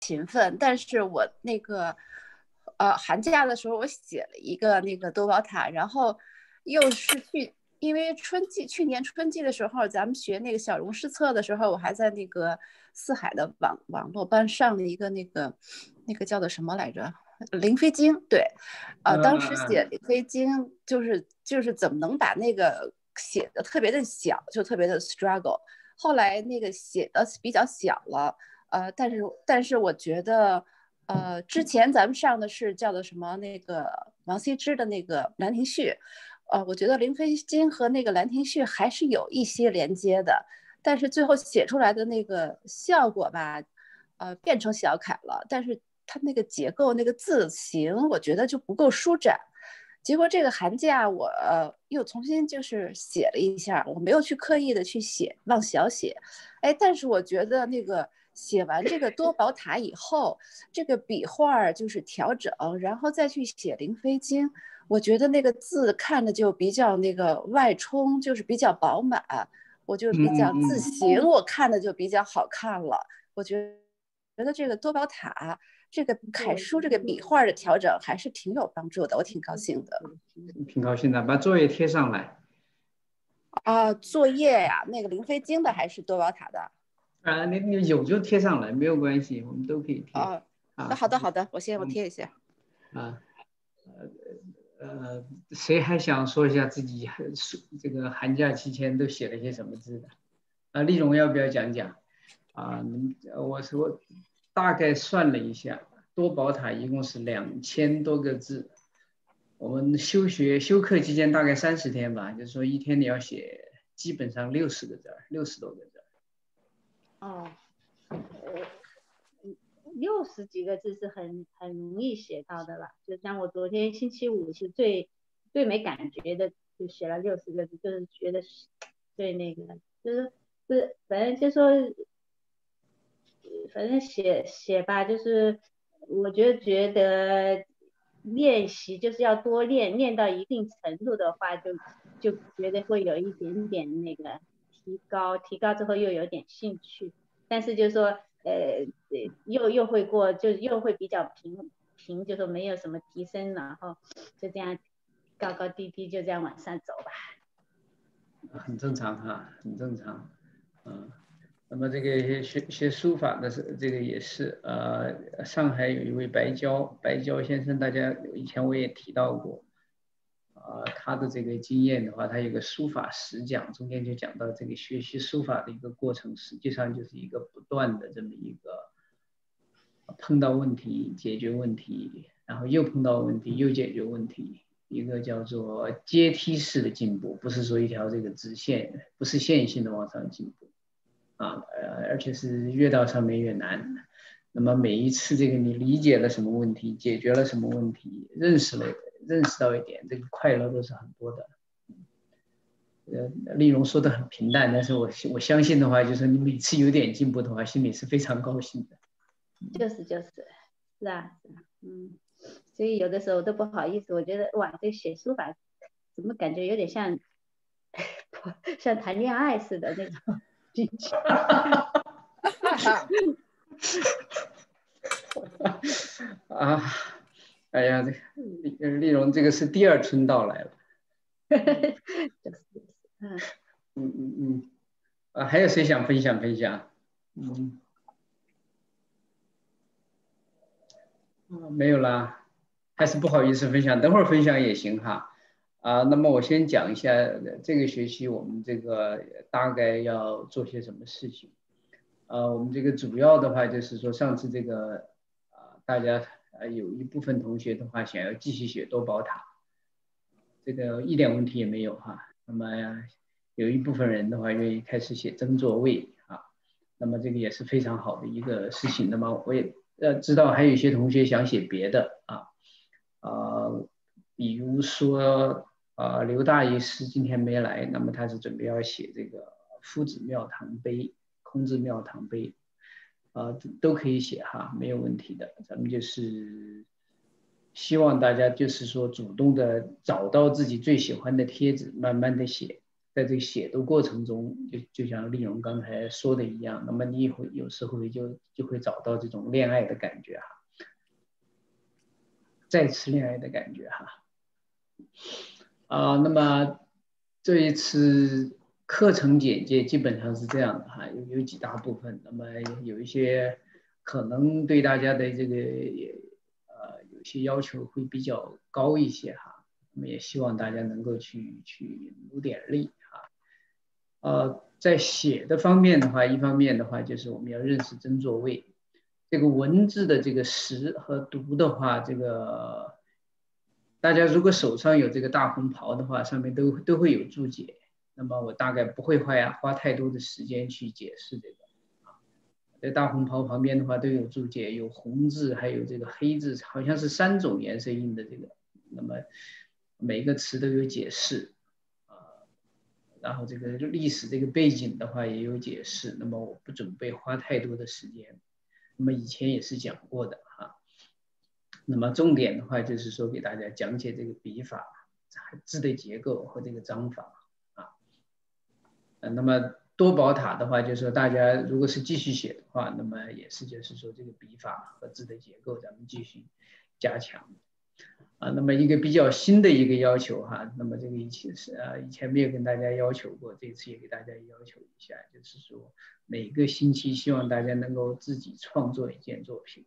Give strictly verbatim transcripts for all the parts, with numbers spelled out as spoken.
勤奋，但是我那个呃寒假的时候我写了一个那个多宝塔，然后又是去。因为春季去年春季的时候，咱们学那个小荣诗册的时候，我还在那个四海的网网络班上了一个那个那个叫做什么来着，林飞经。对，呃，当时写林飞经就是就是怎么能把那个写的特别的小，就特别的 struggle。后来那个写的比较小了，呃，但是但是我觉得。呃，之前咱们上的是叫做什么那个王羲之的那个《兰亭序》，呃，我觉得林飞经和那个《兰亭序》还是有一些连接的，但是最后写出来的那个效果吧，呃，变成小楷了，但是它那个结构、那个字形，我觉得就不够舒展。结果这个寒假我、呃、又重新就是写了一下，我没有去刻意的去写，往小写，哎，但是我觉得那个写完这个多宝塔以后，这个笔画就是调整，然后再去写林飞经，我觉得那个字看着就比较那个外冲，就是比较饱满，我就比较字形，我看的就比较好看了。我觉得这个多宝塔这个楷书这个笔画的调整还是挺有帮助的，我挺高兴的。 挺高兴的，把作业贴上来。 啊，作业呀，那个林飞经的还是多宝塔的？ 啊，你你有就贴上来，没有关系，我们都可以贴。 哦， 啊， 那好的好的，我先我贴一下。 啊，呃呃，谁还想说一下自己这个寒假期间都写了些什么字的？啊，丽蓉要不要讲讲？啊，我说大概算了一下，多宝塔一共是两千多个字。我们休学休课期间大概三十天吧，就是说一天你要写基本上六十个字，六十多个字。 哦，呃，六十几个字是很很容易写到的了。就像我昨天星期五是最最没感觉的，就写了六十个字，就是觉得最那个，就是是反正就说，反正写写吧，就是我就觉得练习就是要多练，练到一定程度的话就，就觉得会有一点点那个提高，提高之后又有点兴趣，但是就是说，呃，又又会过，就又会比较平平，就说没有什么提升，然后就这样高高低低就这样往上走吧。 很正常哈，很正常，嗯。那么这个学学书法的是这个也是，呃，上海有一位白娇白娇先生，大家以前我也提到过，啊、呃，他的这个经验的话，他有个书法十讲，中间就讲到这个学习书法的一个过程，实际上就是一个不断的这么一个碰到问题解决问题，然后又碰到问题又解决问题，一个叫做阶梯式的进步，不是说一条这个直线，不是线性的往上进步。啊，呃，而且是越到上面越难。那么每一次这个你理解了什么问题，解决了什么问题，认识了认识到一点，这个快乐都是很多的。呃，丽蓉说的很平淡，但是我我相信的话，就是你每次有点进步的话，心里是非常高兴的。 就是就是，是啊是啊，嗯，所以有的时候都不好意思，我觉得哇，这写书法怎么感觉有点像像谈恋爱似的那种。 啊，哎呀，这个丽蓉，这个是第二春到来了。 就是嗯嗯嗯嗯，啊，还有谁想分享分享？嗯，啊，没有啦，还是不好意思分享，等会儿分享也行哈。啊，那么我先讲一下这个学期我们这个大概要做些什么事情。呃，我们这个主要的话就是说，上次这个啊、大家呃有一部分同学的话想要继续写多宝塔，这个一点问题也没有哈。那么有一部分人的话愿意开始写曾作卫啊，那么这个也是非常好的一个事情。那么我也呃知道还有一些同学想写别的啊，呃，比如说呃刘大医师今天没来，那么他是准备要写这个夫子庙堂碑、空之庙堂碑，啊、呃、都可以写哈，没有问题的。咱们就是希望大家就是说主动的找到自己最喜欢的帖子，慢慢的写在这个写的过程中，就就像丽蓉刚才说的一样，那么你会有时候就就会找到这种恋爱的感觉哈，再次恋爱的感觉哈。啊，那么这一次课程简介基本上是这样的哈，有有几大部分，那么有一些可能对大家的这个呃有些要求会比较高一些哈，我们也希望大家能够去去努点力哈。呃，在写的方面的话，一方面的话就是我们要认识真作位，这个文字的这个识和读的话，这个。大家如果手上有这个大红袍的话，上面都都会有注解。那么我大概不会花呀花太多的时间去解释这个啊。在大红袍旁边的话都有注解，有红字，还有这个黑字，好像是三种颜色印的这个。那么每个词都有解释啊。然后这个历史这个背景的话也有解释。那么我不准备花太多的时间。那么以前也是讲过的哈。那么重点的话就是说给大家讲解这个笔法、字的结构和这个章法啊。那么多宝塔的话，就是说大家如果是继续写的话，那么也是就是说这个笔法和字的结构咱们继续加强啊。那么一个比较新的一个要求哈，那么这个以前是啊以前没有跟大家要求过，这次也给大家要求一下，就是说每个星期希望大家能够自己创作一件作品。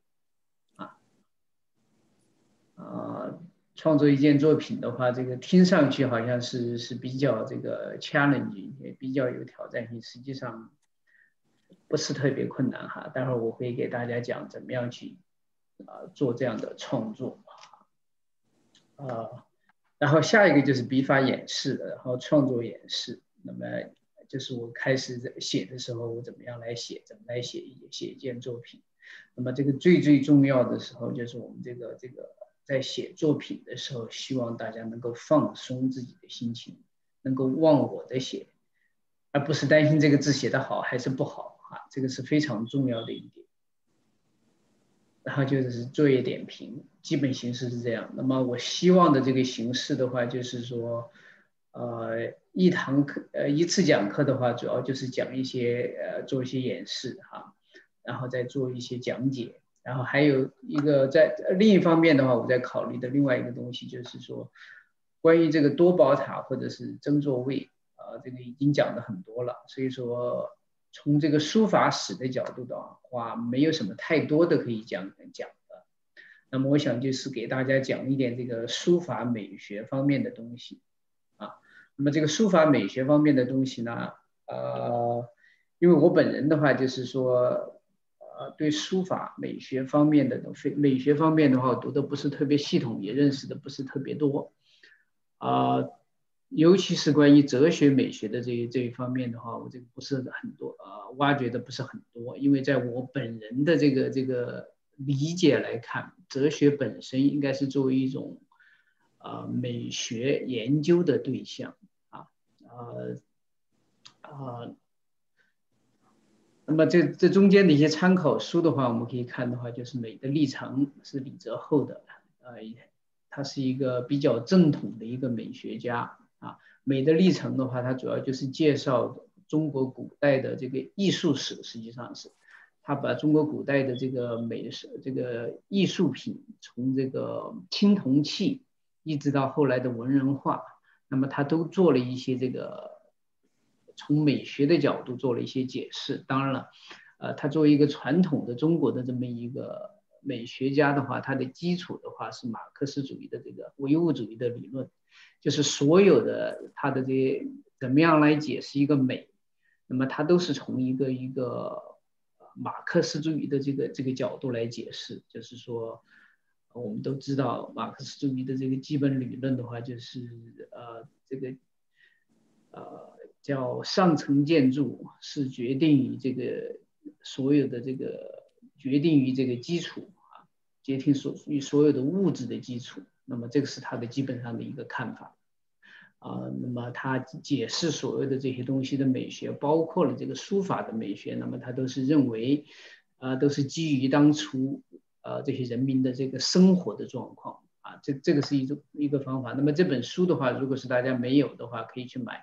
呃，创作一件作品的话，这个听上去好像是是比较这个 challenging， 也比较有挑战性，实际上不是特别困难哈。待会儿我会给大家讲怎么样去啊、呃、做这样的创作啊、呃。然后下一个就是笔法演示，然后创作演示。那么就是我开始写的时候，我怎么样来写，怎么来写一写一件作品。那么这个最最重要的时候，就是我们这个这个。在写作品的时候，希望大家能够放松自己的心情，能够忘我的写，而不是担心这个字写得好还是不好啊，这个是非常重要的一点。然后就是作业点评，基本形式是这样。那么我希望的这个形式的话，就是说，呃，一堂课呃一次讲课的话，主要就是讲一些呃做一些演示哈，然后再做一些讲解。然后还有一个在另一方面的话，我在考虑的另外一个东西就是说，关于这个多宝塔或者是真作位啊、呃，这个已经讲的很多了，所以说从这个书法史的角度的话，没有什么太多的可以讲讲的。那么我想就是给大家讲一点这个书法美学方面的东西啊。那么这个书法美学方面的东西呢，呃，因为我本人的话就是说。呃，对书法美学方面的美学方面的话，我读的不是特别系统，也认识的不是特别多，啊、呃，尤其是关于哲学美学的这一这一方面的话，我这个不是很多，呃，挖掘的不是很多，因为在我本人的这个这个理解来看，哲学本身应该是作为一种啊、呃、美学研究的对象啊，呃啊。呃那么这这中间的一些参考书的话，我们可以看的话，就是《美的历程》是李泽厚的，呃，他是一个比较正统的一个美学家啊。《美的历程》的话，它主要就是介绍中国古代的这个艺术史，实际上是他把中国古代的这个美食这个艺术品，从这个青铜器一直到后来的文人画，那么他都做了一些这个。从美学的角度做了一些解释，当然了，呃，他作为一个传统的中国的这么一个美学家的话，他的基础的话是马克思主义的这个唯物主义的理论，就是所有的他的这些怎么样来解释一个美，那么他都是从一个一个马克思主义的这个这个角度来解释，就是说。我们都知道马克思主义的这个基本理论的话，就是呃这个呃。叫上层建筑是决定于这个所有的这个决定于这个基础啊，决定所于所有的物质的基础。那么这个是他的基本上的一个看法啊。那么他解释所有的这些东西的美学，包括了这个书法的美学，那么他都是认为啊，都是基于当初呃这些人民的这个生活的状况啊。这这个是一种一个方法。那么这本书的话，如果是大家没有的话，可以去买。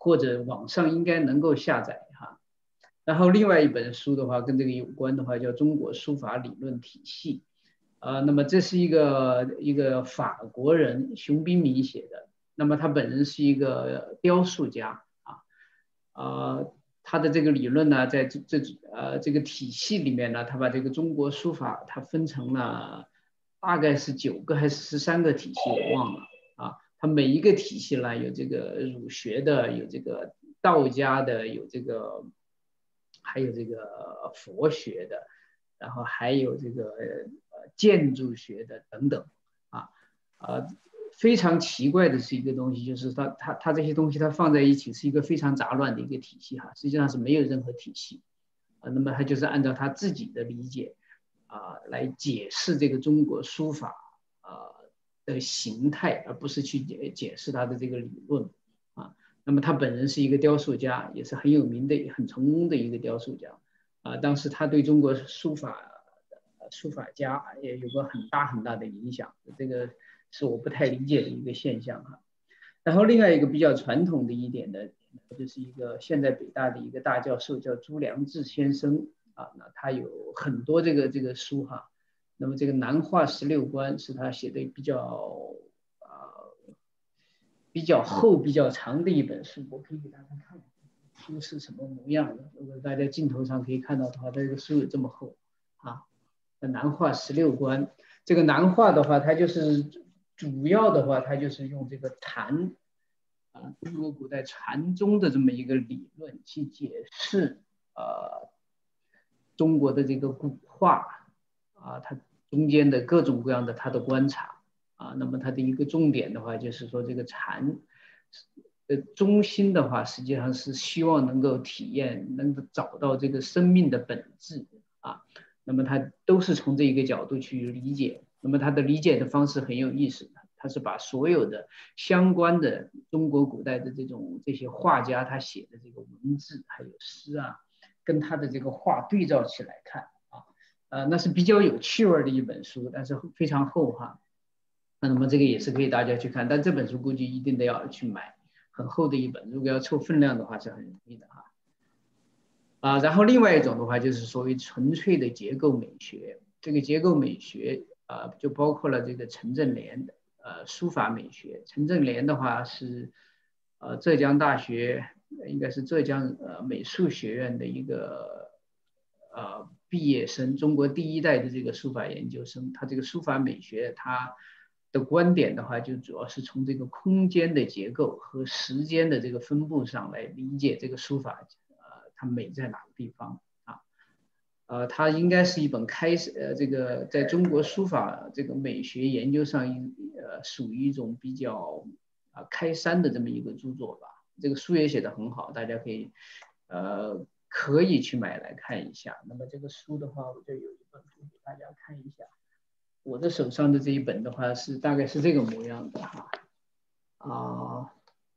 或者网上应该能够下载哈。然后另外一本书的话，跟这个有关的话，叫《中国书法理论体系》，呃，那么这是一个一个法国人熊彬民写的，那么他本人是一个雕塑家啊，呃，他的这个理论呢，在这这呃这个体系里面呢，他把这个中国书法它分成了大概是九个还是十三个体系，我忘了啊。它每一个体系呢，有这个儒学的，有这个道家的，有这个还有这个佛学的，然后还有这个呃建筑学的等等啊啊。非常奇怪的是一个东西，就是它它它这些东西它放在一起是一个非常杂乱的一个体系哈，实际上是没有任何体系啊。那么它就是按照他自己的理解啊来解释这个中国书法啊的形态，而不是去解解释它的这个理论啊。那么他本人是一个雕塑家，也是很有名的、很成功的一个雕塑家啊。当时他对中国书法书法家也有过很大很大的影响，这个是我不太理解的一个现象哈。然后另外一个比较传统的一点的，就是一个现在北大的一个大教授叫朱良志先生啊，那他有很多这个这个书哈。那么这个南画十六关是他写的比较呃比较厚、比较长的一本书，我可以给大家看书是什么模样的。如果大家镜头上可以看到的话，这个书有这么厚啊。南画十六关，这个南画的话，它就是主要的话，它就是用这个禅啊，中国古代禅宗的这么一个理论去解释呃中国的这个古画啊，它中间的各种各样的它的观察啊。那么它的一个重点的话，就是说这个禅的中心的话，实际上是希望能够体验，能够找到这个生命的本质啊。那么他都是从这一个角度去理解，那么他的理解的方式很有意思，他是把所有的相关的中国古代的这种这些画家他写的这个文字还有诗啊，跟他的这个画对照起来看啊，呃，那是比较有趣味的一本书，但是非常厚哈。那么这个也是可以大家去看，但这本书估计一定得要去买，很厚的一本，如果要凑分量的话是很容易的哈。啊，然后另外一种的话就是所谓纯粹的结构美学，这个结构美学啊，就包括了这个陈正联的呃书法美学。陈正联的话是呃浙江大学应该是浙江呃美术学院的一个呃毕业生，中国第一代的这个书法研究生。他这个书法美学他的观点的话，就主要是从这个空间的结构和时间的这个分布上来理解这个书法。它美在哪个地方啊？呃，它应该是一本开始呃，这个在中国书法这个美学研究上，呃，属于一种比较啊、呃、开山的这么一个著作吧。这个书也写得很好，大家可以呃可以去买来看一下。那么这个书的话，我这有一本书给大家看一下。我的手上的这一本的话是大概是这个模样的哈啊。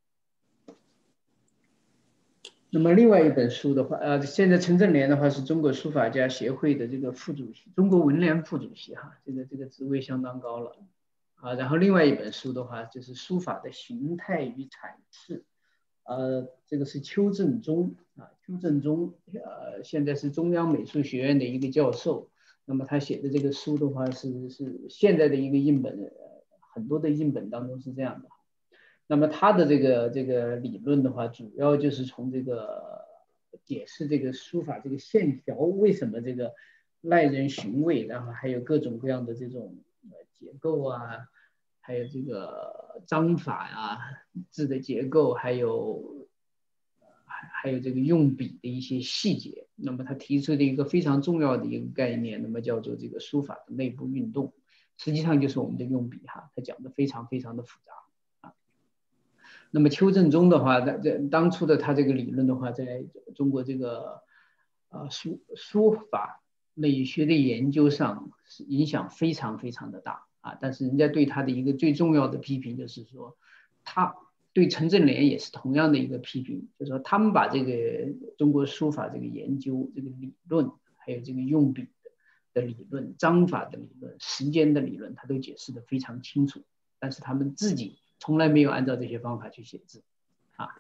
那么另外一本书的话，呃，现在陈正联的话是中国书法家协会的这个副主席，中国文联副主席哈，这个这个职位相当高了啊。然后另外一本书的话就是书法的形态与阐释，呃，这个是邱正中啊，邱正中呃现在是中央美术学院的一个教授。那么他写的这个书的话是是现在的一个印本，呃，很多的印本当中是这样的。那么他的这个这个理论的话，主要就是从这个解释这个书法这个线条为什么这个耐人寻味，然后还有各种各样的这种结构啊，还有这个章法啊，字的结构，还有还还有这个用笔的一些细节。那么他提出的一个非常重要的一个概念，那么叫做这个书法的内部运动，实际上就是我们的用笔哈，他讲的非常非常的复杂。那么邱正中的话，这当初的他这个理论的话，在中国这个呃书书法美学的研究上是影响非常非常的大啊。但是人家对他的一个最重要的批评就是说，他对陈正联也是同样的一个批评，就是说他们把这个中国书法这个研究这个理论，还有这个用笔的理论、章法的理论、时间的理论，他都解释得非常清楚，但是他们自己从来没有按照这些方法去写字啊。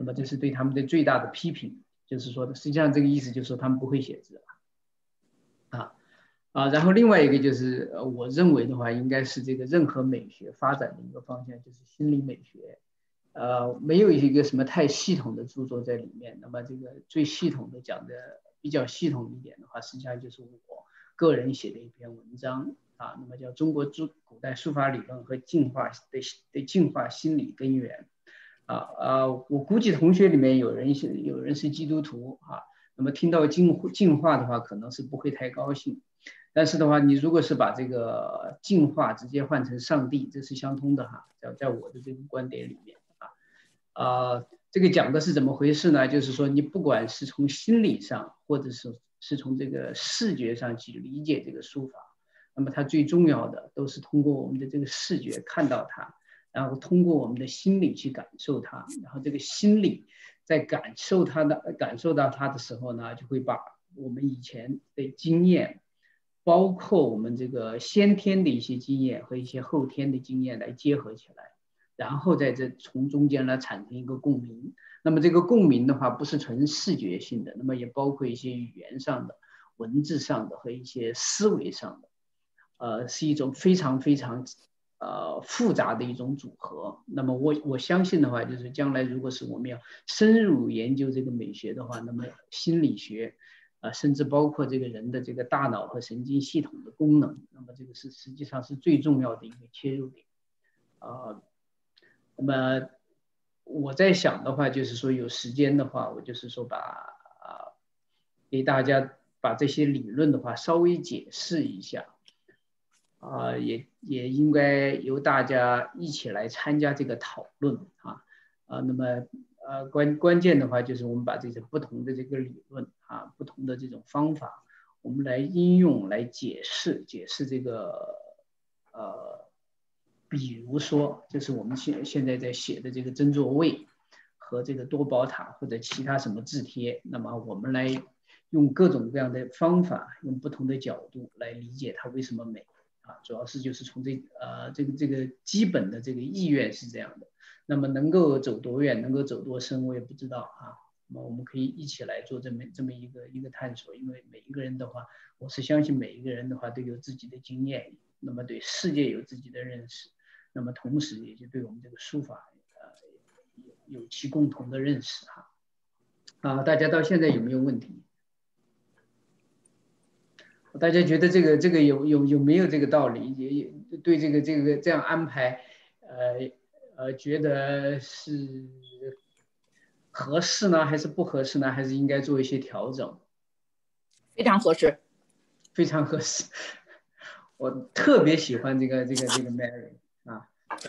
那么这是对他们的最大的批评，就是说的，实际上这个意思就是说他们不会写字啊啊。然后另外一个就是，呃，我认为的话，应该是这个任何美学发展的一个方向，就是心理美学。呃，没有一个什么太系统的著作在里面。那么这个最系统的讲的比较系统一点的话，实际上就是我个人写的一篇文章啊，那么叫《中国古古代书法理论和进化的的进化心理根源》啊啊，我估计同学里面有人是有人是基督徒啊，那么听到进进化的话，可能是不会太高兴。但是的话，你如果是把这个进化直接换成上帝，这是相通的哈，在在我的这个观点里面。啊、呃，这个讲的是怎么回事呢？就是说，你不管是从心理上，或者是是从这个视觉上去理解这个书法，那么它最重要的都是通过我们的这个视觉看到它，然后通过我们的心理去感受它，然后这个心理在感受它的感受到它的时候呢，就会把我们以前的经验，包括我们这个先天的一些经验和一些后天的经验来结合起来。然后在这从中间呢产生一个共鸣，那么这个共鸣的话不是纯视觉性的，那么也包括一些语言上的、文字上的和一些思维上的，呃，是一种非常非常呃复杂的一种组合。那么我我相信的话，就是将来如果是我们要深入研究这个美学的话，那么心理学，呃，甚至包括这个人的这个大脑和神经系统的功能，那么这个是实际上是最重要的一个切入点，啊、呃。那么我在想的话，就是说有时间的话，我就是说把啊给大家把这些理论的话稍微解释一下，啊也也应该由大家一起来参加这个讨论啊啊那么呃关关键的话就是我们把这些不同的这个理论啊不同的这种方法，我们来应用来解释解释这个呃。比如说，就是我们现现在在写的这个曾作卫和这个多宝塔或者其他什么字帖，那么我们来用各种各样的方法，用不同的角度来理解它为什么美啊，主要是就是从这呃这个这个基本的这个意愿是这样的。那么能够走多远，能够走多深，我也不知道啊。那么我们可以一起来做这么这么一个一个探索，因为每一个人的话，我是相信每一个人的话都有自己的经验，那么对世界有自己的认识。那么同时也就对我们这个书法呃有其共同的认识哈啊，大家到现在有没有问题？大家觉得这个这个有有有没有这个道理？也也对这个这个这样安排，呃呃，觉得是合适呢，还是不合适呢？还是应该做一些调整？ 非常合适， 非常合适。我特别喜欢这个这个这个 Mary 啊。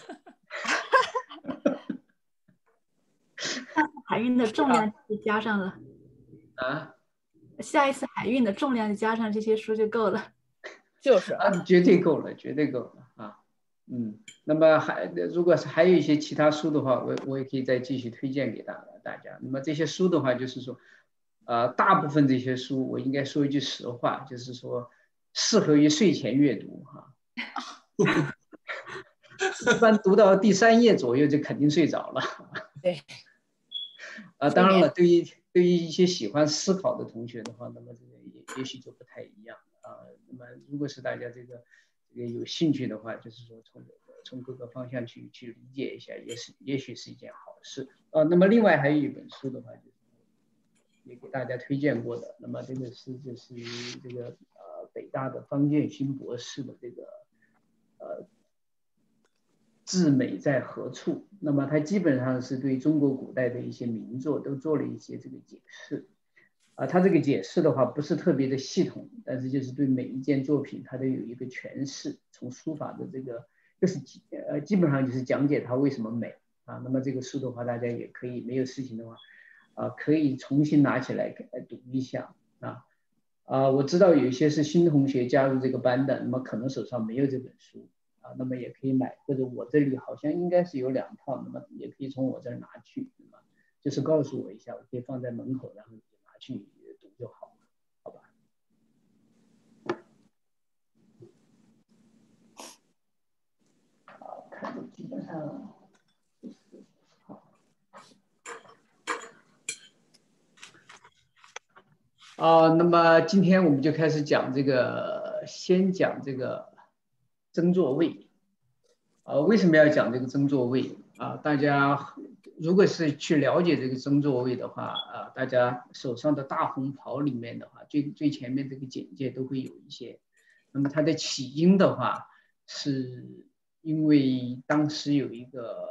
海运的重量就加上了啊， 下一次海运的重量加上这些书就够了， 就是啊，绝对够了，绝对够了啊。嗯，那么还如果是还有一些其他书的话，我我也可以再继续推荐给大大家。那么这些书的话，就是说，呃，大部分这些书，我应该说一句实话，就是说适合于睡前阅读哈。一般读到第三页左右就肯定睡着了。 对。 啊，当然了，对于对于一些喜欢思考的同学的话，那么这个也也许就不太一样啊。那么如果是大家这个这个有兴趣的话，就是说从从各个方向去去理解一下，也是也许是一件好事啊。那么另外还有一本书的话，就是也给大家推荐过的，那么这个是就是这个呃北大的方建勋博士的这个呃。至美在何处？那么他基本上是对中国古代的一些名作都做了一些这个解释，啊，他这个解释的话不是特别的系统，但是就是对每一件作品他都有一个诠释，从书法的这个就是呃基本上就是讲解它为什么美啊。那么这个书的话，大家也可以没有事情的话，啊，可以重新拿起来读一下啊。啊，我知道有一些是新同学加入这个班的，那么可能手上没有这本书。啊，那么也可以买，或者我这里好像应该是有两套，那么也可以从我这儿拿去，那么就是告诉我一下，我可以放在门口，然后你就拿去读就好了，好吧？好，看着基本上好。 啊、那么今天我们就开始讲这个，先讲这个曾座位。啊、为什么要讲这个曾座位啊？大家如果是去了解这个曾座位的话，啊，大家手上的大红袍里面的话，最最前面这个简介都会有一些。那么它的起因的话，是因为当时有一个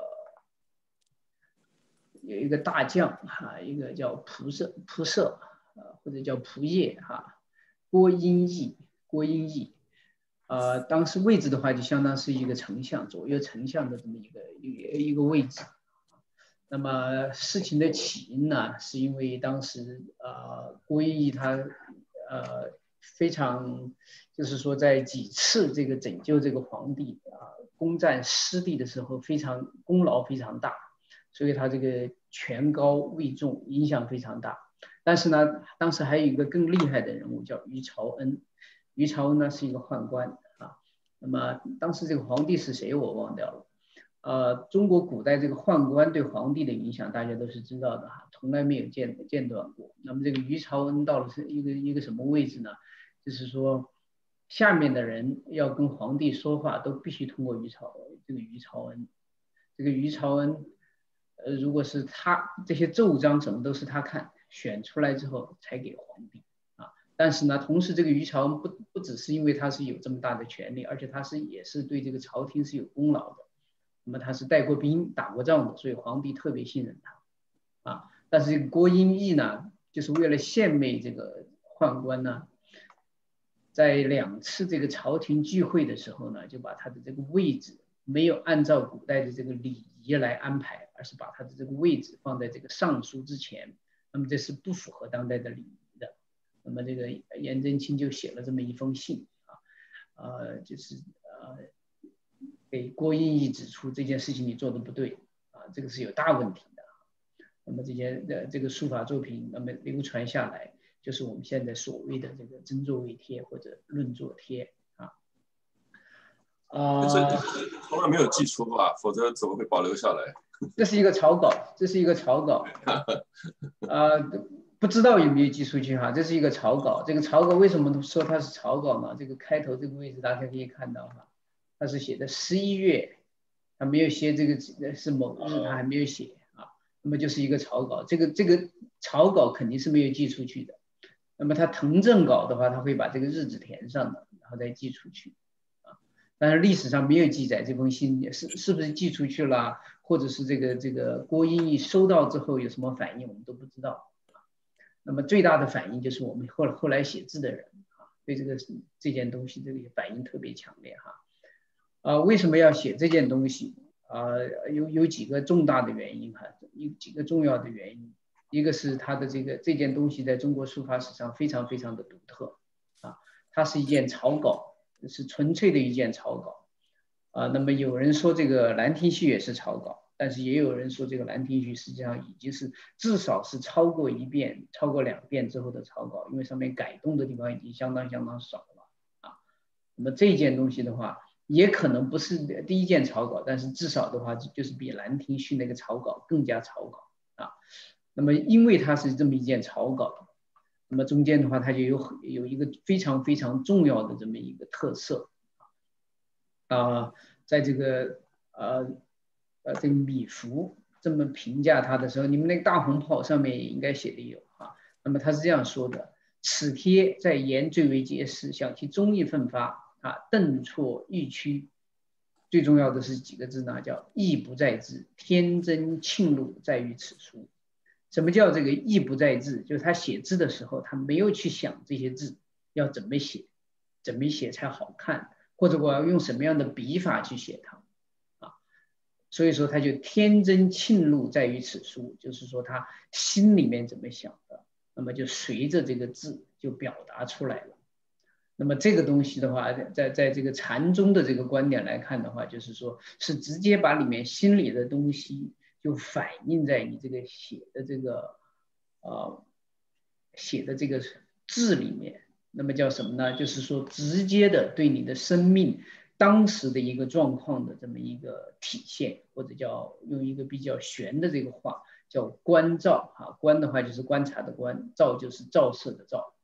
有一个大将哈、啊，一个叫蒲射蒲射。呃，或者叫蒲叶哈，郭英义，郭英义，呃，当时位置的话就相当是一个丞相，左右丞相的这么一个一个一个位置。那么事情的起因呢，是因为当时呃郭英义他呃非常就是说在几次这个拯救这个皇帝啊、呃、攻占失地的时候非常功劳非常大，所以他这个权高位重，影响非常大。但是呢，当时还有一个更厉害的人物叫于朝恩，于朝恩呢是一个宦官啊。那么当时这个皇帝是谁我忘掉了。呃，中国古代这个宦官对皇帝的影响大家都是知道的哈，从来没有间间断过。那么这个于朝恩到了是一个一个什么位置呢？就是说，下面的人要跟皇帝说话都必须通过于朝这个于朝恩。这个于朝恩，呃，如果是他这些奏章什么都是他看。选出来之后才给皇帝啊，但是呢，同时这个于朝恩不不只是因为他是有这么大的权力，而且他是也是对这个朝廷是有功劳的。那么他是带过兵、打过仗的，所以皇帝特别信任他啊。但是这个郭英义呢，就是为了献媚这个宦官呢，在两次这个朝廷聚会的时候呢，就把他的这个位置没有按照古代的这个礼仪来安排，而是把他的这个位置放在这个尚书之前。那么这是不符合当代的礼仪的。那么这个颜真卿就写了这么一封信啊，呃，就是呃给郭英义指出这件事情你做的不对啊，这个是有大问题的。那么这些呃这个书法作品那么流传下来，就是我们现在所谓的这个曾座位帖或者论座帖啊。 啊，这从来没有寄出吧，否则怎么会保留下来？ 这是一个草稿，这是一个草稿，呃，不知道有没有寄出去哈。这是一个草稿，这个草稿为什么说它是草稿呢？这个开头这个位置大家可以看到哈，它是写的十一月，他没有写这个是某日，他还没有写啊。那么就是一个草稿，这个这个草稿肯定是没有寄出去的。那么他誊正稿的话，他会把这个日子填上的，然后再寄出去。但是历史上没有记载这封信是是不是寄出去了，或者是这个这个郭英义收到之后有什么反应，我们都不知道。那么最大的反应就是我们后后来写字的人啊，对这个这件东西这个反应特别强烈哈。啊，为什么要写这件东西啊？有有几个重大的原因哈，有几个重要的原因。一个是它的这个这件东西在中国书法史上非常非常的独特啊，它是一件草稿。是纯粹的一件草稿啊，那么有人说这个《兰亭序》也是草稿，但是也有人说这个《兰亭序》实际上已经是至少是超过一遍、超过两遍之后的草稿，因为上面改动的地方已经相当相当少了啊。那么这件东西的话，也可能不是第一件草稿，但是至少的话就是比《兰亭序》那个草稿更加草稿啊。那么因为它是这么一件草稿。那么中间的话，它就有有一个非常非常重要的这么一个特色啊、呃，在这个呃呃这个米芾这么评价他的时候，你们那个大红袍上面也应该写的有啊。那么他是这样说的：此帖在言最为结实，想其忠义奋发啊，顿挫欲屈。最重要的是几个字呢？叫义不在字，天真庆禄在于此书。什么叫这个义不在字？就是他写字的时候，他没有去想这些字要怎么写，怎么写才好看，或者我要用什么样的笔法去写它啊。所以说他就天真庆禄在于此书，就是说他心里面怎么想的，那么就随着这个字就表达出来了。那么这个东西的话，在在这个禅宗的这个观点来看的话，就是说是直接把里面心里的东西就反映在你这个写的这个呃写的这个字里面。那么叫什么呢？就是说直接的对你的生命当时的一个状况的这么一个体现，或者叫用一个比较玄的这个话叫观照啊，观的话就是观察的观，照就是照射的照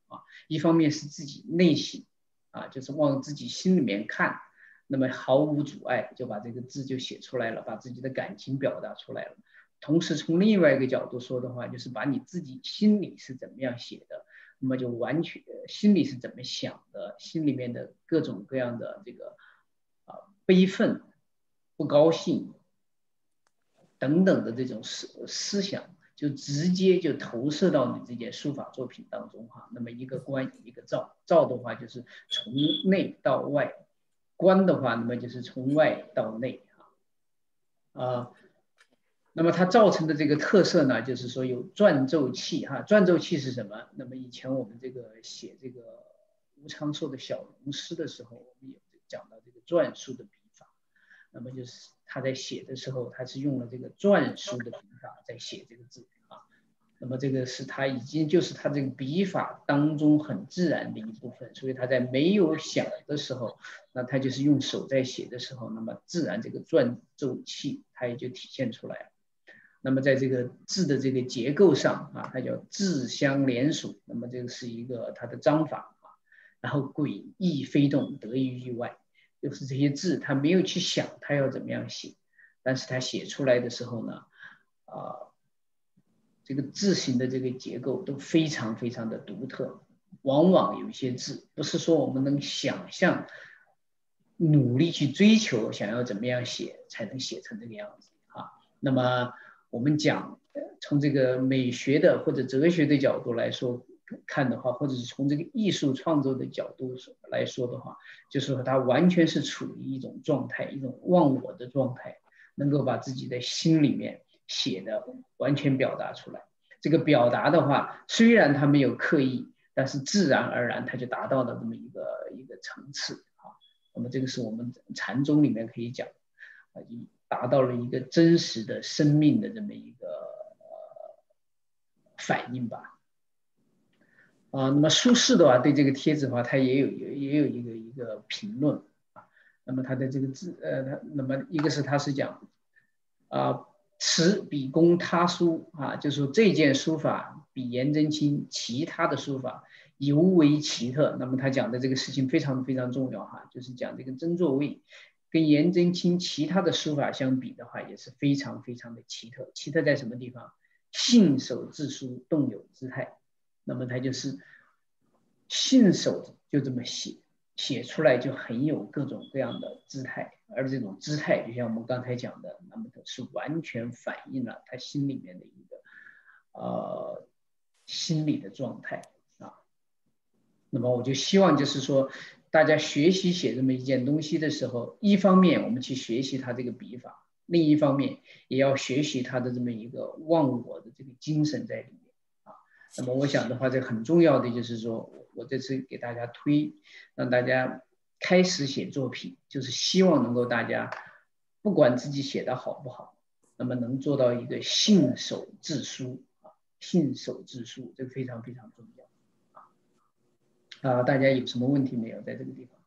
啊，一方面是自己内心啊，就是往自己心里面看，那么毫无阻碍就把这个字就写出来了，把自己的感情表达出来了。同时从另外一个角度说的话，就是把你自己心里是怎么样写的，那么就完全心里是怎么想的，心里面的各种各样的这个啊悲愤、不高兴等等的这种思思想，就直接就投射到你这件书法作品当中哈。那么一个观一个照，照的话就是从内到外，观的话那么就是从外到内啊。啊那么它造成的这个特色呢，就是说有篆奏器哈。篆奏器是什么？那么以前我们这个写这个吴昌硕的小龙诗的时候，我们有讲到这个篆书的笔法。那么就是他在写的时候，他是用了这个篆书的笔法在写这个字啊。那么这个是他已经就是他这个笔法当中很自然的一部分，所以他在没有想的时候，那他就是用手在写的时候，那么自然这个篆奏器它也就体现出来了。那么在这个字的这个结构上啊，它叫字相连属，那么这个是一个它的章法啊，然后诡异飞动，得于意外，就是这些字他没有去想他要怎么样写，但是他写出来的时候呢，啊、呃，这个字形的这个结构都非常非常的独特，往往有一些字不是说我们能想象、努力去追求想要怎么样写才能写成这个样子啊。那么我们讲从这个美学的或者哲学的角度来说看的话，或者是从这个艺术创作的角度来说的话，就是说它完全是处于一种状态，一种忘我的状态，能够把自己的心里面写的完全表达出来。这个表达的话，虽然他没有刻意，但是自然而然他就达到了这么一个一个层次啊。那么这个是我们禅宗里面可以讲啊，达到了一个真实的生命的这么一个、呃、反应吧。啊，那么苏轼的话对这个帖子的话，他也有也有一个一个评论啊。那么他的这个字，呃，他那么一个是他是讲啊，此笔工他书啊，就是说这件书法比颜真卿其他的书法尤为奇特。那么他讲的这个事情非常非常重要哈，就是讲这个曾作卫跟颜真卿其他的书法相比的话，也是非常非常的奇特。奇特在什么地方？信手字书，动有姿态。那么他就是信手就这么写，写出来就很有各种各样的姿态，而这种姿态就像我们刚才讲的，那么是完全反映了他心里面的一个呃心理的状态啊。那么我就希望就是说，大家学习写这么一件东西的时候，一方面我们去学习他这个笔法，另一方面也要学习他的这么一个忘我的这个精神在里面。那么我想的话，这很重要的就是说，我这次给大家推，让大家开始写作品，就是希望能够大家不管自己写的好不好，那么能做到一个信手字书啊，信手字书，这个非常非常重要啊。啊，大家有什么问题没有？在这个地方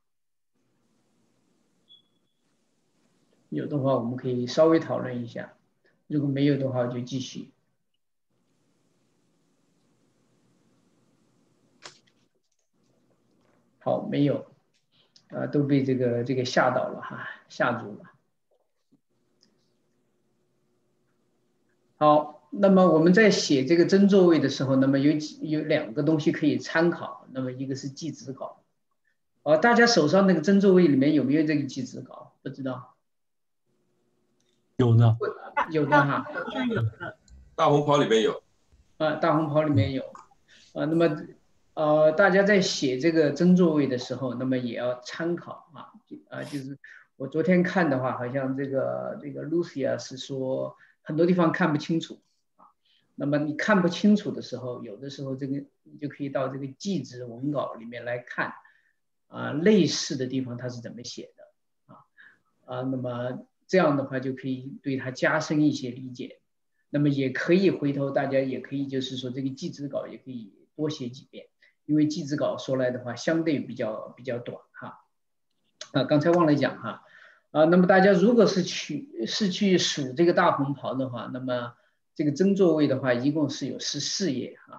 有的话，我们可以稍微讨论一下；如果没有的话，就继续。好，没有，啊，都被这个这个吓到了哈，吓住了。好，那么我们在写这个曾作卫的时候，那么有有两个东西可以参考，那么一个是祭侄稿，哦，大家手上那个曾作卫里面有没有这个祭侄稿？不知道。 有的， 有的哈。 大红袍里面有。 啊，大红袍里面有，啊，那么。呃，大家在写这个曾作卫的时候，那么也要参考啊，啊，就是我昨天看的话，好像这个这个 Lucia 是说很多地方看不清楚啊。那么你看不清楚的时候，有的时候这个你就可以到这个祭侄文稿里面来看啊，类似的地方它是怎么写的啊啊，那么这样的话就可以对它加深一些理解。那么也可以回头大家也可以就是说这个祭侄稿也可以多写几遍。因为祭侄稿说来的话，相对比较比较短哈，啊，刚才忘了讲哈，啊，那么大家如果是去是去数这个大红袍的话，那么这个曾作卫的话，一共是有十四页啊，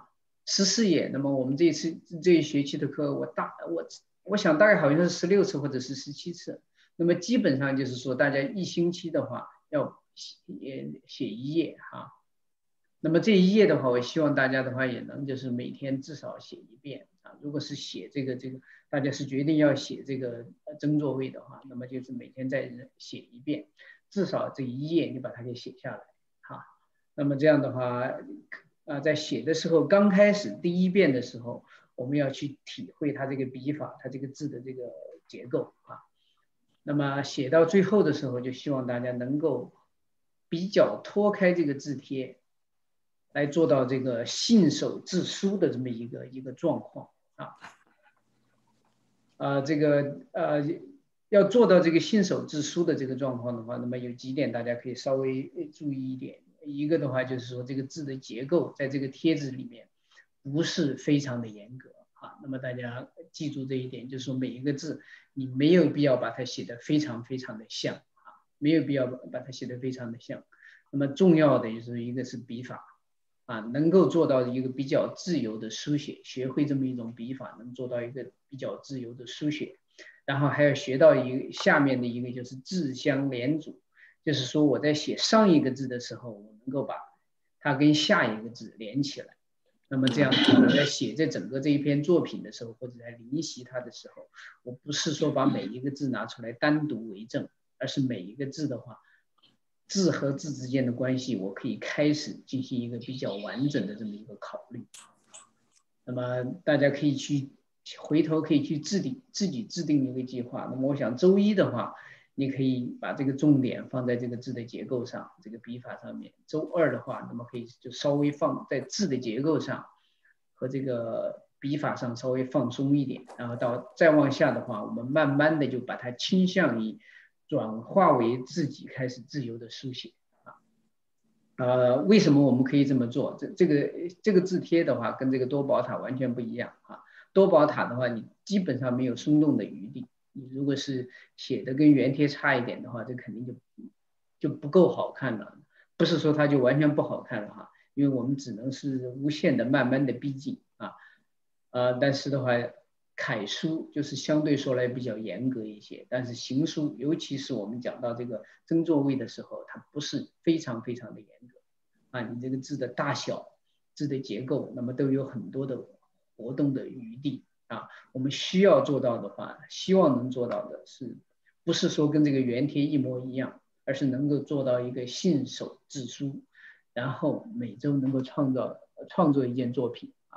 十四页。那么我们这一次这一学期的课，我大我我想大概好像是十六次或者是十七次。那么基本上就是说，大家一星期的话要写写一页哈。那么这一页的话，我希望大家的话也能就是每天至少写一遍啊。如果是写这个这个，大家是决定要写这个曾作位的话，那么就是每天再写一遍，至少这一页你把它给写下来哈。那么这样的话，啊，在写的时候，刚开始第一遍的时候，我们要去体会它这个笔法，它这个字的这个结构啊。那么写到最后的时候，就希望大家能够比较脱开这个字帖，来做到这个信手字书的这么一个一个状况啊。呃，这个呃要做到这个信手字书的这个状况的话，那么有几点大家可以稍微注意一点。一个的话就是说，这个字的结构在这个帖子里面不是非常的严格啊。那么大家记住这一点，就是说每一个字你没有必要把它写得非常非常的像啊，没有必要把它写得非常的像。那么重要的就是一个是笔法啊，能够做到一个比较自由的书写，学会这么一种笔法，能做到一个比较自由的书写，然后还要学到一个下面的一个就是字相连组。就是说我在写上一个字的时候，我能够把它跟下一个字连起来。那么这样我在写这整个这一篇作品的时候，或者在临习它的时候，我不是说把每一个字拿出来单独为证，而是每一个字的话，字和字之间的关系，我可以开始进行一个比较完整的这么一个考虑。那么大家可以去回头可以去制定自己制定一个计划。那么我想周一的话，你可以把这个重点放在这个字的结构上，这个笔法上面。周二的话，那么可以就稍微放在字的结构上和这个笔法上稍微放松一点，然后到再往下的话，我们慢慢的就把它倾向于转化为自己开始自由的书写啊。呃，为什么我们可以这么做？这这个这个字帖的话，跟这个多宝塔完全不一样啊。多宝塔的话，你基本上没有松动的余地。你如果是写的跟原贴差一点的话，这肯定就就不够好看了。不是说它就完全不好看了哈，因为我们只能是无限的慢慢的逼近啊。呃，但是的话，楷书就是相对说来比较严格一些，但是行书，尤其是我们讲到这个曾作位的时候，它不是非常非常的严格啊。你这个字的大小、字的结构，那么都有很多的活动的余地。啊，我们需要做到的话，希望能做到的是，不是说跟这个原帖一模一样，而是能够做到一个信手字书，然后每周能够创造创作一件作品啊。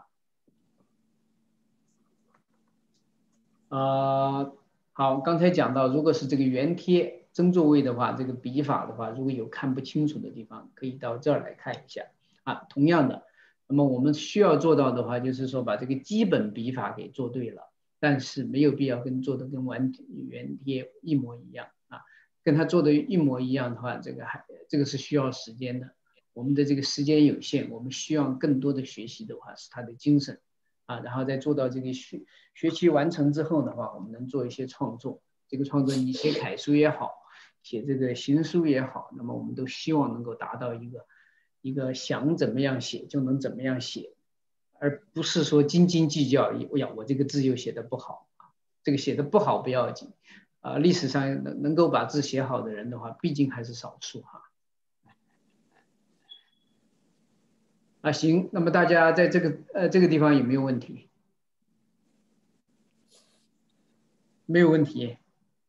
呃，好，刚才讲到，如果是这个原帖曾作位的话，这个笔法的话，如果有看不清楚的地方，可以到这儿来看一下啊。同样的。那么我们需要做到的话，就是说把这个基本笔法给做对了，但是没有必要跟做的跟完原帖一模一样啊。跟他做的一模一样的话，这个还这个是需要时间的。我们的这个时间有限，我们需要更多的学习的话是他的精神啊，然后再做到这个学学期完成之后的话，我们能做一些创作。这个创作你写楷书也好，写这个行书也好，那么我们都希望能够达到一个。一个想怎么样写就能怎么样写，而不是说斤斤计较。哎呀，我这个字又写的不好，这个写的不好不要紧啊、呃。历史上能能够把字写好的人的话，毕竟还是少数哈。啊，行，那么大家在这个呃这个地方有没有问题？没有问题。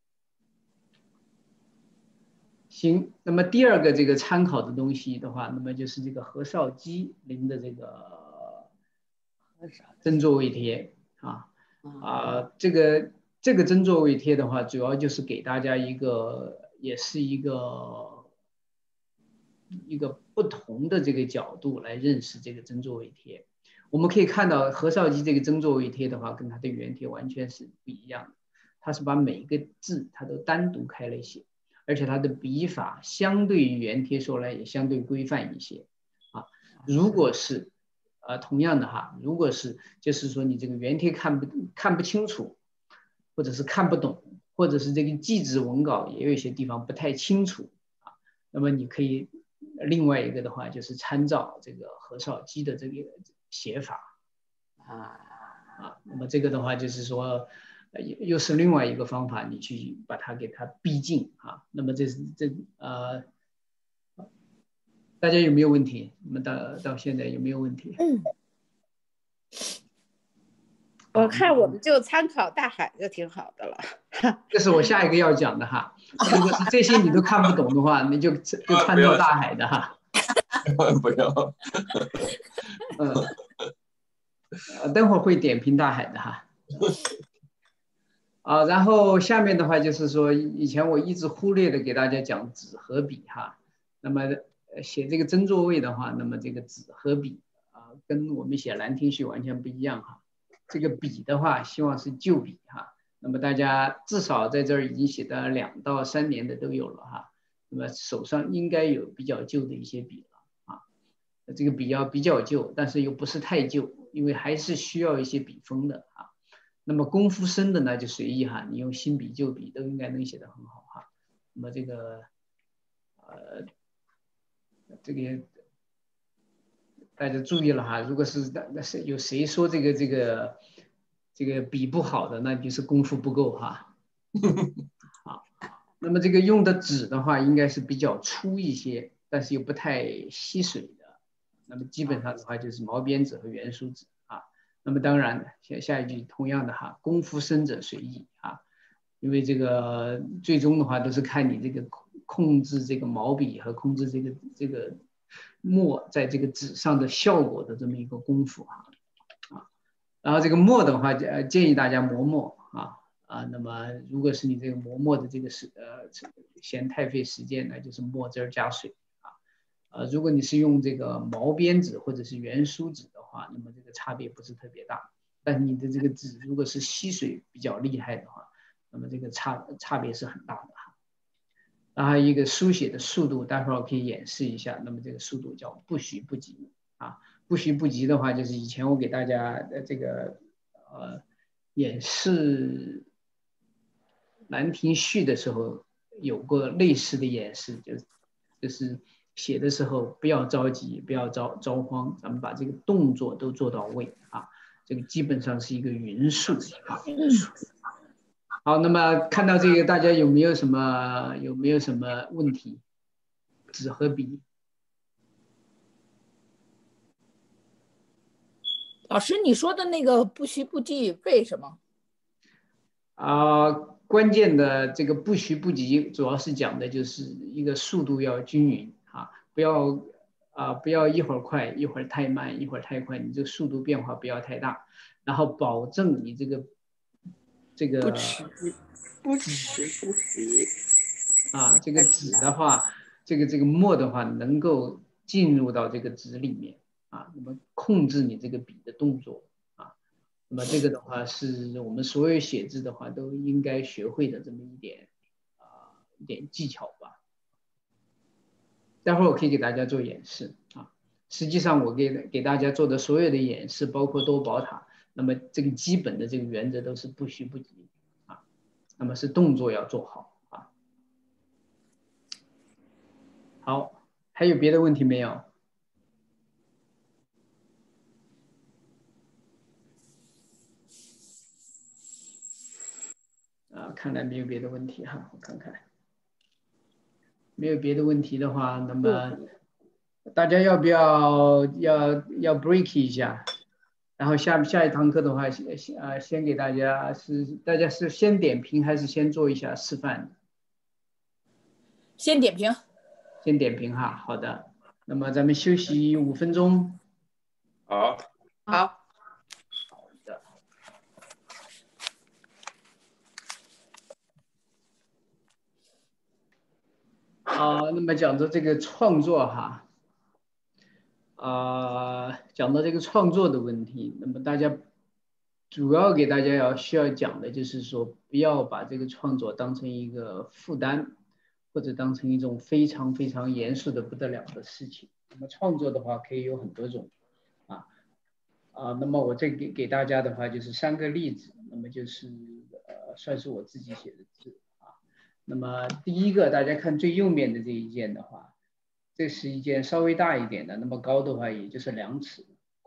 行，那么第二个这个参考的东西的话，那么就是这个何绍基临的这个曾作位帖啊啊，这个这个曾作位帖的话，主要就是给大家一个，也是一个一个不同的这个角度来认识这个曾作位帖。我们可以看到何绍基这个曾作位帖的话，跟他的原帖完全是不一样的，他是把每一个字他都单独开来写。而且它的笔法相对于原帖说来也相对规范一些啊。如果是呃同样的哈，如果是就是说你这个原帖看不看不清楚，或者是看不懂，或者是这个祭侄文稿也有一些地方不太清楚啊，那么你可以另外一个的话就是参照这个何绍基的这个写法啊啊，那么这个的话就是说，呃又又是另外一个方法，你去把它给它逼近啊。那么这是这呃，大家有没有问题？我们到到现在有没有问题？ 嗯，我看我们就参考大海就挺好的了。 这是我下一个要讲的哈。如果是这些你都看不懂的话，你就就参照大海的哈。 不要。 嗯，呃，等会儿会点评大海的哈。啊，然后下面的话就是说，以前我一直忽略的给大家讲纸和笔哈。那么写这个真座位的话，那么这个纸和笔啊，跟我们写兰亭序完全不一样哈。这个笔的话，希望是旧笔哈。那么大家至少在这儿已经写的两到三年的都有了哈。那么手上应该有比较旧的一些笔了啊。这个笔要比较旧，但是又不是太旧，因为还是需要一些笔锋的啊。那么功夫深的呢就随意哈，你用新笔旧笔都应该能写得很好哈。那么这个呃这个大家注意了哈，如果是那是有谁说这个这个这个笔不好的，那就是功夫不够哈。好，那么这个用的纸的话，应该是比较粗一些，但是又不太吸水的。那么基本上的话就是毛边纸和圆书纸啊。那么当然，下下一句同样的哈，功夫深者随意啊，因为这个最终的话都是看你这个控制这个毛笔和控制这个这个墨在这个纸上的效果的这么一个功夫啊啊。然后这个墨的话，呃，建议大家磨墨啊啊。那么如果是你这个磨墨的这个是呃嫌太费时间呢，就是墨汁加水。呃，如果你是用这个毛边纸或者是圆书纸的话，那么这个差别不是特别大。但你的这个纸如果是吸水比较厉害的话，那么这个差差别是很大的哈。然后一个书写的速度，待会儿我可以演示一下。那么这个速度叫不徐不急啊，不徐不急的话，就是以前我给大家的这个呃演示兰亭序的时候有过类似的演示，就是就是。写的时候不要着急，不要着着慌，咱们把这个动作都做到位啊。这个基本上是一个匀速啊。好，那么看到这个，大家有没有什么有没有什么问题？纸和笔。 老师，你说的那个不徐不急，为什么？ 啊、呃，关键的这个不徐不急，主要是讲的就是一个速度要均匀。不要啊、呃，不要一会儿快，一会儿太慢，一会儿太快，你这个速度变化不要太大，然后保证你这个这个不迟不迟不急啊，这个纸的话，这个这个墨的话能够进入到这个纸里面啊，那么控制你这个笔的动作啊，那么这个的话是我们所有写字的话都应该学会的这么一点啊一点技巧吧。待会儿我可以给大家做演示啊。实际上我给给大家做的所有的演示，包括多宝塔，那么这个基本的这个原则都是不徐不急啊。那么是动作要做好啊。好，还有别的问题没有？啊，看来没有别的问题哈，我看看。没有别的问题的话，那么大家要不要要要 break 一下？然后下下一堂课的话，先啊先给大家是大家是先点评还是先做一下示范？ 先点评。 先点评哈，好的。那么咱们休息五分钟。 好。 好。 好的。啊，那么讲到这个创作哈。啊、呃，讲到这个创作的问题，那么大家主要给大家要需要讲的就是说，不要把这个创作当成一个负担，或者当成一种非常非常严肃的不得了的事情。那么创作的话可以有很多种，啊啊，那么我这给给大家的话就是三个例子，那么就是呃算是我自己写的字啊。那么第一个，大家看最右面的这一件的话。这是一件稍微大一点的，那么高的话也就是两尺，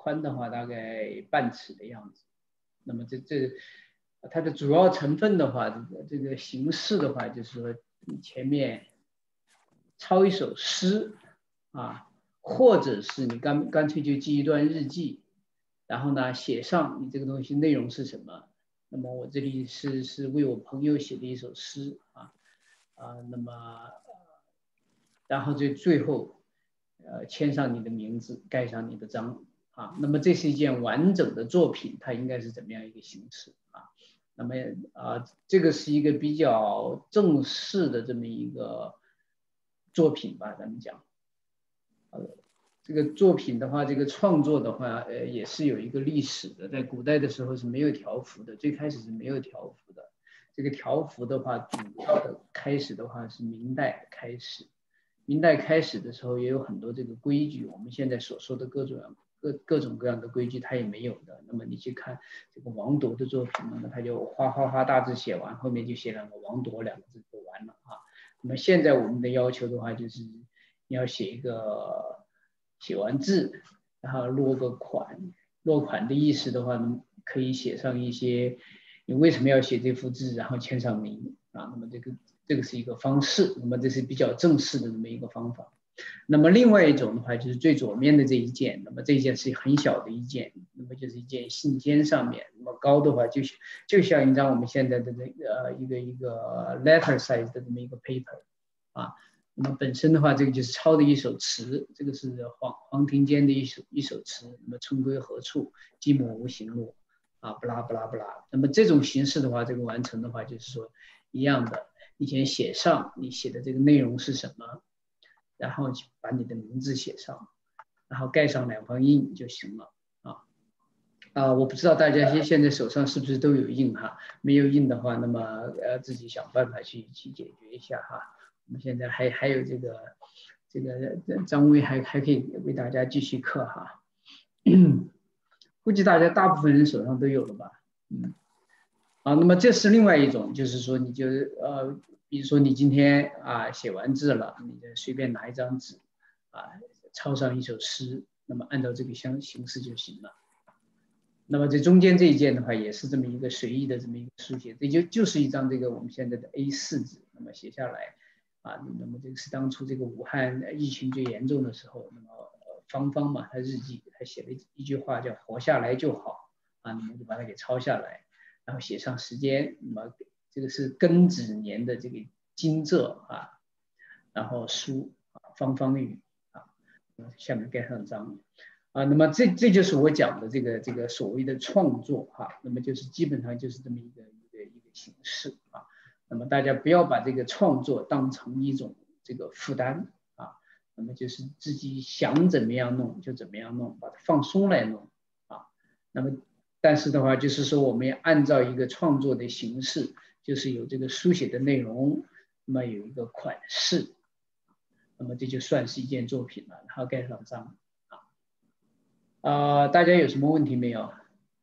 宽的话大概半尺的样子。那么这这它的主要成分的话，这个这个形式的话，就是说你前面抄一首诗啊，或者是你干干脆就记一段日记，然后呢写上你这个东西内容是什么。那么我这里是是为我朋友写的一首诗啊啊，那么然后最最后呃签上你的名字，盖上你的章啊。那么这是一件完整的作品，它应该是怎么样一个形式啊？那么啊，这个是一个比较正式的这么一个作品吧，咱们讲。呃，这个作品的话，这个创作的话，呃，也是有一个历史的。在古代的时候是没有条幅的，最开始是没有条幅的。这个条幅的话，主要的开始的话是明代开始。明代开始的时候也有很多这个规矩，我们现在所说的各种各各种各样的规矩，它也没有的。那么你去看这个王铎的作品，那么他就哗哗哗大字写完，后面就写两个王铎两个字就完了啊。那么现在我们的要求的话，就是你要写一个写完字，然后落个款，落款的意思的话呢，可以写上一些你为什么要写这幅字，然后签上名啊。那么这个这个是一个方式，那么这是比较正式的这么一个方法。那么另外一种的话，就是最左面的这一件，那么这一件是很小的一件，那么就是一件信笺上面，那么高的话就就像一张我们现在的这个呃一个一个 letter size 的这么一个 paper 啊。那么本身的话，这个就是抄的一首词，这个是黄黄庭坚的一首一首词，那么春归何处，寂寞无行路啊，不拉不拉不拉。那么这种形式的话，这个完成的话就是说一样的，你先写上你写的这个内容是什么，然后把你的名字写上，然后盖上两方印就行了啊。啊，我不知道大家现现在手上是不是都有印哈？没有印的话，那么呃自己想办法去去解决一下哈。我们现在还还有这个这个张威还还可以为大家继续课哈。估计大家大部分人手上都有了吧？嗯。啊，那么这是另外一种，就是说你就呃，比如说你今天啊写完字了，你就随便拿一张纸啊，抄上一首诗，那么按照这个相形式就行了。那么这中间这一件的话，也是这么一个随意的这么一个书写，这就就是一张这个我们现在的 A 四 纸，那么写下来啊，那么这个是当初这个武汉疫情最严重的时候，那么呃芳芳嘛，他日记他写了一句话叫活下来就好啊，那么就把它给抄下来。然后写上时间，那么这个是庚子年的这个惊蛰啊，然后书啊方方雨啊，下面盖上章啊，那么这这就是我讲的这个这个所谓的创作哈、啊，那么就是基本上就是这么一个一个一个形式啊，那么大家不要把这个创作当成一种这个负担啊，那么就是自己想怎么样弄就怎么样弄，把它放松来弄啊，那么。但是的话，就是说我们要按照一个创作的形式，就是有这个书写的内容，那么有一个款式，那么这就算是一件作品了，然后盖上章啊。呃，大家有什么问题没有？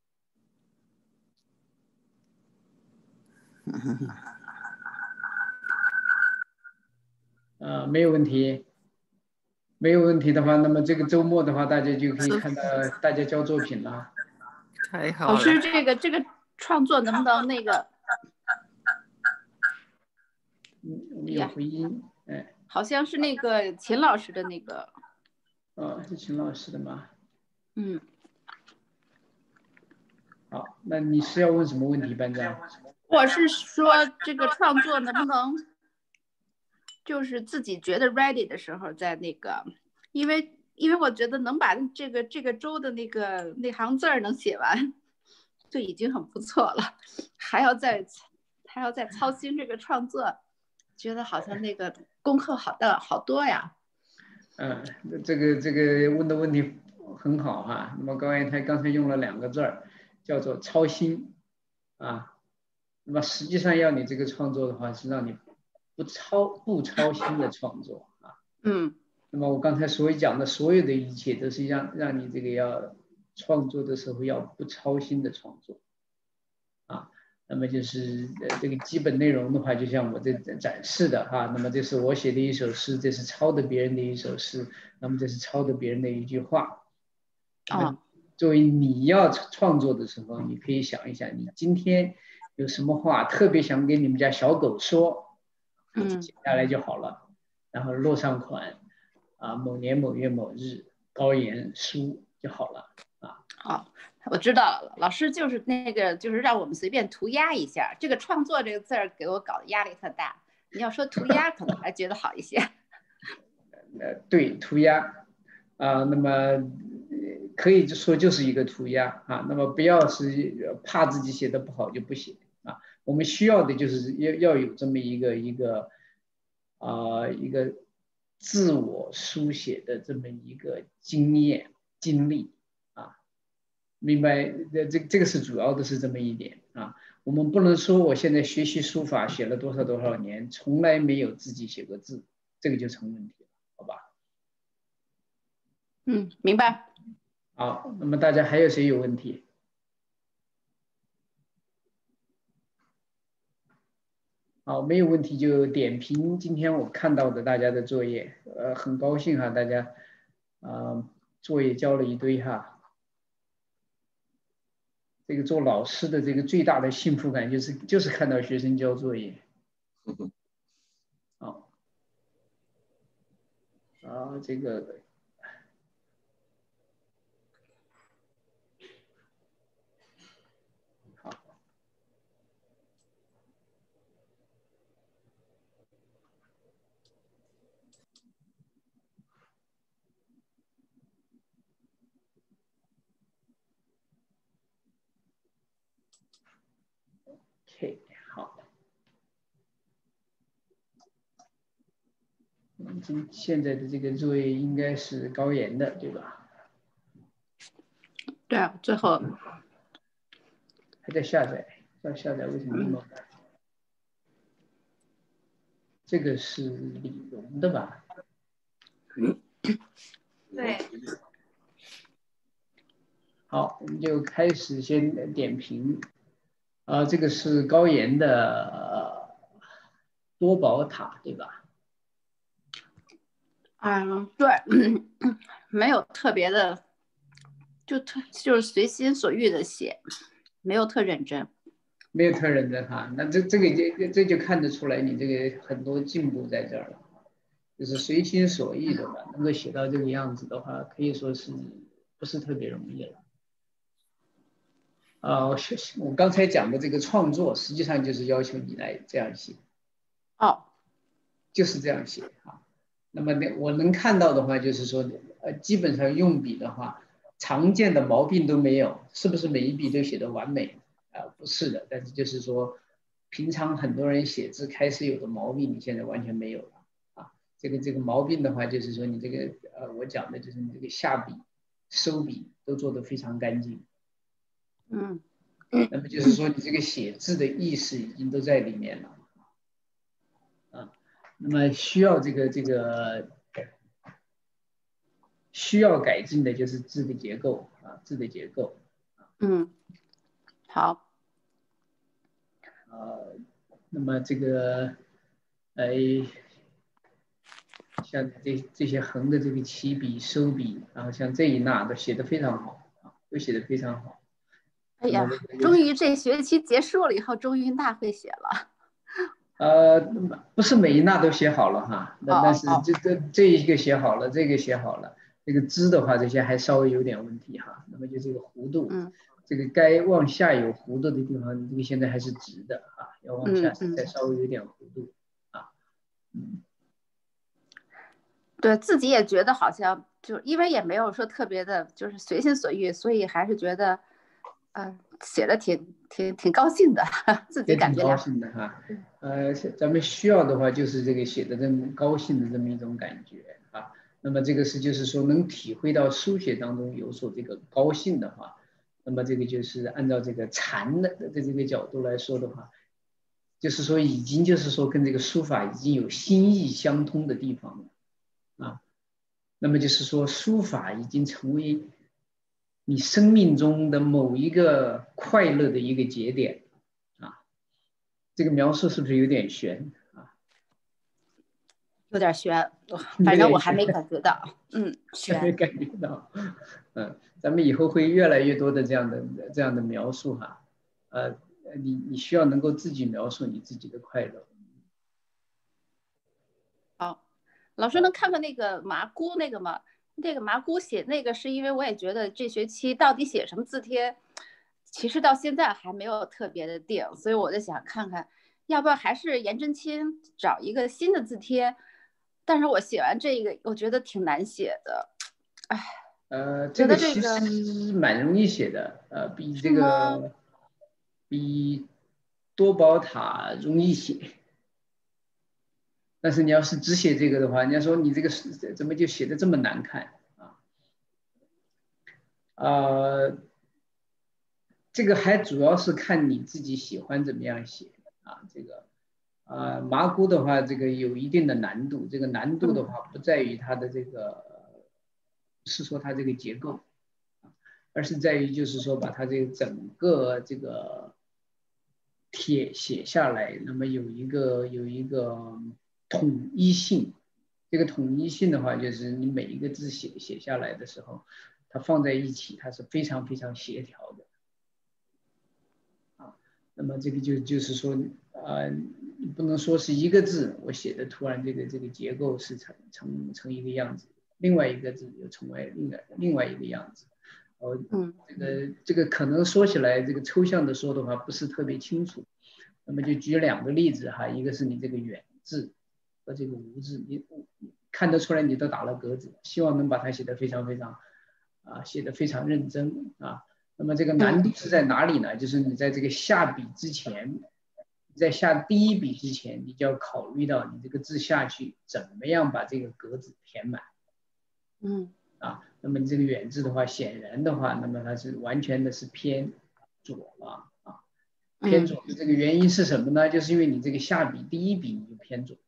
呃，没有问题。没有问题的话，那么这个周末的话，大家就可以看到大家交作品了。 太好了。老师，这个这个创作能不能那个？ 嗯，有回音，哎。 好像是那个秦老师的那个。 哦，是秦老师的吗？ 嗯。 好，那你是要问什么问题，班长？ 我是说这个创作能不能，就是自己觉得 ready 的时候，在那个，因为。因为我觉得能把这个这个周的那个那行字儿能写完，就已经很不错了，还要再还要再操心这个创作，觉得好像那个功课好的好多呀。 嗯，这个这个问的问题很好哈。那么高原他刚才用了两个字儿，叫做操心啊。那么实际上要你这个创作的话，是让你不操不操心的创作啊。 嗯。 那么我刚才所讲的所有的一切都是让让你这个要创作的时候要不操心的创作啊。那么就是呃这个基本内容的话，就像我这展示的哈，那么这是我写的一首诗，这是抄的别人的一首诗，那么这是抄的别人的一句话。 啊。 作为你要创作的时候，你可以想一想，你今天有什么话特别想跟你们家小狗说， 嗯， 写下来就好了，然后落上款，啊，某年某月某日，高言书就好了啊。 好，我知道了，老师就是那个，就是让我们随便涂鸦一下。这个创作这个字儿给我搞得压力特大。你要说涂鸦，可能还觉得好一些。 呃，对，涂鸦啊，那么可以说就是一个涂鸦啊。那么不要是怕自己写的不好就不写啊。我们需要的就是要要有这么一个一个啊、呃、一个自我书写的这么一个经验经历啊。明白？这这这个是主要的是这么一点啊。我们不能说我现在学习书法写了多少多少年，从来没有自己写过字，这个就成问题了，好吧？ 嗯，明白。 好，那么大家还有谁有问题？好，没有问题就点评今天我看到的大家的作业，呃，很高兴哈，大家，呃，作业交了一堆哈。这个做老师的这个最大的幸福感就是就是看到学生交作业。好，啊，这个。OK， 好。今现在的这个作业应该是高研的，对吧？ 对啊，最后还在下载，要下载为什么那么慢？这个是李荣的吧？ 对。 好，我们就开始先点评。啊、呃，这个是高研的多宝塔，对吧？ 嗯，对，没有特别的，就特就是随心所欲的写，没有特认真。 没有特认真哈，那这这个这这就看得出来你这个很多进步在这儿了，就是随心所欲的吧，能够写到这个样子的话，可以说是不是特别容易了。啊、呃，我刚才讲的这个创作，实际上就是要求你来这样写。 哦， 就是这样写啊。那么那我能看到的话，就是说，呃，基本上用笔的话，常见的毛病都没有，是不是每一笔都写得完美？啊、呃，不是的，但是就是说，平常很多人写字开始有的毛病，你现在完全没有了啊。这个这个毛病的话，就是说你这个呃，我讲的就是你这个下笔、收笔都做得非常干净。 嗯。 那么就是说，你这个写字的意识已经都在里面了。啊，那么需要这个这个需要改进的就是字的结构啊，字的结构。 嗯，好。 呃，那么这个，呃，像这这些横的这个起笔、收笔，然后像这一捺都写得非常好啊，都写得非常好。 哎呀，终于这学期结束了以后，终于那会写了。 呃，不是每一捺都写好了哈，那但是这这这一个写好了，这个写好了，这个支的话，这些还稍微有点问题哈。那么就这个弧度， 嗯， 这个该往下有弧度的地方，这个现在还是直的啊，要往下再稍微有点弧度啊。嗯， 对自己也觉得好像就因为也没有说特别的，就是随心所欲，所以还是觉得，嗯、呃，写的挺挺挺高兴的，自己感觉挺高兴的哈。呃，咱们需要的话就是这个写的这么高兴的这么一种感觉啊。那么这个是就是说能体会到书写当中有所这个高兴的话，那么这个就是按照这个禅的的这个角度来说的话，就是说已经就是说跟这个书法已经有心意相通的地方了啊。那么就是说书法已经成为你生命中的某一个快乐的一个节点啊。这个描述是不是有点悬啊？ 有点悬，反正我还没感觉到，嗯， 还没悬。 感觉到，嗯，咱们以后会越来越多的这样的这样的描述哈，呃，你你需要能够自己描述你自己的快乐。 好，老师能看看那个麻姑那个吗？那个麻姑写那个是因为我也觉得这学期到底写什么字帖，其实到现在还没有特别的定，所以我就想看看，要不要还是颜真卿找一个新的字帖。但是我写完这个，我觉得挺难写的，哎。 呃，这个其觉得这个实蛮容易写的，呃，比这是吗？ 个比多宝塔容易写。但是你要是只写这个的话，人家说你这个是怎么就写的这么难看啊？呃，这个还主要是看你自己喜欢怎么样写啊。这个啊，麻姑的话，这个有一定的难度。这个难度的话，不在于它的这个，是说它这个结构，而是在于就是说把它这个整个这个帖写下来，那么有一个有一个统一性。这个统一性的话，就是你每一个字写写下来的时候，它放在一起，它是非常非常协调的。啊，那么这个就就是说，呃，不能说是一个字我写的突然这个这个结构是成成成一个样子，另外一个字又成为另外另外一个样子。呃， 嗯， 这个这个可能说起来，这个抽象的说的话不是特别清楚。那么就举两个例子哈，一个是你这个远字和这个无字，你看得出来你都打了格子，希望能把它写得非常非常啊，写得非常认真啊。那么这个难度是在哪里呢？就是你在这个下笔之前，在下第一笔之前，你就要考虑到你这个字下去怎么样把这个格子填满。 嗯啊，那么你这个远字的话，显然的话，那么它是完全的是偏左了啊。偏左的这个原因是什么呢？就是因为你这个下笔第一笔你就偏左，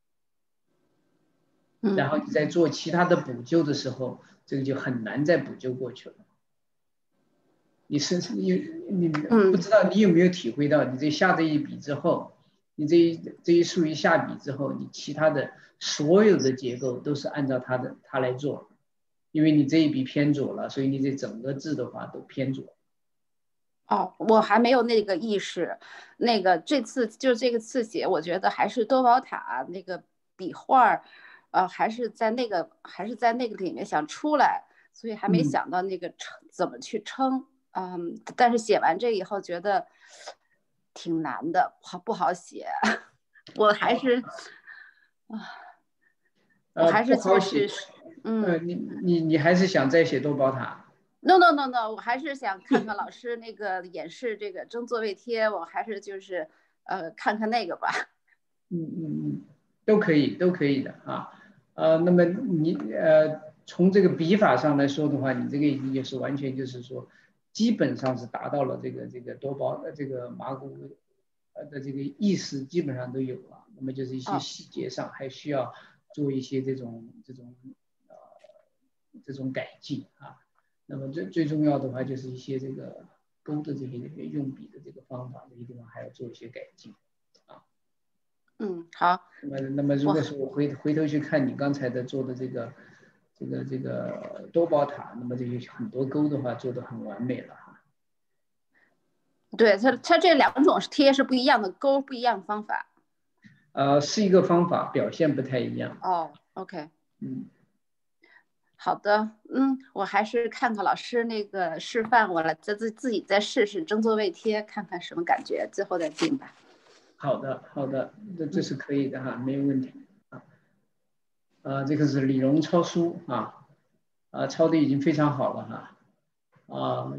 然后你在做其他的补救的时候，这个就很难再补救过去了。你是你你不知道你有没有体会到，你这下这一笔之后，你这一这一竖一下笔之后，你其他的所有的结构都是按照它的它来做，因为你这一笔偏左了，所以你这整个字的话都偏左。 哦，我还没有那个意识，那个这次就这个次写，我觉得还是多宝塔那个笔画，呃，还是在那个还是在那个里面想出来，所以还没想到那个称怎么去称，嗯，但是写完这以后觉得挺难的，好不好写？我还是啊，我还是就是， 嗯，呃，你你你还是想再写多宝塔？ No no no no， 我还是想看看老师那个演示这个争座位帖，我还是就是呃看看那个吧。 嗯嗯嗯，都可以都可以的啊。呃，那么你呃从这个笔法上来说的话，你这个已经就是完全就是说，基本上是达到了这个这个多宝呃这个麻姑呃的这个意思基本上都有了。那么就是一些细节上还需要做一些这种这种呃这种改进啊。那么最最重要的话就是一些这个勾的这些这个用笔的这个方法，这些地方还要做一些改进啊。 嗯，好。 那么那么如果说我回回头去看你刚才的做的这个这个这个多宝塔，那么这些很多勾的话做得很完美了哈。 对，它它这两种贴是不一样的，勾不一样的方法。 呃，是一个方法，表现不太一样。 哦 ，OK。 嗯。 好的，嗯，我还是看看老师那个示范，我来再自自己再试试争座位贴，看看什么感觉，最后再定吧。 好的，好的，这这是可以的哈，没有问题啊。啊，这个是李荣抄书啊，啊，抄的已经非常好了哈。啊，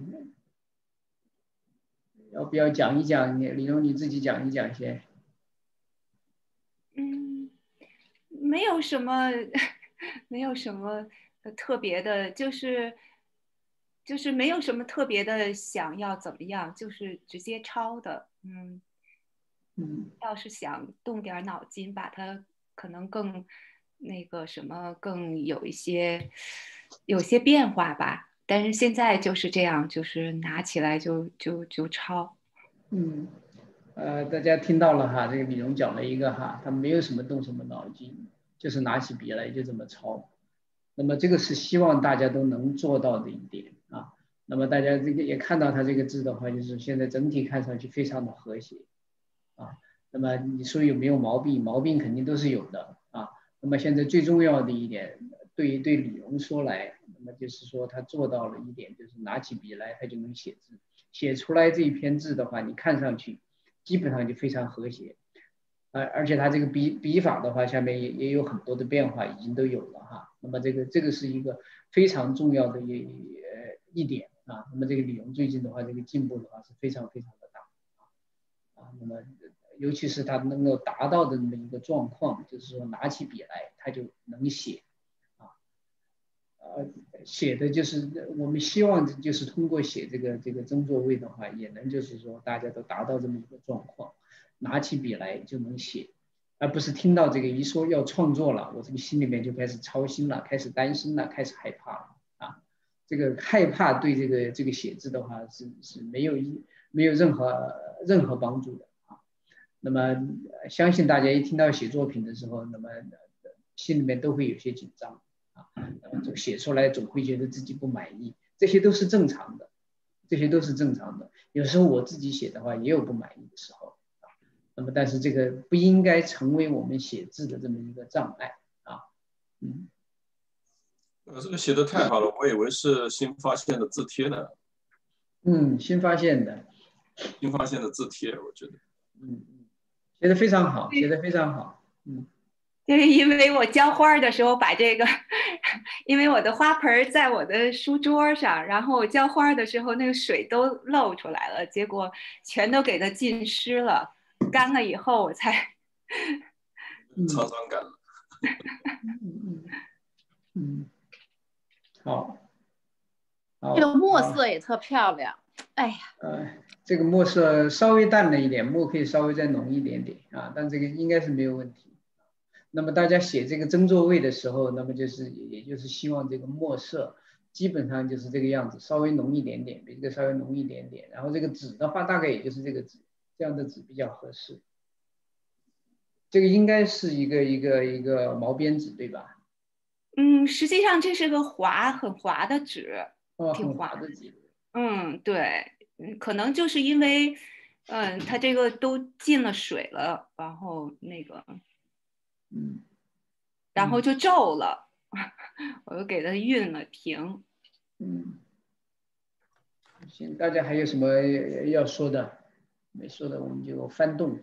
要不要讲一讲？你李荣你自己讲一讲先。 嗯，没有什么，没有什么特别的，就是就是没有什么特别的想要怎么样，就是直接抄的，嗯嗯， 要是想动点脑筋，把它可能更那个什么，更有一些有些变化吧。但是现在就是这样，就是拿起来就就就抄。 嗯，呃，大家听到了哈，这个李荣讲了一个哈，他没有什么动什么脑筋， 就是拿起笔来就这么抄。那么这个是希望大家都能做到的一点啊。那么大家这个也看到它这个字的话，就是现在整体看上去非常的和谐啊。那么你说有没有毛病？毛病肯定都是有的啊。那么现在最重要的一点，对于对李荣说来，那么就是说他做到了一点，就是拿起笔来他就能写字，写出来这一篇字的话，你看上去基本上就非常和谐。而而且他这个笔笔法的话，下面也也有很多的变化，已经都有了哈。那么这个这个是一个非常重要的一呃一点啊。那么这个李荣最近的话，这个进步的话是非常非常的大啊。那么尤其是他能够达到的那么一个状况，就是说拿起笔来他就能写啊，呃写的就是我们希望就是通过写这个这个曾作卫的话，也能就是说大家都达到这么一个状况。拿起笔来就能写，而不是听到这个一说要创作了，我这个心里面就开始操心了，开始担心了，开始害怕了啊！这个害怕对这个这个写字的话是是没有一没有任何任何帮助的啊。那么相信大家一听到写作品的时候，那么心里面都会有些紧张啊，就写出来总会觉得自己不满意，这些都是正常的，这些都是正常的。有时候我自己写的话也有不满意的时候。那么，但是这个不应该成为我们写字的这么一个障碍啊。嗯， 呃，这个写的太好了，我以为是新发现的字帖呢。 嗯，新发现的， 新发现的字帖，我觉得。 嗯嗯，写的非常好，写的非常好。嗯， 就是因为我浇花的时候把这个，因为我的花盆在我的书桌上，然后我浇花的时候那个水都漏出来了，结果全都给它浸湿了。干了以后我才沧桑感了。 嗯嗯，好，好。 这个墨色也特漂亮，哎呀， 呃，这个墨色稍微淡了一点，墨可以稍微再浓一点点啊，但这个应该是没有问题。那么大家写这个曾作卫的时候，那么就是也就是希望这个墨色基本上就是这个样子，稍微浓一点点，比这个稍微浓一点点。然后这个纸的话，大概也就是这个纸，这样的纸比较合适。这个应该是一个一个一个毛边纸，对吧？ 嗯，实际上这是个滑很滑的纸， 哦， 挺很滑的纸。 嗯，对，嗯，可能就是因为，嗯，它这个都进了水了，然后那个， 嗯， 然后就皱了，我又给它熨了平。 嗯，行，大家还有什么要说的？没说的我们就翻动。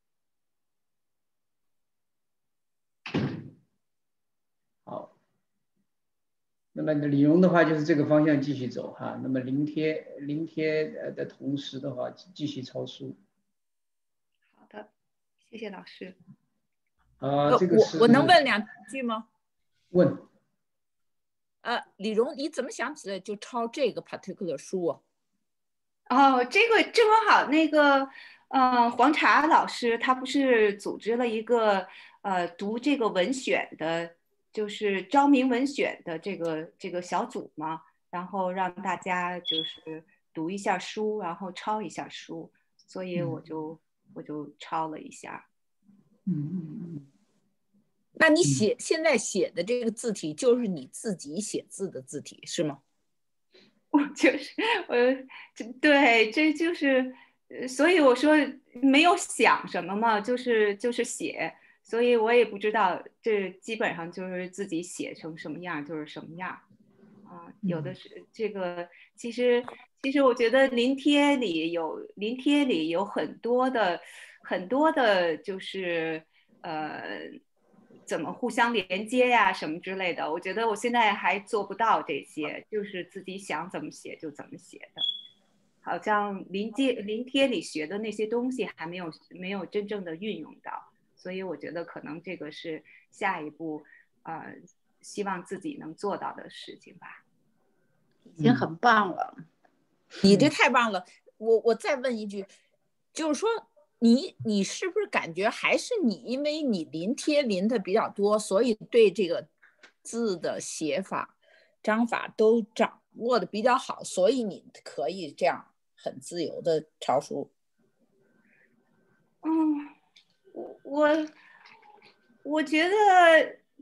好，那么李荣的话就是这个方向继续走哈。那么临贴临贴呃的同时的话，继续抄书。 好的，谢谢老师。 啊，这个是我我能问两句吗？ 问。 呃，李荣，你怎么想起来就抄这个 particular 书啊？ 哦，这个正好那个，呃，黄茶老师他不是组织了一个呃读这个文选的，就是昭明文选的这个这个小组嘛，然后让大家就是读一下书，然后抄一下书，所以我就、嗯、我就抄了一下。 嗯嗯嗯。 那你写、嗯、现在写的这个字体就是你自己写字的字体是吗？ 我就是我，对，这就是，所以我说没有想什么嘛，就是就是写，所以我也不知道，这基本上就是自己写成什么样就是什么样，啊，有的是这个，其实其实我觉得临帖里有临帖里有很多的很多的，就是呃。怎么互相连接呀、啊，什么之类的，我觉得我现在还做不到这些，就是自己想怎么写就怎么写的，好像临贴临贴里学的那些东西还没有没有真正的运用到，所以我觉得可能这个是下一步呃希望自己能做到的事情吧。 已经很棒了， 嗯、你这太棒了！我我再问一句，就是说。你你是不是感觉还是你，因为你临贴临的比较多，所以对这个字的写法、章法都掌握的比较好，所以你可以这样很自由的抄书？ 嗯，我我我觉得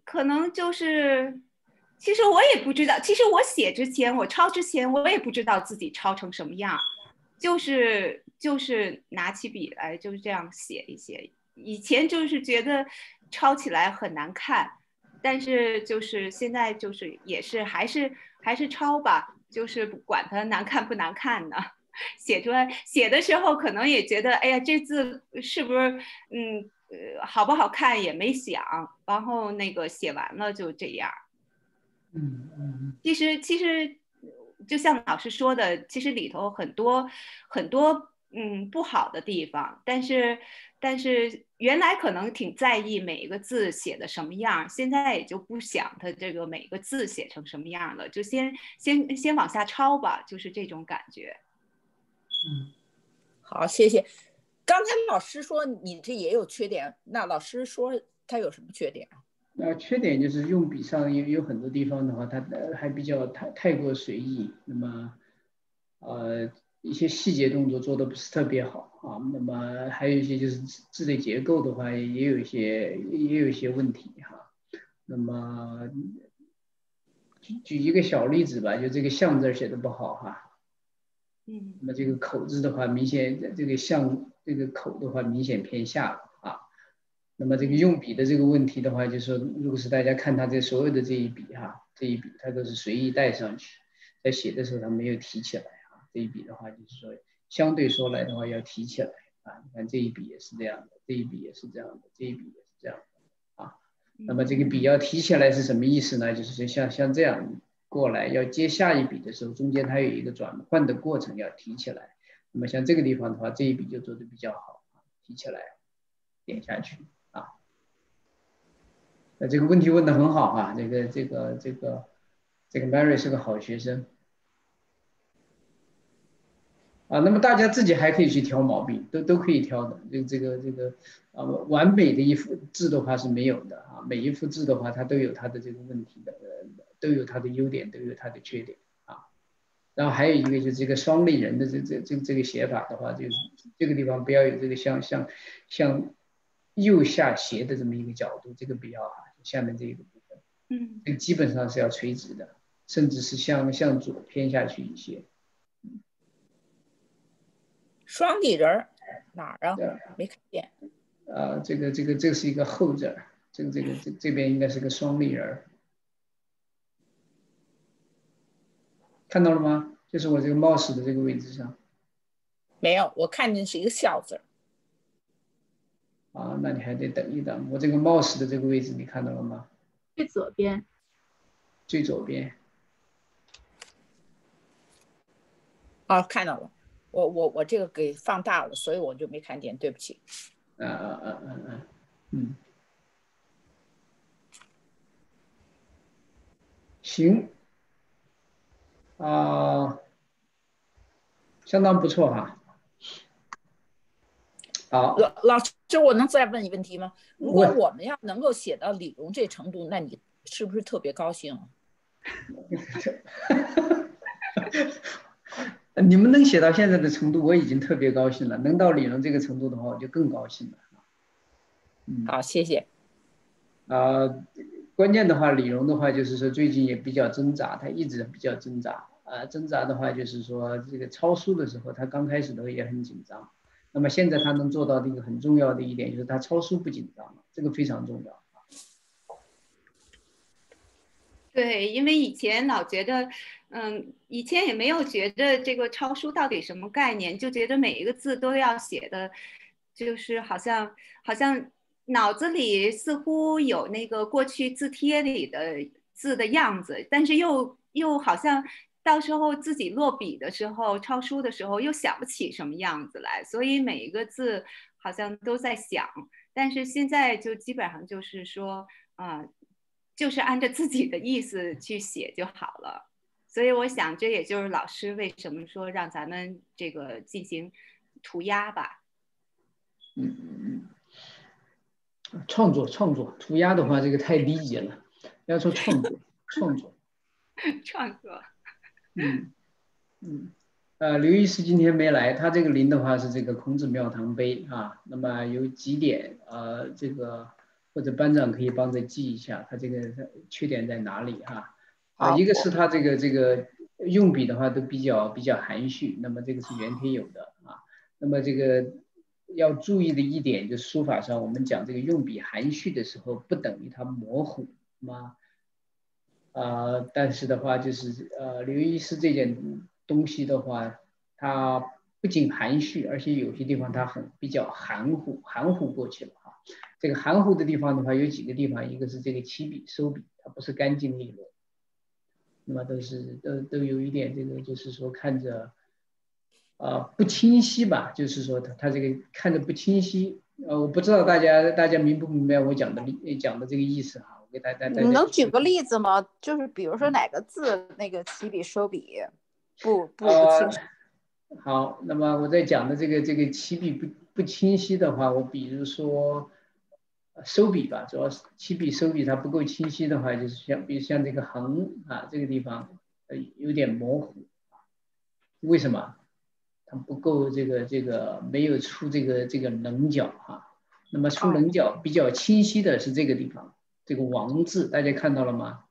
可能就是，其实我也不知道，其实我写之前，我抄之前，我也不知道自己抄成什么样，就是就是拿起笔来就是这样写一写。以前就是觉得抄起来很难看，但是就是现在就是也是还是还是抄吧，就是管它难看不难看呢。写出来写的时候可能也觉得，哎呀，这字是不是嗯呃好不好看也没想，然后那个写完了就这样。 嗯嗯， 其实其实就像老师说的，其实里头很多很多嗯不好的地方，但是但是原来可能挺在意每一个字写的什么样，现在也就不想它这个每个字写成什么样了，就先先先往下抄吧，就是这种感觉。 嗯， 好，谢谢。刚才老师说你这也有缺点，那老师说他有什么缺点啊？ 那缺点就是用笔上有有很多地方的话，它还比较太太过随意，那么呃一些细节动作做的不是特别好啊，那么还有一些就是字的结构的话，也有一些也有一些问题哈。那么举举一个小例子吧，就这个象字写的不好哈。 嗯， 那么这个口字的话，明显这个象这个口的话明显偏下啊。那么这个用笔的这个问题的话，就是说，如果是大家看他这所有的这一笔哈，这一笔它都是随意带上去，在写的时候他没有提起来啊。这一笔的话，就是说相对说来的话要提起来啊。你看这一笔也是这样的，这一笔也是这样的，这一笔也是这样的啊。那么这个笔要提起来是什么意思呢？就是像像这样过来，要接下一笔的时候，中间它有一个转换的过程，要提起来。那么像这个地方的话，这一笔就做的比较好，提起来，点下去啊。那这个问题问的很好啊，这个这个这个这个 Mary 是个好学生啊。那么大家自己还可以去挑毛病，都都可以挑的。这个这个这个啊，完美的一幅字的话是没有的啊，每一幅字的话它都有它的这个问题的，呃，都有它的优点，都有它的缺点啊。然后还有一个就是这个双立人的这这这这个写法的话，就是这个地方不要有这个像像像右下斜的这么一个角度，这个不要啊，下面这个部分， 嗯， 这个基本上是要垂直的，甚至是向向左偏下去一些。 双立人儿哪儿啊？ 对没看见。 啊，这个这个这是一个后字儿，这个这个这这边应该是个双立人儿，看到了吗？就是我这个 mouse 的这个位置上。 没有，我看见是一个笑字儿。 啊，那你还得等一等。我这个 mouse 的这个位置你看到了吗？ 最左边。 最左边。 哦，看到了。我我我这个给放大了，所以我就没看见，对不起。 啊啊啊啊啊，嗯，行，啊，相当不错哈。好， 老老师，我能再问一问题吗？如果我们要能够写到李荣这程度，那你是不是特别高兴？ 你们能写到现在的程度，我已经特别高兴了。能到李荣这个程度的话，我就更高兴了。 嗯，好，谢谢。 啊、呃，关键的话，李荣的话就是说最近也比较挣扎，他一直比较挣扎。啊、呃，挣扎的话就是说这个抄书的时候，他刚开始的时候也很紧张。那么现在他能做到的一个很重要的一点，就是他抄书不紧张了，这个非常重要。 对，因为以前老觉得，嗯，以前也没有觉得这个抄书到底什么概念，就觉得每一个字都要写的，就是好像好像脑子里似乎有那个过去字帖里的字的样子，但是又又好像到时候自己落笔的时候，抄书的时候又想不起什么样子来，所以每一个字好像都在想，但是现在就基本上就是说，啊、呃。就是按照自己的意思去写就好了，所以我想这也就是老师为什么说让咱们这个进行涂鸦吧。 嗯嗯嗯，创作创作，涂鸦的话这个太低级了，要说创作创作。 创作。 嗯嗯，呃，刘医师今天没来，他这个临的话是这个孔子庙堂碑啊，那么有几点呃这个。 或者班长可以帮着记一下，它这个缺点在哪里哈？啊， 好一个是它这个这个用笔的话都比较比较含蓄，那么这个是原帖有的啊。那么这个要注意的一点就是书法上，我们讲这个用笔含蓄的时候，不等于它模糊吗？呃，但是的话就是呃，刘医师这件东西的话，它不仅含蓄，而且有些地方它很比较含糊，含糊过去了哈。这个含糊的地方的话，有几个地方，一个是这个起笔收笔，它不是干净利落，那么都是都都有一点这个，就是说看着，呃，不清晰吧，就是说它它这个看着不清晰，呃，我不知道大家大家明不明白我讲的讲的这个意思哈。给大家， 你能举个例子吗？就是比如说哪个字那个起笔收笔不不不清晰？ 呃、好，那么我在讲的这个这个起笔不不清晰的话，我比如说收笔吧，主要是起笔收笔它不够清晰的话，就是像比如像这个横啊这个地方呃有点模糊，为什么？它不够这个这个没有出这个这个棱角哈。那么出棱角比较清晰的是这个地方。这个王字大家看到了吗？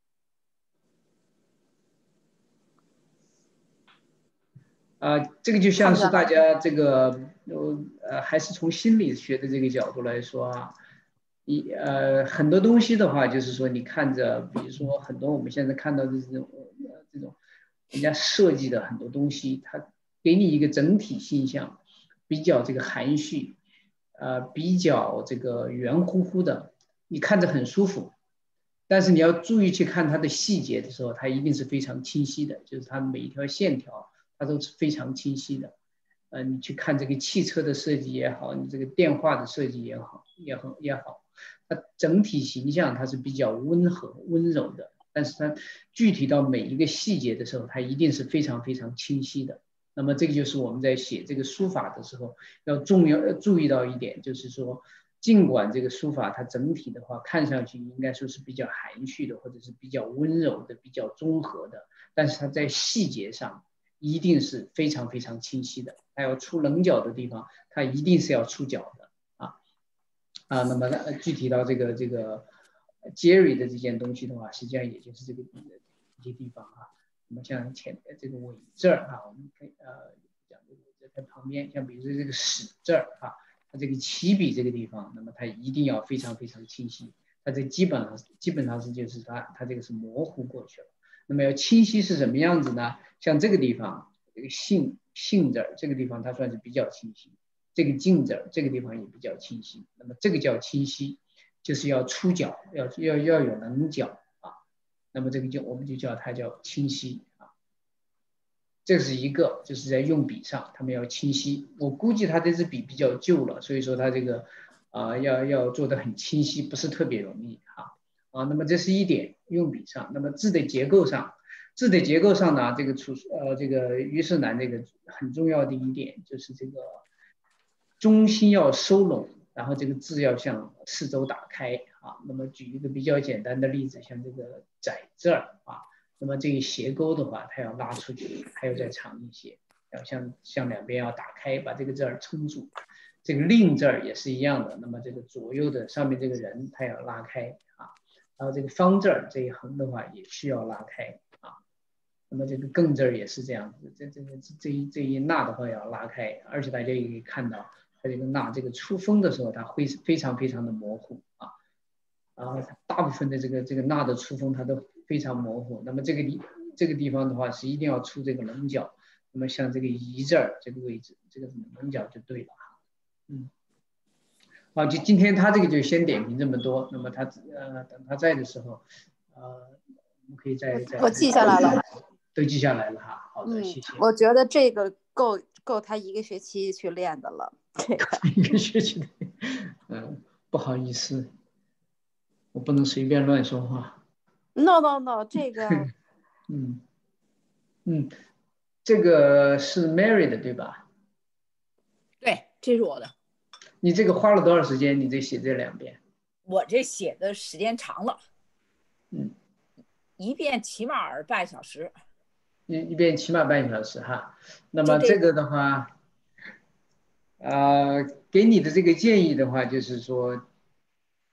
啊、呃，这个就像是大家这个呃还是从心理学的这个角度来说啊，一呃很多东西的话，就是说你看着，比如说很多我们现在看到的这种呃这种人家设计的很多东西，它给你一个整体形象，比较这个含蓄，呃比较这个圆乎乎的，你看着很舒服。但是你要注意去看它的细节的时候，它一定是非常清晰的，就是它每一条线条它都是非常清晰的。呃，你去看这个汽车的设计也好，你这个电话的设计也好，也好也好，它整体形象它是比较温和温柔的，但是它具体到每一个细节的时候，它一定是非常非常清晰的。那么这个就是我们在写这个书法的时候要重要要注意到一点，就是说。尽管这个书法它整体的话看上去应该说是比较含蓄的，或者是比较温柔的、比较综合的，但是它在细节上一定是非常非常清晰的。它要出棱角的地方，它一定是要出角的啊啊。那么具体到这个这个 Jerry 的这件东西的话，实际上也就是这个一些地方啊。那么像前这个尾字儿啊，我们可以呃讲这个尾字在旁边，像比如说这个始字儿啊。它这个起笔这个地方，那么它一定要非常非常清晰。它这基本上基本上是就是它它这个是模糊过去了。那么要清晰是什么样子呢？像这个地方，这个信信字这个地方它算是比较清晰。这个进字这个地方也比较清晰。那么这个叫清晰，就是要出角，要要要有棱角啊。那么这个就我们就叫它叫清晰。这是一个，就是在用笔上，他们要清晰。我估计他这支笔比较旧了，所以说他这个啊、呃、要要做的很清晰，不是特别容易哈啊。那么这是一点，用笔上。那么字的结构上，字的结构上呢，这个楚呃这个虞世南这个很重要的一点就是这个中心要收拢，然后这个字要向四周打开啊。那么举一个比较简单的例子，像这个窄字儿啊。那么这个斜钩的话，它要拉出去，还要再长一些，要向向两边要打开，把这个字儿撑住。这个令字儿也是一样的，那么这个左右的上面这个人，它要拉开啊。然后这个方字儿这一横的话，也需要拉开啊。那么这个更字儿也是这样子，这这个这一这一捺的话要拉开，而且大家也可以看到，它这个捺这个出锋的时候，它会非常非常的模糊啊。然后大部分的这个这个捺的出锋，它都非常模糊。那么这个地这个地方的话是一定要出这个棱角。那么像这个夷字儿这个位置，这个棱角就对了哈。嗯，好，就今天他这个就先点评这么多。那么他呃等他在的时候，呃我们可以再再我记下来了， 都记下来了哈。好的， 嗯， 谢谢。 我觉得这个够够他一个学期去练的了。这个一个学期的，嗯，不好意思。我不能随便乱说话。 No no no， 这个， 嗯嗯，这个是 Mary 的对吧？ 对，这是我的。 你这个花了多少时间？你这写这两遍？ 我这写的时间长了， 嗯， 一遍起码半小时。 一一遍起码半小时哈。那么这个的话，呃，给你的这个建议的话，就是说。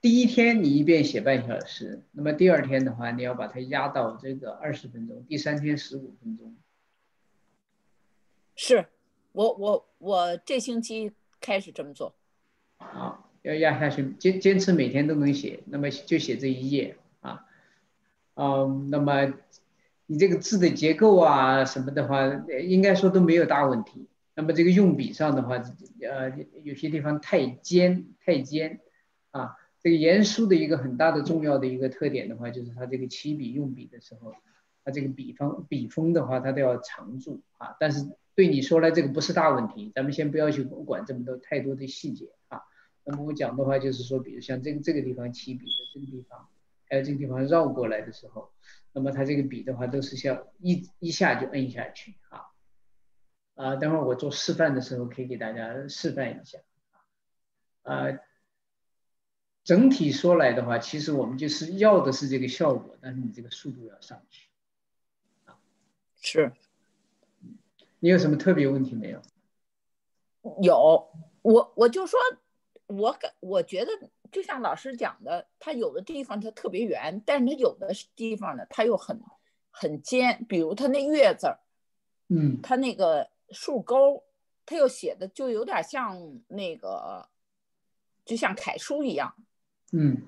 第一天你一遍写半小时，那么第二天的话，你要把它压到这个二十分钟，第三天十五分钟。 是我我我这星期开始这么做。 啊，要压下去，坚坚持每天都能写，那么就写这一页啊，嗯，那么你这个字的结构啊什么的话，应该说都没有大问题。那么这个用笔上的话，呃，有些地方太尖太尖啊。这个言书的一个很大的重要的一个特点的话，就是它这个起笔用笔的时候，它这个笔锋笔锋的话，它都要常住啊。但是对你说来，这个不是大问题，咱们先不要去管这么多太多的细节啊。那么我讲的话就是说，比如像这个这个地方起笔的这个地方，还有这个地方绕过来的时候，那么它这个笔的话都是像一一下就摁下去啊。啊，等会儿我做示范的时候可以给大家示范一下啊。整体说来的话，其实我们就是要的是这个效果，但是你这个速度要上去。啊， 是。 你有什么特别问题没有？ 有，我我就说，我感我觉得就像老师讲的，它有的地方它特别圆，但是它有的地方呢，它又很很尖，比如它那月字儿， 嗯， 它那个竖钩，它又写的就有点像那个，就像楷书一样。 嗯，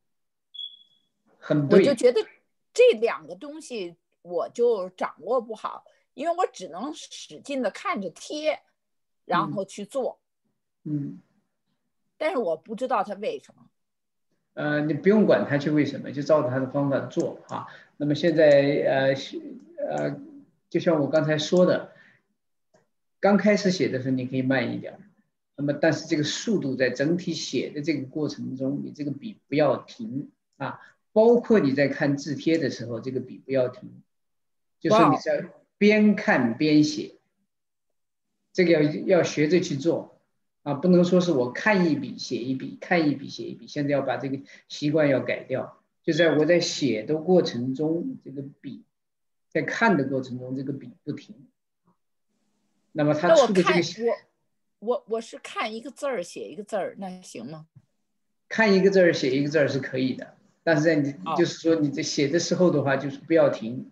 很我就对。 觉得这两个东西我就掌握不好，因为我只能使劲的看着贴，然后去做。 嗯， 但是我不知道它为什么。 呃，你不用管它去为什么，就照着它的方法做啊。那么现在呃呃，就像我刚才说的，刚开始写的时候你可以慢一点，那么但是这个速度在整体写的这个过程中，你这个笔不要停啊，包括你在看字帖的时候，这个笔不要停，就是你在边看边写，这个要要学着去做。啊，不能说是我看一笔写一笔，看一笔写一笔，现在要把这个习惯要改掉。就在我在写的过程中，这个笔在看的过程中，这个笔不停。那么它出的这个， 我我我是看一个字儿写一个字儿，那行吗？ 看一个字儿写一个字儿是可以的，但是在你就是说你在写的时候的话，就是不要停。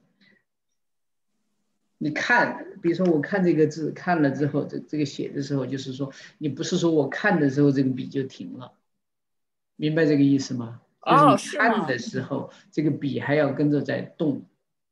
你看，比如说我看这个字，看了之后，这这个写的时候，就是说你不是说我看的时候这个笔就停了，明白这个意思吗？就是你看的时候，这个笔还要跟着在动，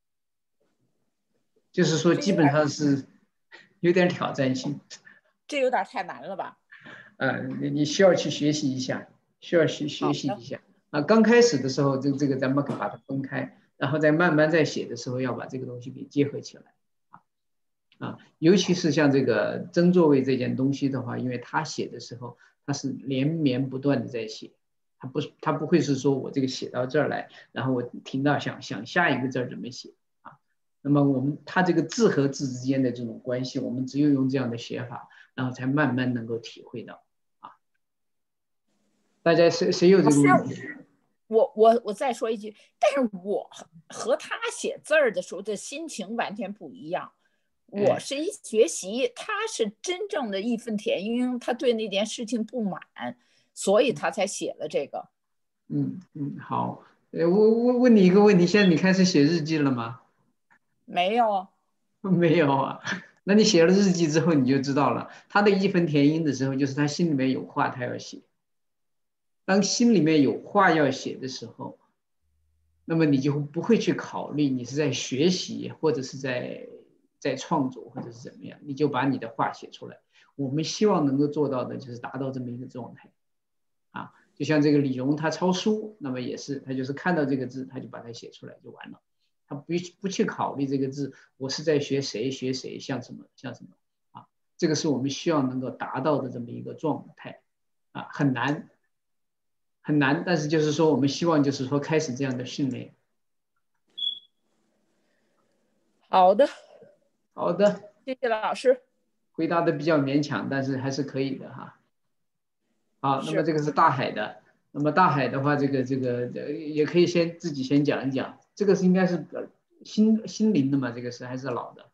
就是说基本上是有点挑战性。 这有点太难了吧？ 呃，你你需要去学习一下，需要去学习一下。啊，刚开始的时候，这这个咱们可把它分开，然后再慢慢在写的时候要把这个东西给结合起来。啊，尤其是像这个曾作为这件东西的话，因为他写的时候，他是连绵不断的在写，他不他不会是说我这个写到这儿来，然后我停到想想下一个字怎么写啊。那么我们他这个字和字之间的这种关系，我们只有用这样的写法，然后才慢慢能够体会到啊。大家谁谁有这个问题？ 我我我再说一句，但是我和他写字儿的时候的心情完全不一样。我是一学习，他是真正的义愤填膺，他对那件事情不满，所以他才写了这个。 嗯嗯，好，呃，我我问你一个问题，现在你开始写日记了吗？ 没有， 没有啊。那你写了日记之后，你就知道了，他的义愤填膺的时候，就是他心里面有话，他要写。当心里面有话要写的时候，那么你就不会去考虑你是在学习，或者是在在创作，或者是怎么样，你就把你的话写出来。我们希望能够做到的就是达到这么一个状态，啊，就像这个李荣他抄书，那么也是他就是看到这个字，他就把它写出来就完了，他不不去考虑这个字我是在学谁学谁像什么像什么啊，这个是我们希望能够达到的这么一个状态，啊，很难。很难，但是就是说，我们希望就是说开始这样的训练。 好的， 好的， 谢谢老师。 回答的比较勉强，但是还是可以的哈。好，那么这个是大海的，那么大海的话，这个这个也可以先自己先讲一讲，这个是应该是心心灵的嘛，这个是还是老的。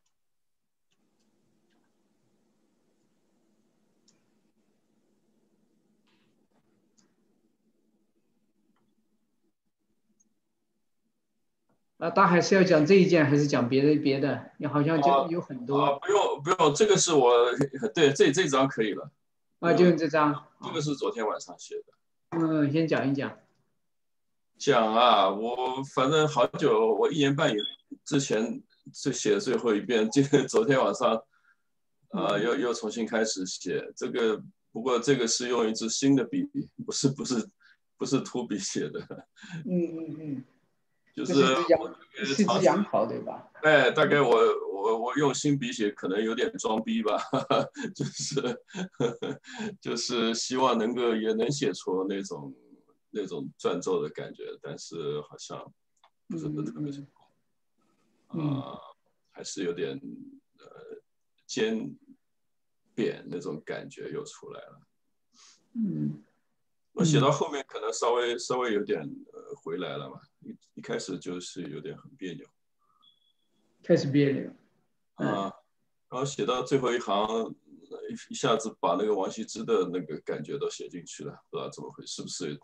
啊，大海是要讲这一件还是讲别的别的？你好像就有很多。 啊，不用不用，这个是我对这这张可以了。 啊，就这张。 这个是昨天晚上写的。 嗯，先讲一讲。 讲啊，我反正好久，我一年半以之前就写最后一遍，今天昨天晚上，呃，又又重新开始写这个。不过这个是用一支新的笔，不是不是不是秃笔写的。 嗯嗯嗯。 就是是一支杨桃对吧？ 哎，大概我我我用新笔写，可能有点装逼吧，就是就是希望能够也能写出那种那种篆奏的感觉，但是好像不是特别成功，啊、 嗯呃，还是有点呃尖扁那种感觉又出来了。 嗯。 我写到后面可能稍微稍微有点呃回来了嘛，一一开始就是有点很别扭， 开始别扭， 啊，然后写到最后一行，一一下子把那个王羲之的那个感觉都写进去了，不知道怎么回事，是不是？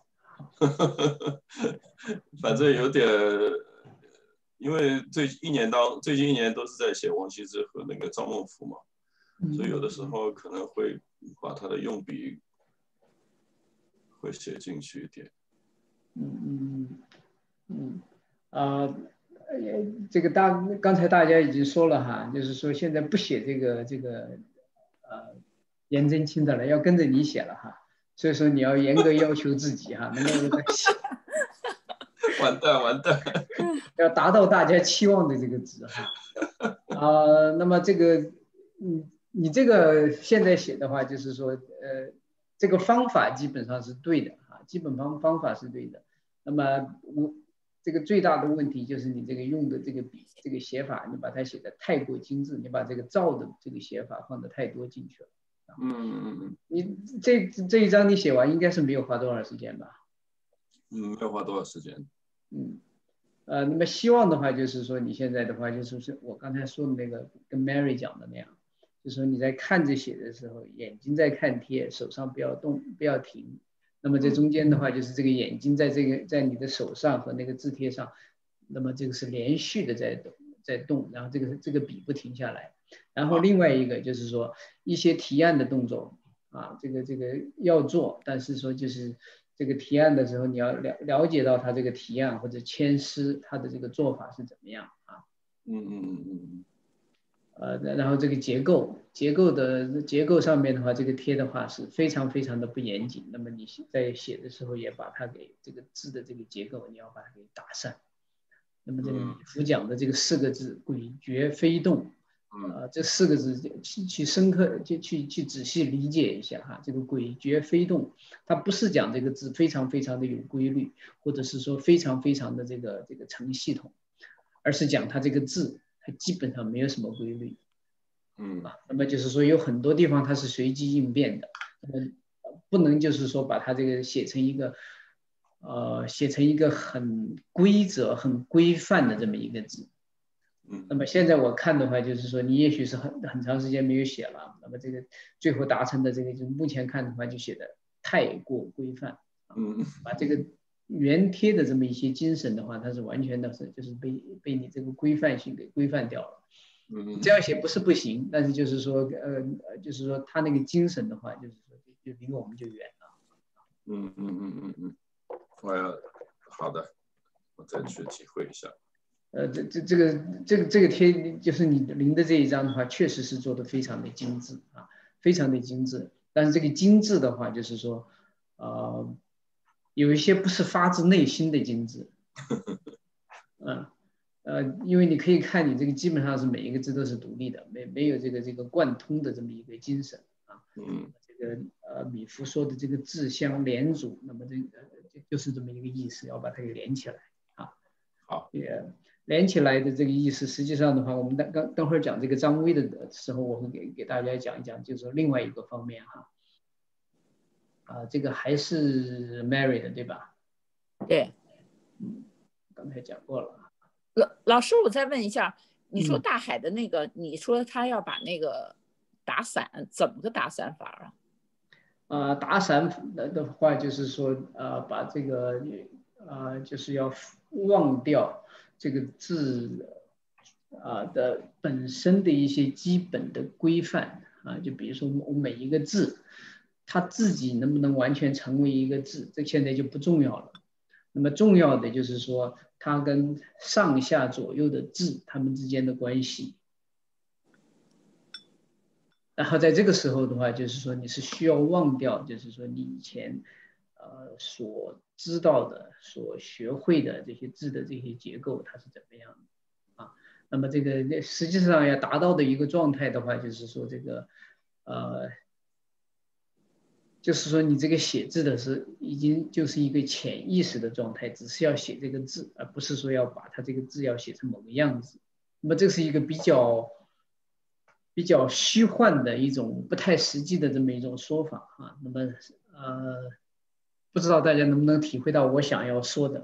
反正有点，因为最一年当最近一年都是在写王羲之和那个赵孟頫嘛，所以有的时候可能会把他的用笔。会写进去一点， 嗯嗯嗯啊，呃，这个大刚才大家已经说了哈，就是说现在不写这个这个呃颜真卿的了，要跟着你写了哈，所以说你要严格要求自己哈，能够写， 完蛋完蛋， 要达到大家期望的这个值哈，啊、呃，那么这个你你这个现在写的话，就是说呃。这个方法基本上是对的啊，基本方方法是对的。那么我这个最大的问题就是你这个用的这个笔这个写法，你把它写的太过精致，你把这个造的这个写法放的太多进去了。 嗯嗯嗯。 你这这一章你写完应该是没有花多少时间吧？ 嗯，没有花多少时间。 嗯，呃，那么希望的话就是说你现在的话就是是我刚才说的那个跟 Mary 讲的那样。就是说你在看着写的时候，眼睛在看贴，手上不要动，不要停。那么这中间的话，就是这个眼睛在这个在你的手上和那个字贴上，那么这个是连续的在动，在动，然后这个这个笔不停下来。然后另外一个就是说一些提案的动作啊，这个这个要做，但是说就是这个提案的时候，你要了了解到他这个提案或者签诗，他的这个做法是怎么样啊？ 嗯嗯嗯嗯。 呃，然后这个结构，结构的结构上面的话，这个贴的话是非常非常的不严谨。那么你在写的时候也把它给这个字的这个结构，你要把它给打散。那么这个米芾讲的这个四个字“诡谲飞动”，啊、呃，这四个字去去深刻就去去仔细理解一下哈。这个“诡谲飞动”，它不是讲这个字非常非常的有规律，或者是说非常非常的这个这个成系统，而是讲它这个字。它基本上没有什么规律， 嗯啊，那么就是说有很多地方它是随机应变的，那么不能就是说把它这个写成一个，呃，写成一个很规则、很规范的这么一个字。 嗯， 那么现在我看的话，就是说你也许是很很长时间没有写了，那么这个最后达成的这个，就目前看的话就写的太过规范， 嗯， 把这个。原贴的这么一些精神的话，它是完全的是就是被被你这个规范性给规范掉了。 嗯， 这样写不是不行，但是就是说呃就是说他那个精神的话，就是说就离我们就远了。 嗯嗯嗯嗯嗯，我要好的，我再去体会一下。 呃，这这这个这个这个贴就是你临的这一张的话，确实是做的非常的精致啊，非常的精致。但是这个精致的话，就是说呃。有一些不是发自内心的精致，嗯，呃，因为你可以看你这个基本上是每一个字都是独立的，没没有这个这个贯通的这么一个精神啊。 嗯， 这个呃米芾说的这个字相连组，那么这个就是这么一个意思，要把它给连起来啊。 好， 也连起来的这个意思，实际上的话，我们等等等会儿讲这个张威的时候，我会给给大家讲一讲，就是另外一个方面哈。啊，这个还是 Mary 的对吧？ 对， 嗯，刚才讲过了。 老老师，我再问一下，你说大海的那个，嗯、你说他要把那个打散，怎么个打散法啊？ 啊、呃，打散的的话就是说，呃，把这个，呃，就是要忘掉这个字啊的本身的一些基本的规范啊，就比如说我每一个字，它自己能不能完全成为一个字，这现在就不重要了。那么重要的就是说，它跟上下左右的字它们之间的关系。然后在这个时候的话，就是说你是需要忘掉，就是说你以前呃所知道的、所学会的这些字的这些结构它是怎么样的啊？那么这个实际上要达到的一个状态的话，就是说这个呃，就是说你这个写字的是已经就是一个潜意识的状态，只是要写这个字，而不是说要把它这个字要写成某个样子。那么这是一个比较。比较虚幻的一种不太实际的这么一种说法啊，那么呃，不知道大家能不能体会到我想要说的？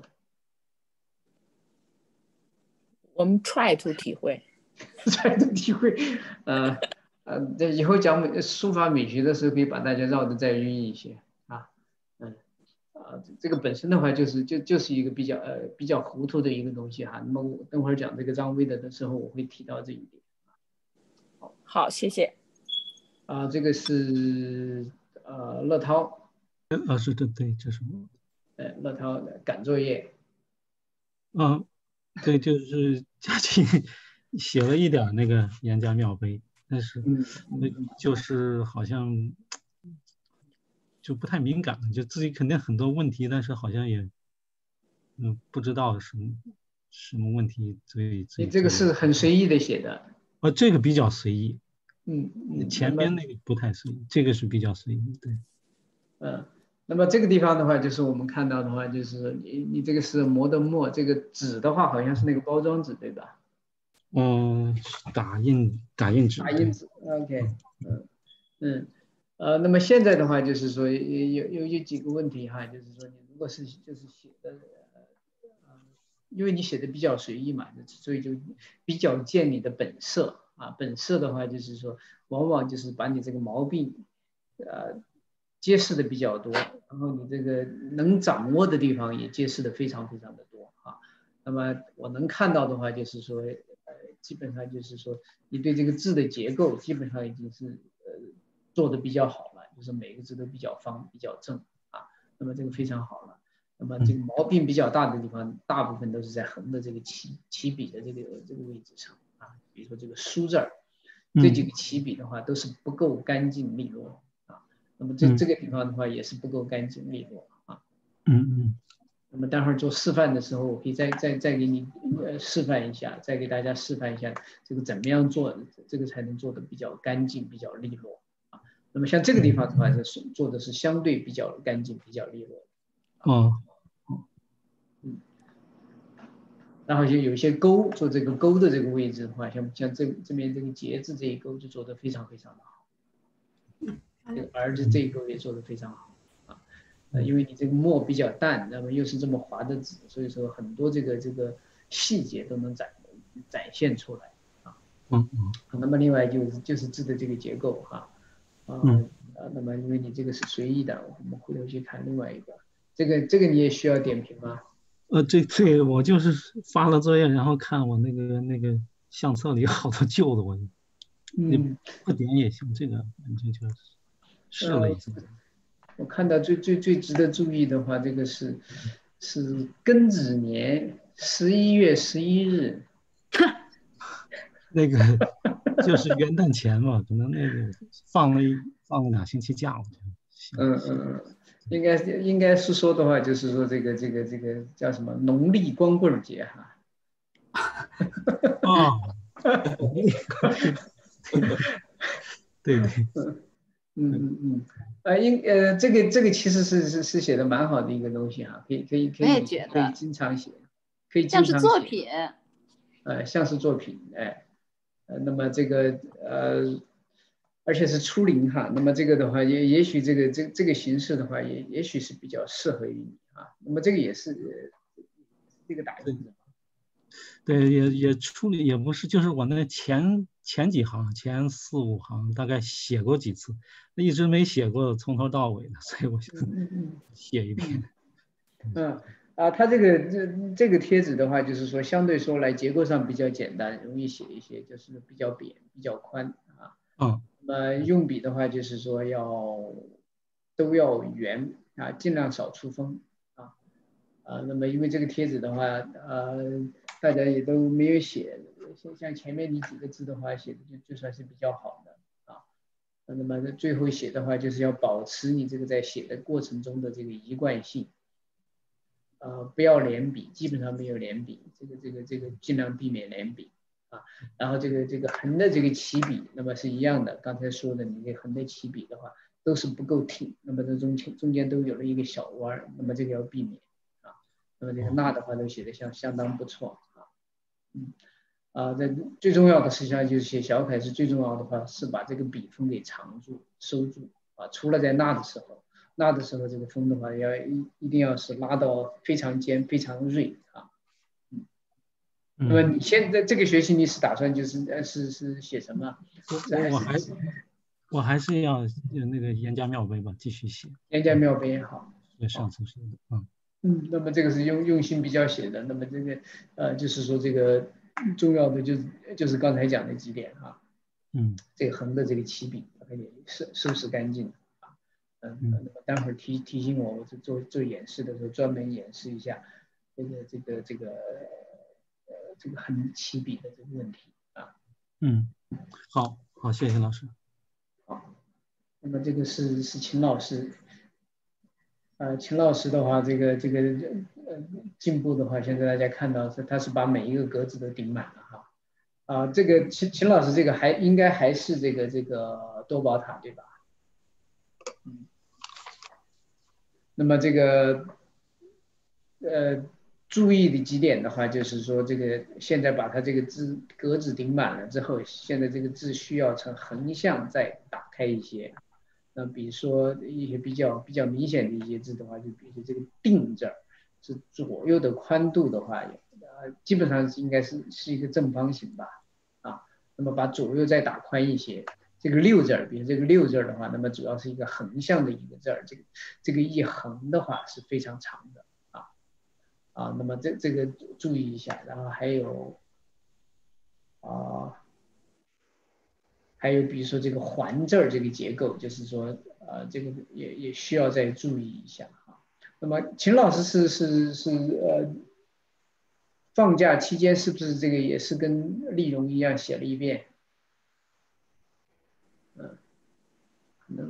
我们 try to 体会 ，try to 体会，呃呃，这以后讲书法美学的时候，可以把大家绕得再晕一些啊，嗯啊，这个本身的话就是就就是一个比较呃比较糊涂的一个东西哈。那么我等会儿讲这个张威的的时候，我会提到这一点。 好，谢谢。 啊，这个是呃乐涛。 啊，是对对，这是我。 呃，乐涛赶作业。 嗯，对，就是佳琪写了一点那个严家庙碑，但是就是好像就不太敏感，就自己肯定很多问题，但是好像也嗯不知道什么什么问题，所以你这个是很随意的写的。 哦，这个比较随意。 嗯嗯， 前边那个不太随意，这个是比较随意，对。 嗯，那么这个地方的话，就是我们看到的话，就是你你这个是磨的墨，这个纸的话好像是那个包装纸，对吧？ 嗯，打印打印纸。 打印纸 ，OK， 嗯嗯呃，那么现在的话就是说有有有有几个问题哈，就是说你如果是就是写的呃，因为你写的比较随意嘛，所以就比较见你的本色。啊，本色的话就是说，往往就是把你这个毛病，呃，揭示的比较多，然后你这个能掌握的地方也揭示的非常非常的多啊。那么我能看到的话，就是说，呃，基本上就是说，你对这个字的结构基本上已经是呃做的比较好了，就是每个字都比较方、比较正啊。那么这个非常好了。那么这个毛病比较大的地方，大部分都是在横的这个起起笔的这个这个位置上。啊，比如说这个书字儿，这几个起笔的话都是不够干净利落啊。那么这这个地方的话也是不够干净利落啊。 嗯嗯。 那么待会儿做示范的时候，我可以再再再给你呃示范一下，再给大家示范一下这个怎么样做，这个才能做的比较干净、比较利落啊。那么像这个地方的话，是做的是相对比较干净、比较利落。 哦。 嗯。然后就有一些勾，做这个勾的这个位置的话，像像这这边这个节字这一勾就做得非常非常的好，这个儿子这一勾也做得非常好啊，呃，因为你这个墨比较淡，那么又是这么滑的纸，所以说很多这个这个细节都能展展现出来啊。 嗯嗯。 那么另外就是就是字的这个结构哈，啊啊，那么因为你这个是随意的，我们回头去看另外一个，这个这个你也需要点评吗？ 呃，这这我就是发了作业，然后看我那个那个相册里好多旧的，我嗯不点也行，这个反正就试了一下。 呃、我看到最最最值得注意的话，这个是是庚子年十一月十一日， 那个就是元旦前嘛，可能那个放了一放了两星期假，我觉得。 嗯嗯嗯。应该应该是说的话，就是说这个这个这个叫什么农历光棍节哈。 哦。对对。 嗯嗯嗯，呃，应呃这个这个其实是是是写的蛮好的一个东西哈，可以可以可以可以经常写，可以经常写。像是作品。呃，像是作品，哎，呃，那么这个呃。而且是初龄哈，那么这个的话，也也许这个这这个形式的话，也也许是比较适合于你啊。那么这个也是这个打印的。 对，也也处理也不是，就是我那前前几行前四五行大概写过几次，一直没写过从头到尾的，所以我想写一遍。 嗯， 啊，它这个这这个贴纸的话，就是说相对说来结构上比较简单，容易写一些，就是比较扁、比较宽啊。 嗯。 那么用笔的话，就是说要都要圆啊，尽量少出锋啊啊。那么因为这个贴纸的话，呃，大家也都没有写，像像前面你几个字的话，写的就就算是比较好的啊。那么最后写的话，就是要保持你这个在写的过程中的这个一贯性。呃，不要连笔，基本上没有连笔，这个这个这个尽量避免连笔啊。然后这个这个横的这个起笔，那么是一样的，刚才说的你这横的起笔的话都是不够挺，那么这中间中间都有了一个小弯，那么这个要避免啊。那么这个捺的话都写的相相当不错啊，嗯啊，这最重要的实际上就是写小楷是最重要的话是把这个笔锋给藏住收住啊，除了在捺的时候。捺的时候，这个锋的话要一一定要是拉到非常尖、非常锐啊。嗯。那么你现在这个学期你是打算就是呃是是写什么？ 我我还我还是要那个严家庙碑吧，继续写。 严家庙碑好。 也上次说的，嗯。 嗯，那么这个是用用心比较写的，那么这个呃就是说这个重要的就是就是刚才讲的几点啊。 嗯。 这个横的这个起笔把它给收收拾干净。嗯，那么待会儿提提醒我，我做做演示的时候专门演示一下这个这个这个呃这个横起笔的这个问题啊。 嗯，好，好，谢谢老师。 好，那么这个是是秦老师，呃，秦老师的话，这个这个呃进步的话，现在大家看到是他是把每一个格子都顶满了哈。啊，这个秦秦老师这个还应该还是这个这个多宝塔对吧？嗯。那么这个，呃，注意的几点的话，就是说这个现在把它这个字格子顶满了之后，现在这个字需要呈横向再打开一些。那比如说一些比较比较明显的一些字的话，就比如说这个定字儿，是左右的宽度的话，呃，基本上应该是是一个正方形吧，啊，那么把左右再打宽一些。这个六字儿，比如这个六字儿的话，那么主要是一个横向的一个字儿，这个这个一横的话是非常长的啊啊，那么这这个注意一下，然后还有啊，还有比如说这个环字儿这个结构，就是说呃这个也也需要再注意一下啊。那么秦老师是是是呃放假期间是不是这个也是跟丽蓉一样写了一遍？嗯，可能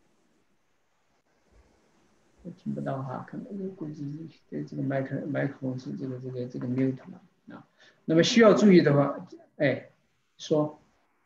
我听不到哈，可能估计这这个麦克麦克风是这个这个这个 mute 了啊。那么需要注意的话，哎，说，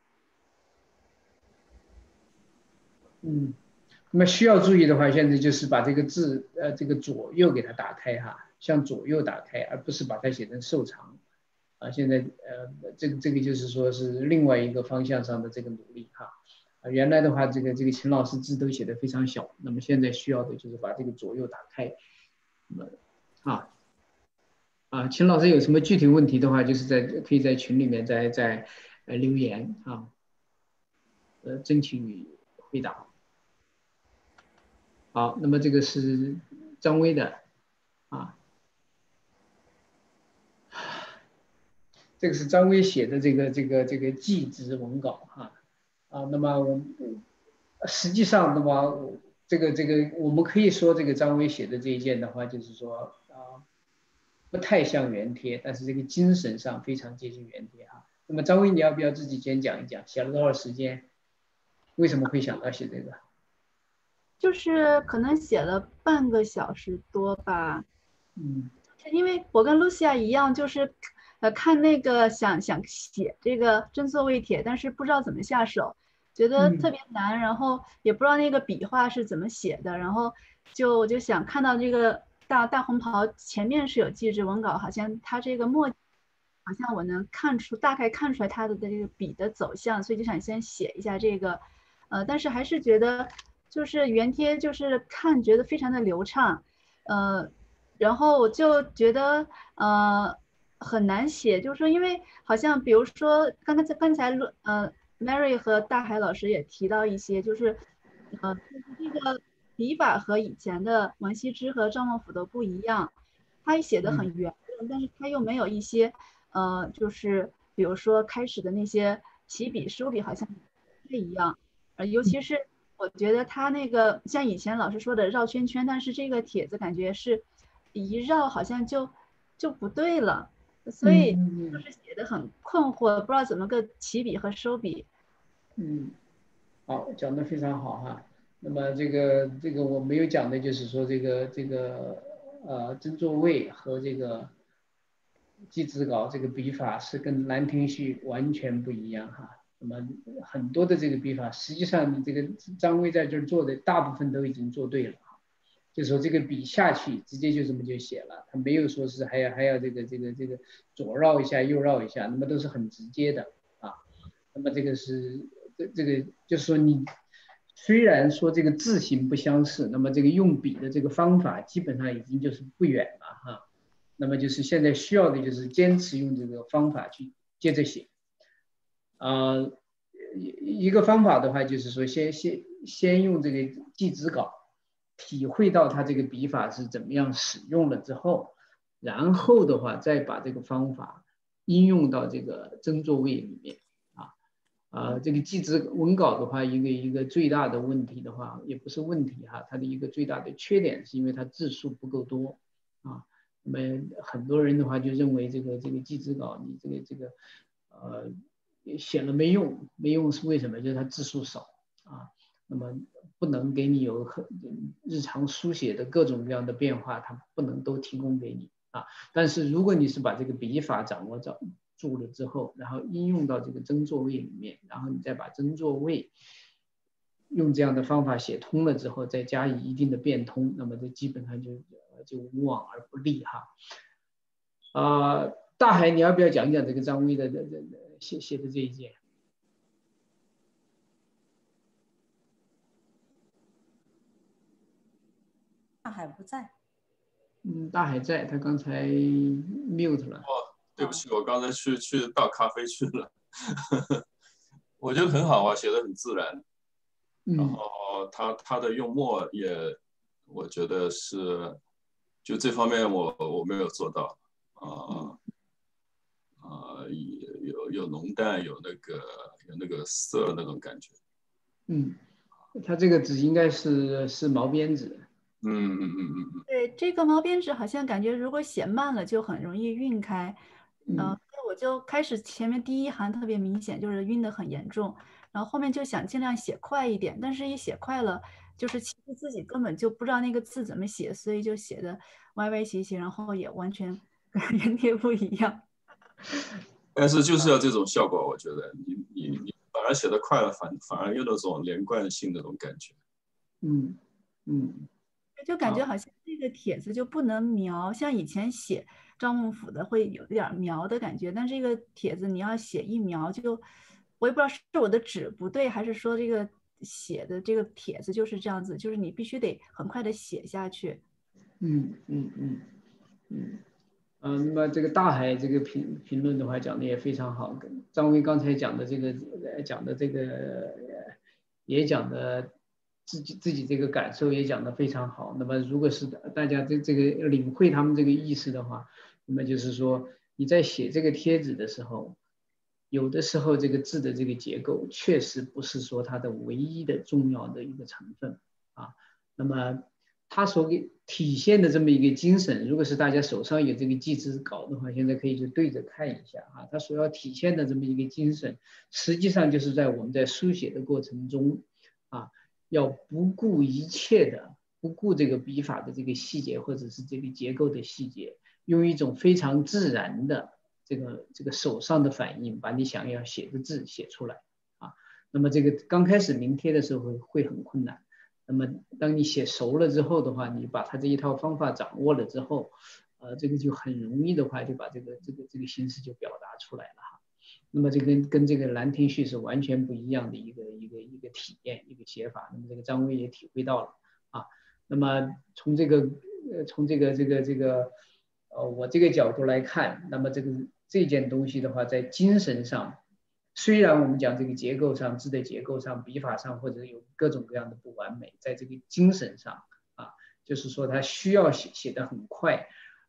嗯，那么需要注意的话，现在就是把这个字呃这个左右给它打开哈，向左右打开，而不是把它写成瘦长啊。现在呃这个这个就是说是另外一个方向上的这个努力哈。啊，原来的话，这个这个秦老师字都写的非常小，那么现在需要的就是把这个左右打开。那么啊啊，秦老师有什么具体问题的话，就是在可以在群里面再再呃留言啊，呃争取回答。好，那么这个是张威的啊，这个是张威写的这个这个这个祭侄文稿哈。啊，那么我实际上的话，这个这个我们可以说，这个张威写的这一件的话，就是说啊，不太像原贴，但是这个精神上非常接近原贴哈。那么张威，你要不要自己先讲一讲，写了多少时间？为什么会想到写这个？ 就是可能写了半个小时多吧。 嗯， 因为我跟露西亚一样，就是呃看那个想想写这个真作未帖，但是不知道怎么下手，觉得特别难，然后也不知道那个笔画是怎么写的，然后就我就想看到这个大大红袍前面是有祭侄文稿，好像它这个墨好像我能看出大概看出来它的这个笔的走向，所以就想先写一下这个，呃，但是还是觉得就是原贴就是看觉得非常的流畅，呃。然后我就觉得呃很难写，就是说，因为好像比如说刚才刚才呃 Mary 和大海老师也提到一些，就是呃这个笔法和以前的王羲之和赵孟頫都不一样， 他写的很圆润，但是他又没有一些呃，就是比如说开始的那些起笔收笔好像不一样，呃，尤其是我觉得他那个像以前老师说的绕圈圈，但是这个帖子感觉是一绕好像就就不对了，所以就是写的很困惑，不知道怎么个起笔和收笔。 嗯，好，讲得非常好哈。那么这个这个我没有讲的就是说这个这个呃曾作卫和这个季子稿这个笔法是跟《兰亭序》完全不一样哈。那么很多的这个笔法，实际上你这个张卫在这儿做的大部分都已经做对了，就说这个笔下去直接就这么就写了，他没有说是还要还要这个这个这个左绕一下右绕一下，那么都是很直接的啊。那么这个是这这个就是说你虽然说这个字形不相似，那么这个用笔的这个方法基本上已经就是不远了哈。那么就是现在需要的就是坚持用这个方法去接着写。啊、呃，一个方法的话就是说先先先用这个季子稿，体会到它这个笔法是怎么样使用了之后，然后的话再把这个方法应用到这个曾作卫里面啊。啊，这个季子文稿的话，一个一个最大的问题的话，也不是问题哈，它的一个最大的缺点是因为它字数不够多啊。那么很多人的话就认为这个这个季子稿你这个这个呃写了没用，没用是为什么？就是它字数少啊，那么不能给你有很日常书写的各种各样的变化，它不能都提供给你啊。但是如果你是把这个笔法掌握着住了之后，然后应用到这个曾作卫里面，然后你再把曾作卫用这样的方法写通了之后，再加以一定的变通，那么这基本上就就无往而不利哈。啊、呃，大海，你要不要讲讲这个张卫的的的写写的这一件？ 大海不在。 嗯，大海在，他刚才 mute 了。 哦，对不起，我刚才去去倒咖啡去了。我觉得很好啊，写得很自然。然后他他的用墨也，我觉得是，就这方面我我没有做到啊啊、呃，有有浓淡，有那个有那个色那种感觉。 嗯，他这个纸应该是是毛边纸。 嗯嗯嗯嗯嗯。 对，这个毛边纸好像感觉如果写慢了就很容易晕开，呃，我就开始前面第一行特别明显，就是晕得很严重，然后后面就想尽量写快一点，但是一写快了，就是其实自己根本就不知道那个字怎么写，所以就写的歪歪斜斜，然后也完全跟原帖不一样。 但是就是要这种效果，我觉得你你你反而写得快了，反反而有那种连贯性那种感觉。 嗯嗯。 就感觉好像这个帖子就不能描，像以前写赵孟頫的会有点描的感觉，但这个帖子你要写一描就，我也不知道是我的纸不对，还是说这个写的这个帖子就是这样子，就是你必须得很快的写下去。 嗯嗯嗯嗯嗯，那么这个大海这个评评论的话讲的也非常好，张卫刚才讲的这个讲的这个也讲的。自己自己这个感受也讲得非常好。那么如果是大家这这个领会他们这个意思的话，那么就是说你在写这个帖子的时候，有的时候这个字的这个结构确实不是说它的唯一的重要的一个成分啊。那么它所给体现的这么一个精神，如果是大家手上有这个季子稿的话，现在可以就对着看一下啊。它所要体现的这么一个精神，实际上就是在我们在书写的过程中啊。要不顾一切的，不顾这个笔法的这个细节或者是这个结构的细节，用一种非常自然的这个这个手上的反应，把你想要写的字写出来啊。那么这个刚开始临帖的时候会会很困难，那么当你写熟了之后的话，你把它这一套方法掌握了之后，呃，这个就很容易的话就把这个这个这个形式就表达出来了哈。那么这跟跟这个《兰亭序》是完全不一样的一个一个一个体验，一个写法。那么这个张卫也体会到了啊。那么从这个呃从这个这个这个呃我这个角度来看，那么这个这件东西的话，在精神上，虽然我们讲这个结构上、字的结构上、笔法上或者有各种各样的不完美，在这个精神上啊，就是说它需要写写得很快。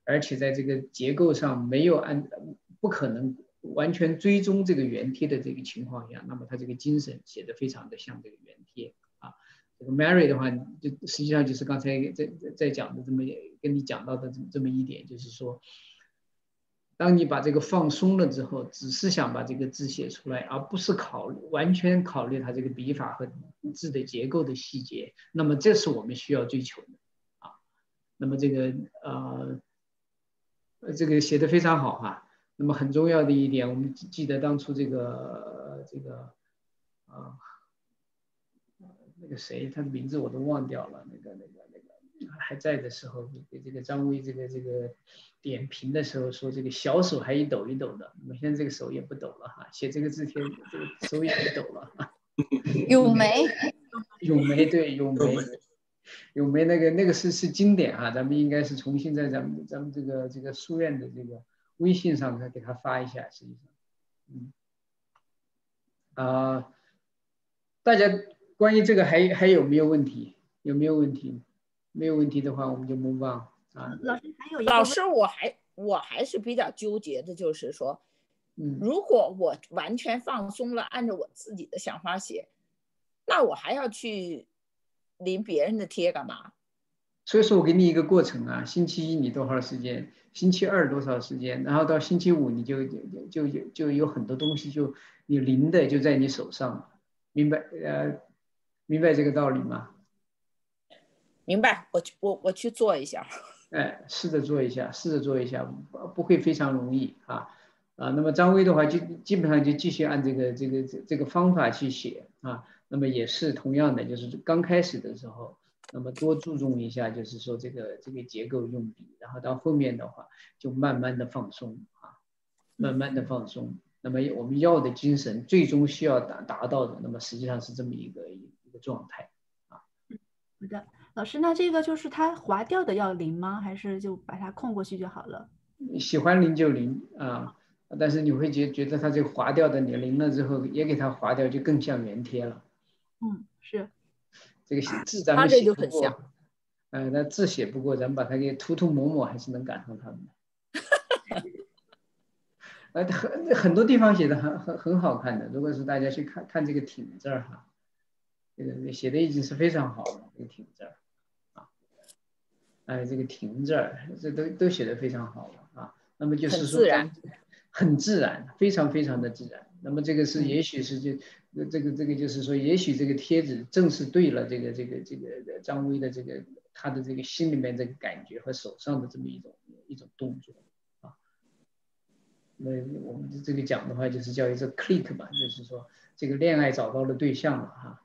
而且在这个结构上没有按不可能完全追踪这个原贴的这个情况下，那么他这个精神写的非常的像这个原贴啊。这个 Mary 的话，就实际上就是刚才在在讲的这么跟你讲到的这么一点，就是说，当你把这个放松了之后，只是想把这个字写出来，而不是考虑完全考虑它这个笔法和字的结构的细节，那么这是我们需要追求的啊。那么这个呃，这个写的非常好哈。那么很重要的一点，我们记得当初这个这个啊。那个谁，他的名字我都忘掉了。那个、那个、那个还在的时候，给这个张威这个这个点评的时候说，这个小手还一抖一抖的。我现在这个手也不抖了哈，写这个字帖，这个手也不抖了哈。 咏梅， 咏梅对咏梅，咏梅那个那个是是经典啊，咱们应该是重新在咱们咱们这个这个书院的这个微信上再给他发一下，实际上，嗯，啊、呃，大家。关于这个还还有没有问题？有没有问题？没有问题的话，我们就 move on 啊。 老师还有一个老师，我还我还是比较纠结的，就是说， 嗯， 如果我完全放松了，按照我自己的想法写，那我还要去临别人的贴干嘛？ 所以说我给你一个过程啊，星期一你多少时间？星期二多少时间？然后到星期五你就就就就有很多东西就你临的就在你手上了，明白？呃。明白这个道理吗？ 明白，我去我我去做一下。 哎，试着做一下，试着做一下，不会非常容易啊啊。那么张威的话，就基本上就继续按这个这个这个方法去写啊。那么也是同样的，就是刚开始的时候，那么多注重一下，就是说这个这个结构用笔，然后到后面的话就慢慢的放松啊，慢慢的放松。那么我们要的精神最终需要达达到的，那么实际上是这么一个。一个状态啊。 好的，老师，那这个就是它划掉的要临吗？还是就把它空过去就好了？ 喜欢临就临啊，但是你会觉觉得它这个划掉的，你临了之后也给它划掉，就更像原贴了。 嗯，是。 这个字咱们写不过，呃，那字写不过，咱们把它给涂涂抹抹，还是能赶上它们的。呃，很很多地方写的很很很好看的，如果是大家去看看这个挺字儿哈。这个写的已经是非常好了，这个挺字儿啊，哎，这个挺字儿，这都都写的非常好了啊。那么就是说， 很自然， 很自然，非常非常的自然。那么这个是，也许是就这个这个就是说，也许这个贴纸正是对了这个这个这个张威的这个他的这个心里面这个感觉和手上的这么一种一种动作啊。那我们这个讲的话，就是叫一个 click 吧，就是说这个恋爱找到了对象了哈。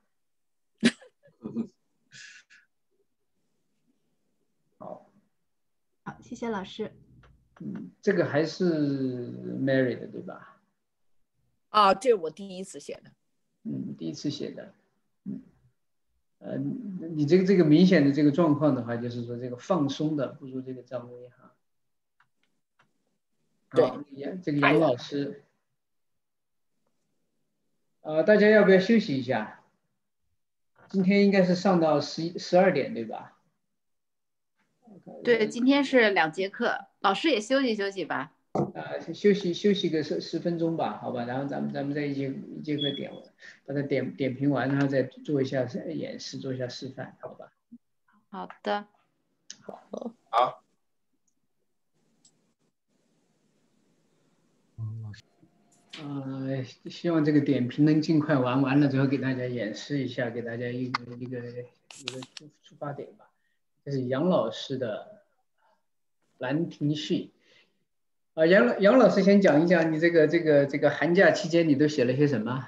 好， 好，谢谢老师。 嗯，这个还是 Mary 的对吧？ 啊，这是我第一次写的。 嗯，第一次写的。嗯，呃，你这个这个明显的这个状况的话，就是说这个放松的不如这个张威哈。 对， 杨这个杨老师，呃，大家要不要休息一下？今天应该是上到十一十二点对吧？ 对，今天是两节课，老师也休息休息吧。 啊，休息休息个十十分钟吧，好吧，然后咱们咱们再一节一节课点把它点点评完，然后再做一下演示，做一下示范，好吧？ 好的。 好。 好。 呃，希望这个点评能尽快完，完了之后给大家演示一下，给大家一个一个一个出发点吧。这是杨老师的《兰亭序》啊，杨杨老师先讲一讲你这个这个这个寒假期间你都写了些什么？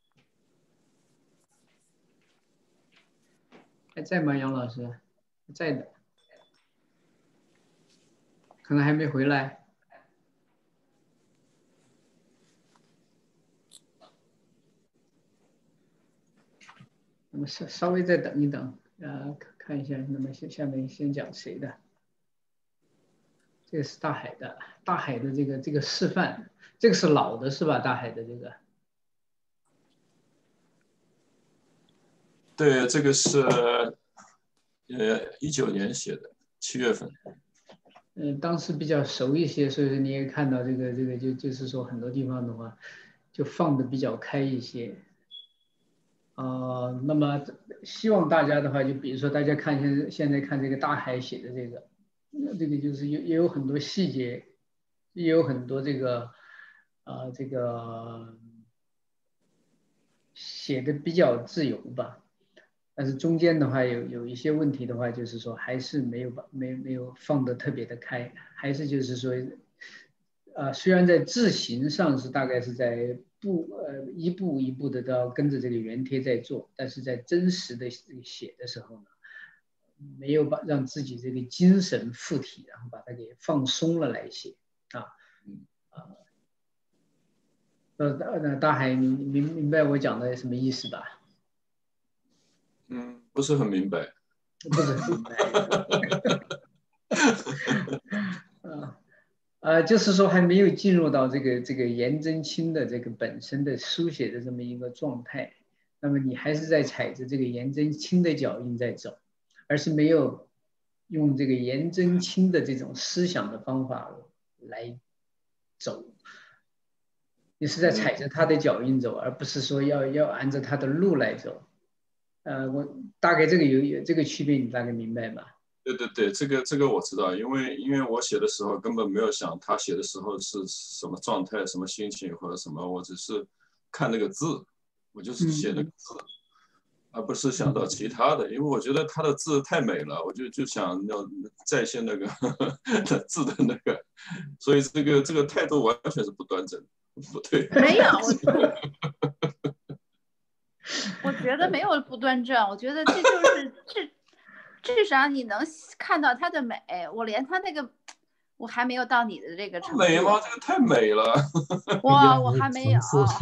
还在吗？杨老师？在的，可能还没回来。那么稍稍微再等一等，呃，看一下，那么下下面先讲谁的？这个是大海的，大海的这个这个示范，这个是老的是吧？大海的这个。 对，这个是呃一九年写的，七月份。 呃，当时比较熟一些，所以说你也看到这个这个就就是说很多地方的话，就放的比较开一些。啊、呃，那么希望大家的话，就比如说大家看现在现在看这个大海写的这个，这个就是也也有很多细节，也有很多这个啊、呃、这个写的比较自由吧。但是中间的话有有一些问题的话，就是说还是没有把没没有放得特别的开，还是就是说，啊、呃，虽然在字形上是大概是在步呃一步一步的都要跟着这个原贴在做，但是在真实的写的时候呢，没有把让自己这个精神附体，然后把它给放松了来写啊啊。呃，那大海，你明明白我讲的什么意思吧？ 嗯，不是很明白， 不是很明白。啊，呃，就是说还没有进入到这个这个颜真卿的这个本身的书写的这么一个状态，那么你还是在踩着这个颜真卿的脚印在走，而是没有用这个颜真卿的这种思想的方法来走。你是在踩着他的脚印走，而不是说要要按照他的路来走。呃，我大概这个有有这个区别，你大概明白吧？ 对对对，这个这个我知道，因为因为我写的时候根本没有想他写的时候是什么状态、什么心情或者什么，我只是看那个字，我就是写那个字，嗯、而不是想到其他的，因为我觉得他的字太美了，我就就想要再现那个呵呵字的那个，所以这个这个态度完全是不端正。不对， 没有，我我觉得没有不端正，我觉得这就是至至少你能看到它的美。我连它那个我还没有到你的这个程度。 美吗？这个太美了。 哇，我还没有。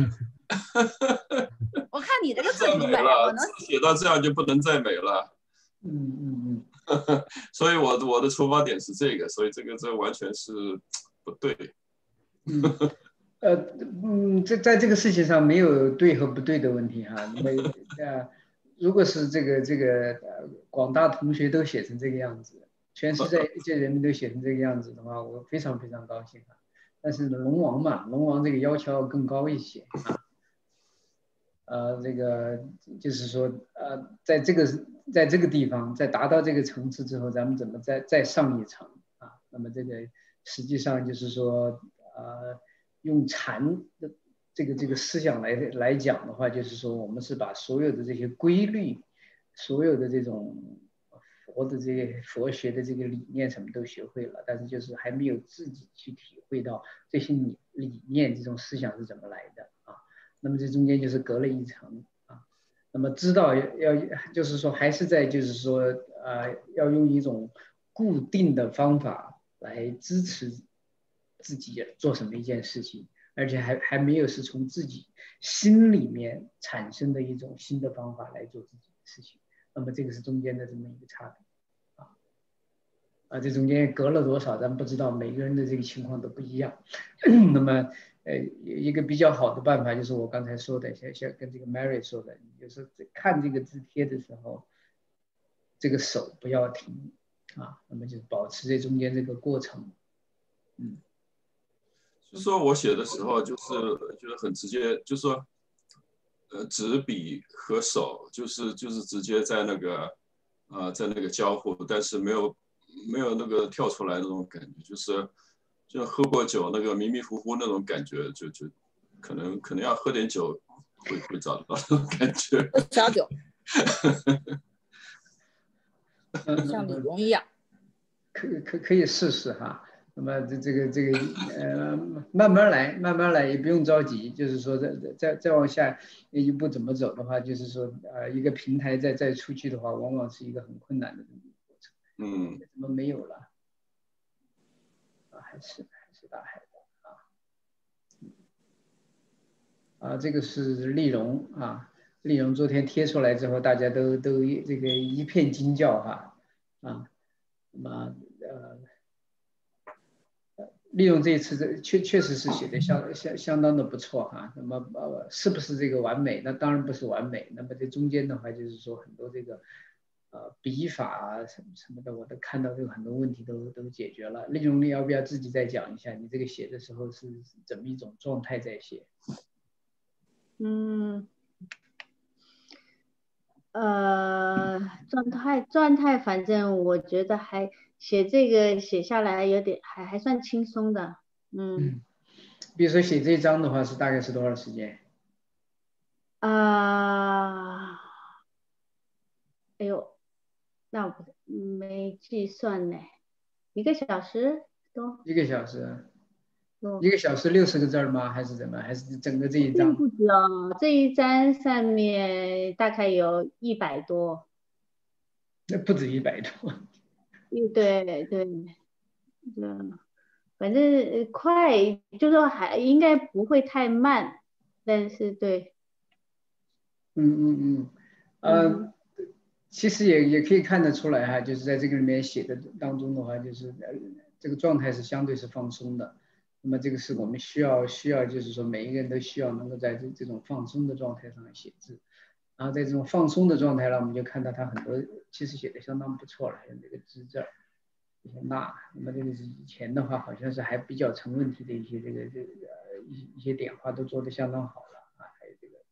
我看你这个字挺美，我能写到这样就不能再美了。 嗯嗯嗯。 所以我我的出发点是这个，所以这个这完全是不对。 嗯。呃嗯，在在这个事情上没有对和不对的问题哈。那么呃，如果是这个这个呃广大同学都写成这个样子，全世界一切人民都写成这个样子的话，我非常非常高兴啊。但是龙王嘛，龙王这个要求要更高一些啊。呃，这个就是说呃，在这个在这个地方，在达到这个层次之后，咱们怎么再再上一层啊？那么这个实际上就是说呃。用禅的这个这个思想来来讲的话，就是说我们是把所有的这些规律，所有的这种佛的这些佛学的这个理念什么都学会了，但是就是还没有自己去体会到这些理理念这种思想是怎么来的啊。那么这中间就是隔了一层啊。那么知道要就是说还是在就是说呃要用一种固定的方法来支持自己做什么一件事情，而且还还没有是从自己心里面产生的一种新的方法来做自己的事情。那么这个是中间的这么一个差别啊啊，这中间隔了多少咱不知道，每个人的这个情况都不一样。那么呃一个比较好的办法就是我刚才说的，像像跟这个 Mary 说的，就是看这个字帖的时候，这个手不要停啊，那么就保持这中间这个过程，嗯。 就是说我写的时候，就是就是很直接，就是说，呃，纸笔和手，就是就是直接在那个，呃，在那个交互，但是没有没有那个跳出来那种感觉，就是就喝过酒那个迷迷糊糊那种感觉，就就可能可能要喝点酒会会找得到那种感觉。 小酒，像李荣一样， 可可可以试试哈。那么这这个这个呃，慢慢来，慢慢来，也不用着急。就是说，再再再往下一步怎么走的话，就是说，呃，一个平台再再出去的话，往往是一个很困难的这么一个过程。 嗯， 怎么没有了？啊，还是还是大海的啊。啊，这个是丽蓉啊，丽蓉昨天贴出来之后，大家都都这个一片惊叫哈啊，那么呃。利用这一次，这确确实是写的相相相当的不错哈。那么呃，是不是这个完美？那当然不是完美。那么这中间的话，就是说很多这个呃笔法啊什么什么的，我都看到这个很多问题都都解决了。丽蓉，你要不要自己再讲一下，你这个写的时候是怎么一种状态在写？ 嗯，呃，状态状态，反正我觉得还写这个写下来有点还还算轻松的，嗯。 嗯，比如说写这一章的话是大概是多少时间？ 啊、哎呦，那我不没计算呢，一个小时多。 一个小时， 多一个小时六十个字儿吗？还是怎么？还是整个这一章？ 不止哦，这一章上面大概有一百多。 那不止一百多。 嗯，对对，嗯，反正呃快，就说还应该不会太慢，但是对。 嗯嗯嗯，呃，其实也也可以看得出来哈，就是在这个里面写的当中的话，就是呃这个状态是相对是放松的。那么这个是我们需要需要，就是说每一个人都需要能够在这这种放松的状态上写字。然后在这种放松的状态呢，我们就看到他很多其实写的相当不错了，像这个支字儿，这些捺。那么这个是以前的话，好像是还比较成问题的一些这个这个呃一一些点画都做得相当好了啊，还有这个。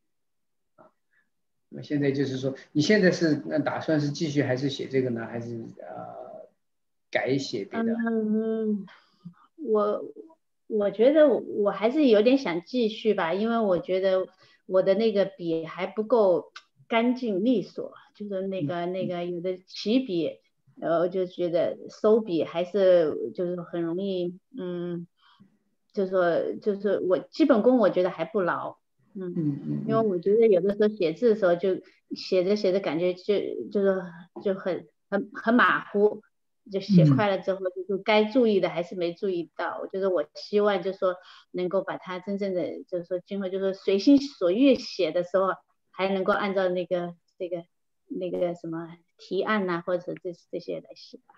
那么现在就是说，你现在是那打算是继续还是写这个呢，还是呃改写别的？ 嗯，我我觉得我还是有点想继续吧，因为我觉得我的那个笔还不够干净利索，就是那个那个有的起笔，呃，我就觉得收笔还是就是很容易，嗯，就是说就是我基本功我觉得还不牢。嗯嗯，因为我觉得有的时候写字的时候就写着写着感觉就就是就很很很马虎，就写快了之后就就该注意的还是没注意到。我觉得我希望就是说能够把它真正的就是说今后就是随心所欲写的时候，还能够按照那个这个那个什么提案呐、啊，或者这这些来写吧。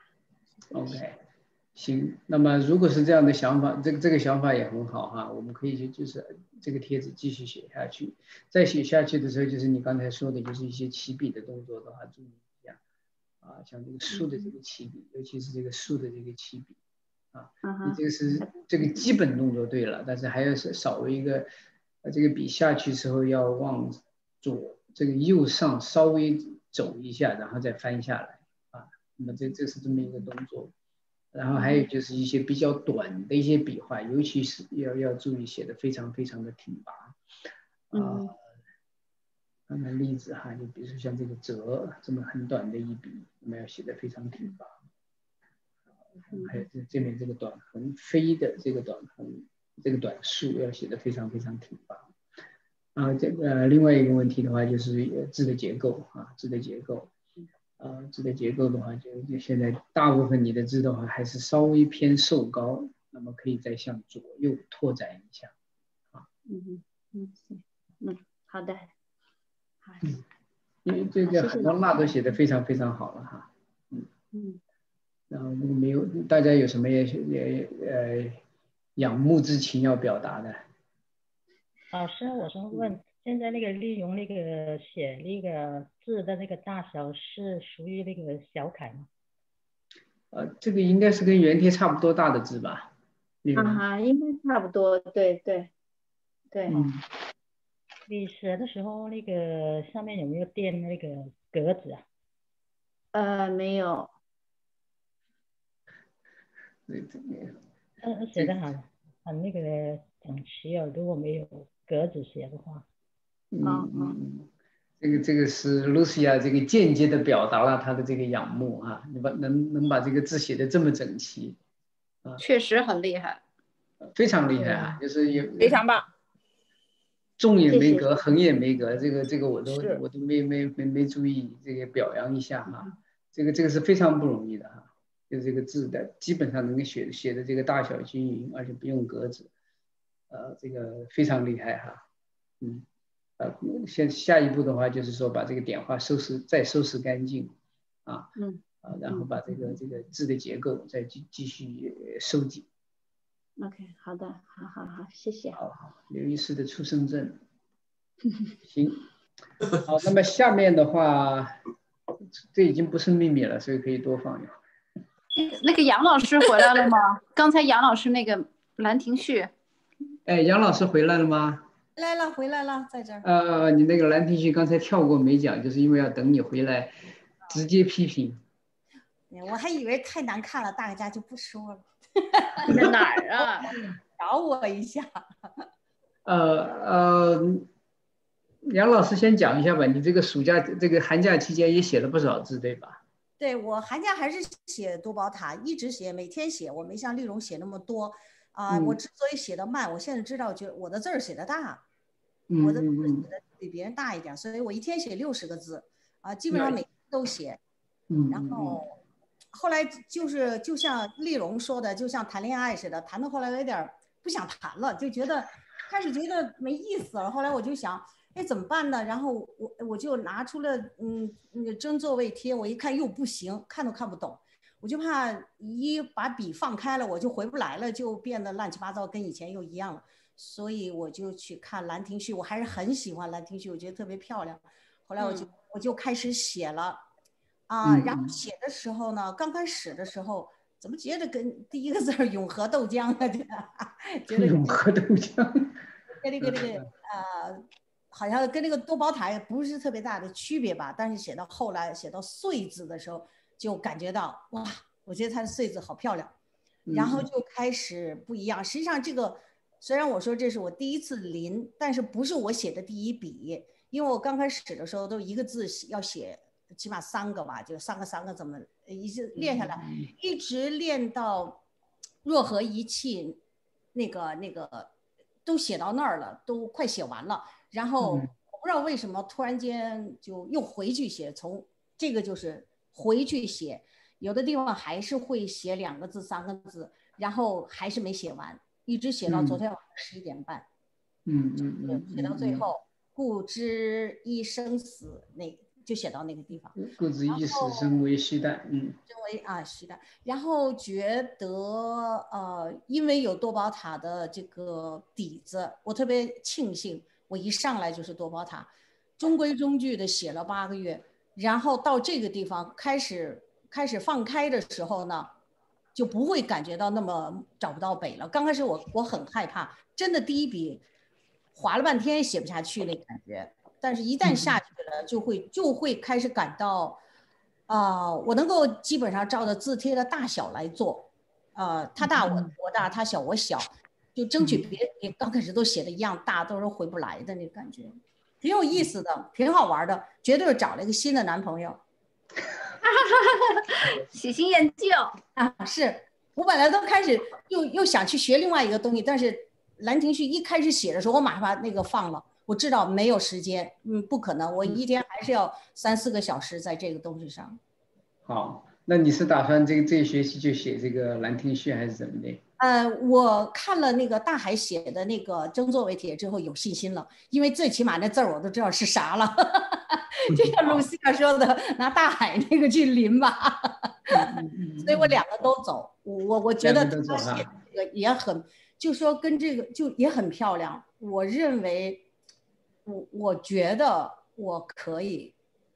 OK。行，那么如果是这样的想法，这个这个想法也很好哈，我们可以就就是这个帖子继续写下去，再写下去的时候，就是你刚才说的，就是一些起笔的动作的话，注意一下啊，像这个竖的这个起笔，尤其是这个竖的这个起笔啊，你这个是这个基本动作对了，但是还要是少为一个，呃，这个笔下去时候要往左这个右上稍微走一下，然后再翻下来啊，那么这这是这么一个动作。然后还有就是一些比较短的一些笔画，尤其是要要注意写的非常非常的挺拔啊。看看例子哈，就比如说像这个折这么很短的一笔，我们要写的非常挺拔。还有这这边这个短横飞的这个短横，这个短竖要写的非常非常挺拔。啊，这个另外一个问题的话就是字的结构啊，字的结构。呃，字的结构的话，就就现在大部分你的字的话还是稍微偏瘦高，那么可以再向左右拓展一下，啊， 嗯嗯嗯，好的，好， 嗯，因为这个很多捺都写的非常非常好了哈，嗯嗯，然后如果没有大家有什么也也呃仰慕之情要表达的？ 老师，我想问。现在那个利用那个写那个字的那个大小是属于那个小楷吗？ 呃，这个应该是跟原帖差不多大的字吧？ 啊哈，应该差不多，对对对。 嗯。你写的时候那个上面有没有垫那个格子啊？ 呃，没有。 嗯，写的很很那个整齐哦，如果没有格子写的话。 嗯嗯，这个这个是 Lucia 这个间接的表达了她的这个仰慕啊，你把能能把这个字写得这么整齐，啊， 确实很厉害， 非常厉害啊，就是有非常棒， 纵也没格，横也没格，这个这个我都我都没没没没注意，这个表扬一下哈，这个这个是非常不容易的哈，就是这个字的基本上能够写写的这个大小均匀，而且不用格子，呃，这个非常厉害哈，嗯。呃，现下一步的话就是说把这个点画收拾再收拾干净，啊， 嗯， 啊，然后把这个这个字的结构再继继续收紧。 OK， 好的，好好好，谢谢。 好好，刘医师的出生证。行，好，那么下面的话， 这已经不是秘密了，所以可以多放一放。 那个杨老师回来了吗？刚才杨老师那个《兰亭序》。 哎，杨老师回来了吗？ 来了，回来了，在这儿。 呃，你那个《兰亭序》刚才跳过没讲，就是因为要等你回来直接批评。 我还以为太难看了，大家就不说了。 在哪儿啊？ 找我一下。 呃呃，杨老师先讲一下吧。你这个暑假、这个寒假期间也写了不少字，对吧？ 对，我寒假还是写多宝塔，一直写，每天写。我没像丽蓉写那么多啊、呃嗯。我之所以写得慢，我现在知道，觉得我的字儿写得大， 嗯、 我的字写的比别人大一点，所以我一天写六十个字啊、呃，基本上每天都写。 嗯， 然后后来就是就像丽蓉说的，就像谈恋爱似的，谈到后来有点不想谈了，就觉得开始觉得没意思了。后来我就想。哎，怎么办呢？然后我我就拿出了嗯那个真座位贴，我一看又不行，看都看不懂，我就怕一把笔放开了，我就回不来了，就变得乱七八糟，跟以前又一样了。所以我就去看《兰亭序》，我还是很喜欢《兰亭序》，我觉得特别漂亮。后来我就、嗯、我就开始写了啊、呃，然后写的时候呢，刚开始的时候怎么觉得跟第一个字永和豆浆啊，觉得永和豆浆跟那个那个呃。好像跟那个多宝塔也不是特别大的区别吧，但是写到后来写到岁字的时候，就感觉到哇，我觉得它的岁字好漂亮，然后就开始不一样。实际上这个虽然我说这是我第一次临，但是不是我写的第一笔，因为我刚开始的时候都一个字要写起码三个吧，就三个三个怎么一直练下来，一直练到若合一气，那个那个都写到那儿了，都快写完了。然后我不知道为什么突然间就又回去写，从这个就是回去写，有的地方还是会写两个字三个字，然后还是没写完，一直写到昨天晚上十一点半， 嗯嗯嗯， 写到最后故知一生死，那就写到那个地方。 故知一死生为须旦，嗯， 生为啊须旦。然后觉得呃，因为有多宝塔的这个底子，我特别庆幸。我一上来就是多宝塔，中规中矩的写了八个月，然后到这个地方开始开始放开的时候呢，就不会感觉到那么找不到北了。刚开始我我很害怕，真的第一笔划了半天写不下去那感觉，但是一旦下去了，就会就会开始感到，啊、呃，我能够基本上照着字帖的大小来做，呃，他大我我大，他小我小。就争取别别刚开始都写的一样大，都是回不来的那感觉，挺有意思的，挺好玩的，绝对是找了一个新的男朋友， 喜新厌旧啊！是我本来都开始又又想去学另外一个东西，但是《兰亭序》一开始写的时候，我马上把那个放了，我知道没有时间，嗯，不可能，我一天还是要三四个小时在这个东西上。 好，那你是打算这个这一学期就写这个《兰亭序》还是怎么的？ 呃，我看了那个大海写的那个真作为帖之后有信心了，因为最起码那字儿我都知道是啥了。就像露西亚说的，拿大海那个去临吧。所以我两个都走，我我觉得他写的这个也很，就说跟这个就也很漂亮。我认为，我我觉得我可以，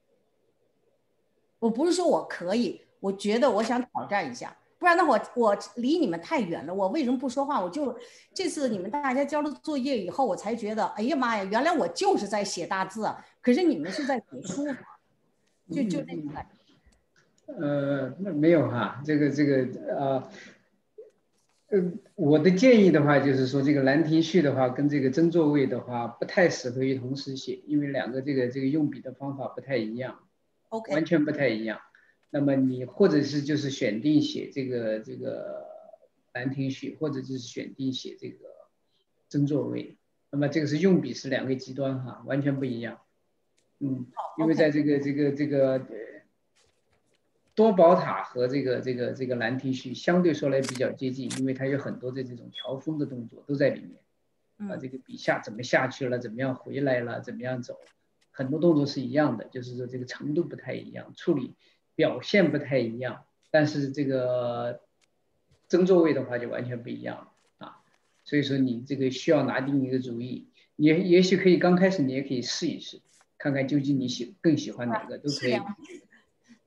我不是说我可以，我觉得我想挑战一下。不然的话，我我离你们太远了。我为什么不说话？我就这次你们大家交了作业以后，我才觉得，哎呀妈呀，原来我就是在写大字啊！可是你们是在写书法，就就那种感觉。呃，那没有哈，这个这个呃，呃，我的建议的话就是说，这个《兰亭序》的话跟这个真座位的话不太适合于同时写，因为两个这个这个用笔的方法不太一样 ，OK， 完全不太一样。那么你或者是就是选定写这个这个兰亭序，或者就是选定写这个真座位，那么这个是用笔是两个极端哈，完全不一样。嗯，因为在这个这个这个多宝塔和这个这个这个兰亭序相对说来比较接近，因为它有很多的这种调风的动作都在里面。啊，这个笔下怎么下去了，怎么样回来了，怎么样走，很多动作是一样的，就是说这个程度不太一样，处理。表现不太一样，但是这个真座位的话就完全不一样啊，所以说你这个需要拿定一个主意，也也许可以刚开始你也可以试一试，看看究竟你喜更喜欢哪个，都可以。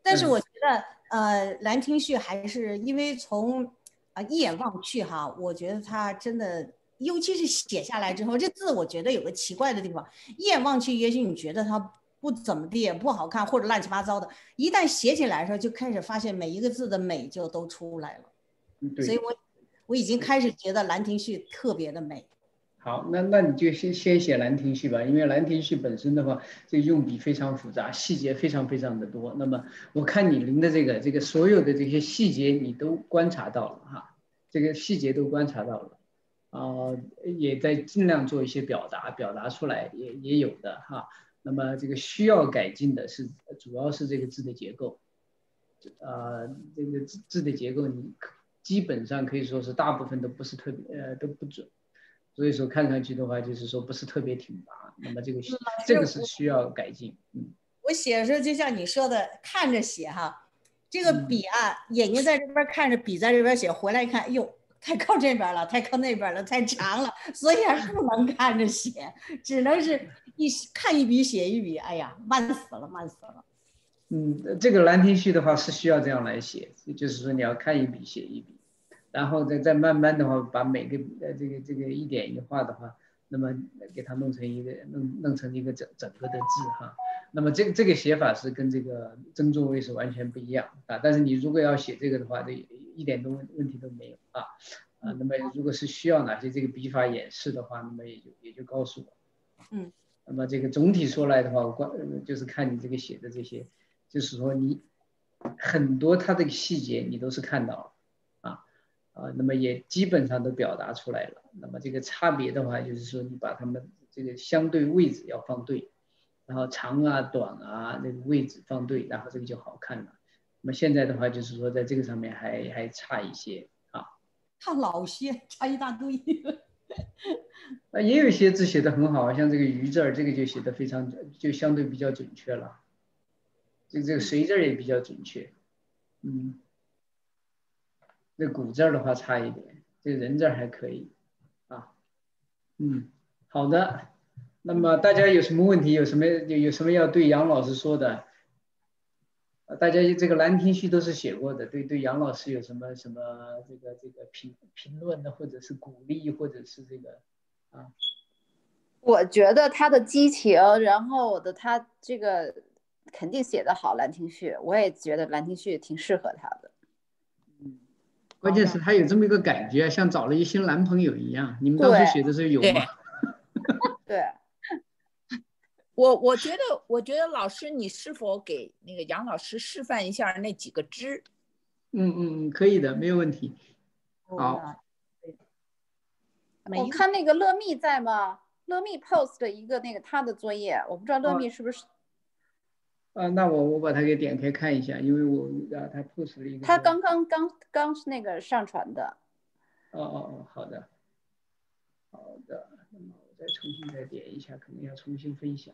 但是我觉得呃《兰亭序》还是因为从啊、呃、一眼望去哈，我觉得它真的。尤其是写下来之后，这字我觉得有个奇怪的地方，一眼望去，也许你觉得它不怎么地，不好看或者乱七八糟的，一旦写起来的时候，就开始发现每一个字的美就都出来了。所以我我已经开始觉得《兰亭序》特别的美。 好，那那你就先先写《兰亭序》吧，因为《兰亭序》本身的话，这个用笔非常复杂，细节非常非常的多。那么我看你临的这个这个所有的这些细节你都观察到了哈，这个细节都观察到了。啊、呃，也在尽量做一些表达，表达出来也也有的哈。那么这个需要改进的是，主要是这个字的结构，呃，这个字字的结构你基本上可以说是大部分都不是特别呃都不准，所以说看上去的话就是说不是特别挺拔。那么这个这个是需要改进。嗯， 我写的时候就像你说的，看着写哈，这个笔啊，嗯、眼睛在这边看着，笔在这边写，回来一看，哎呦。太靠这边了，太靠那边了，太长了，所以还不能看着写，只能是一看一笔写一笔。哎呀，慢死了，慢死了。 嗯，这个《兰亭序》的话是需要这样来写，就是说你要看一笔写一笔，然后再再慢慢的话把每个呃这个这个一点一画的话，那么给它弄成一个弄弄成一个整整个的字哈。那么这个这个写法是跟这个曾作卫是完全不一样啊。但是你如果要写这个的话，这一点都问题都没有啊啊。那么如果是需要哪些这个笔法演示的话，那么也就也就告诉我。 嗯。 那么这个总体说来的话，我关就是看你这个写的这些，就是说你很多它的细节你都是看到了啊啊，那么也基本上都表达出来了。那么这个差别的话，就是说你把它们这个相对位置要放对。然后长啊短啊那个位置放对，然后这个就好看了。那么现在的话就是说在这个上面还还差一些啊， 差老些，差一大堆。 那也有一些字写的很好，像这个鱼字儿，这个就写的非常就相对比较准确了。这这个水字也比较准确，嗯，那古字的话差一点，这个人字还可以啊，嗯，好的。那么大家有什么问题？有什么有有什么要对杨老师说的？大家这个《兰亭序》都是写过的，对对杨老师有什么什么这个这个评评论的，或者是鼓励，或者是这个啊？ 我觉得他的激情，然后我的他这个肯定写得好，《兰亭序》我也觉得《兰亭序》挺适合他的。 嗯，关键是他有这么一个感觉，像找了一新男朋友一样。你们当时写的时候有吗？ 对。 我我觉得，我觉得老师，你是否给那个杨老师示范一下那几个支？ 嗯嗯嗯，可以的，没有问题。好。 我看那个乐蜜在吗？乐蜜 post 的一个那个他的作业，我不知道乐蜜是不是。 啊，那我我把它给点开看一下，因为我啊他 post 了一个。 他刚刚刚刚是那个上传的。 哦哦哦，好的，好的，那么。再重新再点一下，可能要重新分享，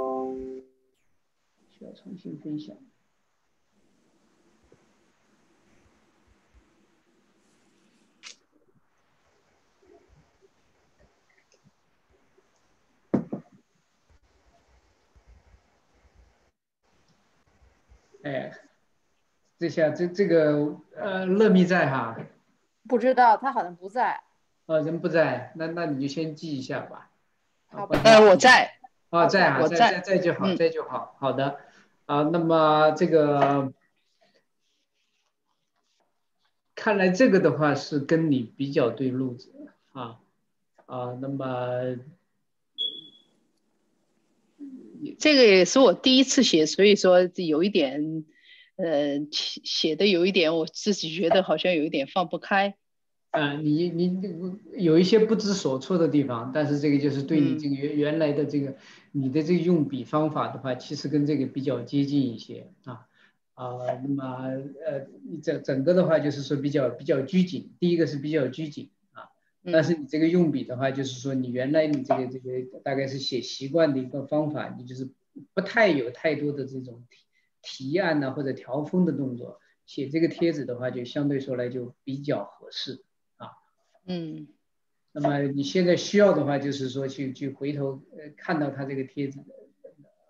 需要重新分享。哎，这下这这个呃乐蜜在哈？ 不知道，他好像不在。 哦，人不在，那那你就先记一下吧。 好吧。 呃，我在。 啊，在啊， 我在在在就好， 嗯、 在就好。好的，啊，那么这个看来这个的话是跟你比较对路子啊啊，那么这个也是我第一次写，所以说有一点，呃，写的有一点，我自己觉得好像有一点放不开。 啊、呃，你你有一些不知所措的地方，但是这个就是对你这个原原来的这个、嗯、你的这个用笔方法的话，其实跟这个比较接近一些啊啊、呃，那么呃，整整个的话就是说比较比较拘谨，第一个是比较拘谨啊，但是你这个用笔的话，就是说你原来你这个这个大概是写习惯的一个方法，你就是不太有太多的这种提提案呐、啊、或者调风的动作，写这个帖子的话就相对说来就比较合适。 嗯， 那么你现在需要的话，就是说去去回头呃看到他这个帖子，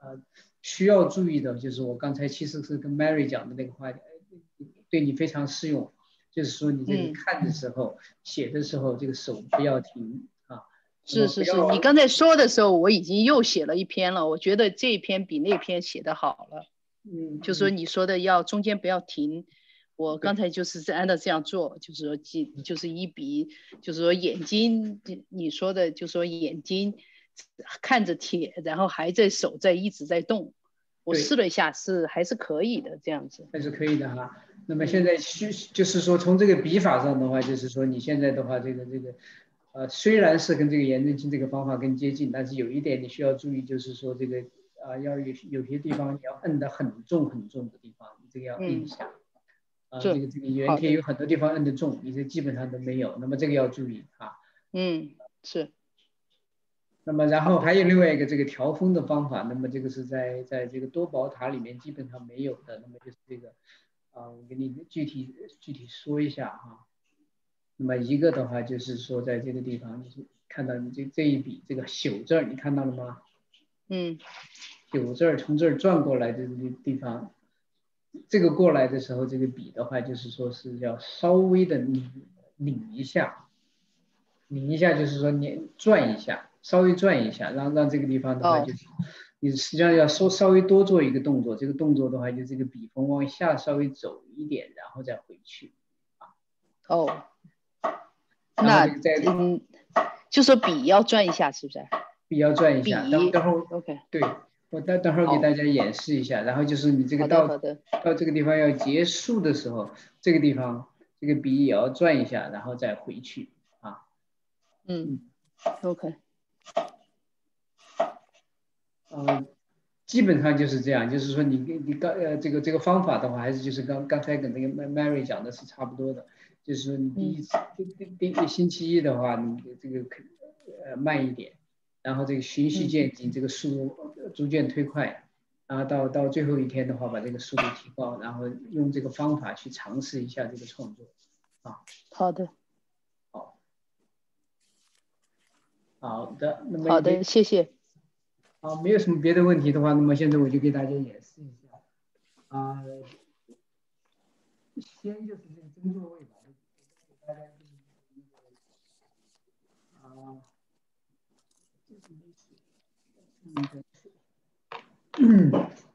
呃需要注意的，就是我刚才其实是跟 Mary 讲的那个话，对你非常适用，就是说你这个看的时候、嗯、写的时候，这个手不要停啊。 是是是，你刚才说的时候，我已经又写了一篇了，我觉得这篇比那篇写得好了。 嗯， 就说你说的要中间不要停。我刚才就是在按照这样做，就是说记，就是一笔，就是说眼睛，你说的，就是说眼睛看着铁，然后还在手在一直在动。我试了一下，是还是可以的，这样子还是可以的哈。那么现在需就是说从这个笔法上的话，就是说你现在的话，这个这个，呃，虽然是跟这个颜真卿这个方法更接近，但是有一点你需要注意，就是说这个啊、呃，要有有些地方你要摁得很重很重的地方，你这个要摁一下。嗯啊，这个这个原帖有很多地方摁得重，你这基本上都没有，那么这个要注意啊。 嗯，是。 那么然后还有另外一个这个调风的方法，那么这个是在在这个多宝塔里面基本上没有的，那么就是这个啊，我给你具体具体说一下哈。那么一个的话就是说在这个地方，就是看到你这这一笔这个朽字儿，你看到了吗？ 嗯， 朽字儿从这儿转过来的这个地方。这个过来的时候，这个笔的话，就是说是要稍微的拧拧一下，拧一下就是说你转一下，稍微转一下，让让这个地方的话，就是、oh. 你实际上要稍稍微多做一个动作，这个动作的话，就这个笔锋往下稍微走一点，然后再回去，啊。 哦、oh. ，那嗯，就说笔要转一下，是不是？ 笔要转一下，等等会儿 ，OK， 对。我待等会儿给大家演示一下，然后就是你这个到到这个地方要结束的时候，这个地方这个笔也要转一下，然后再回去啊。 嗯 ，OK。 呃，基本上就是这样，就是说你你刚呃这个这个方法的话，还是就是刚刚才跟那个 Mary 讲的是差不多的，就是说你第一次、嗯、第第星期一的话，你这个呃慢一点。然后这个循序渐进，这个速度逐渐推快，然后到到最后一天的话，把这个速度提高，然后用这个方法去尝试一下这个创作，啊。 好的。 好。好的，那么好的，谢谢。 好，没有什么别的问题的话，那么现在我就给大家演示一下，啊、呃，先就是这个真座位吧，大家啊。嗯。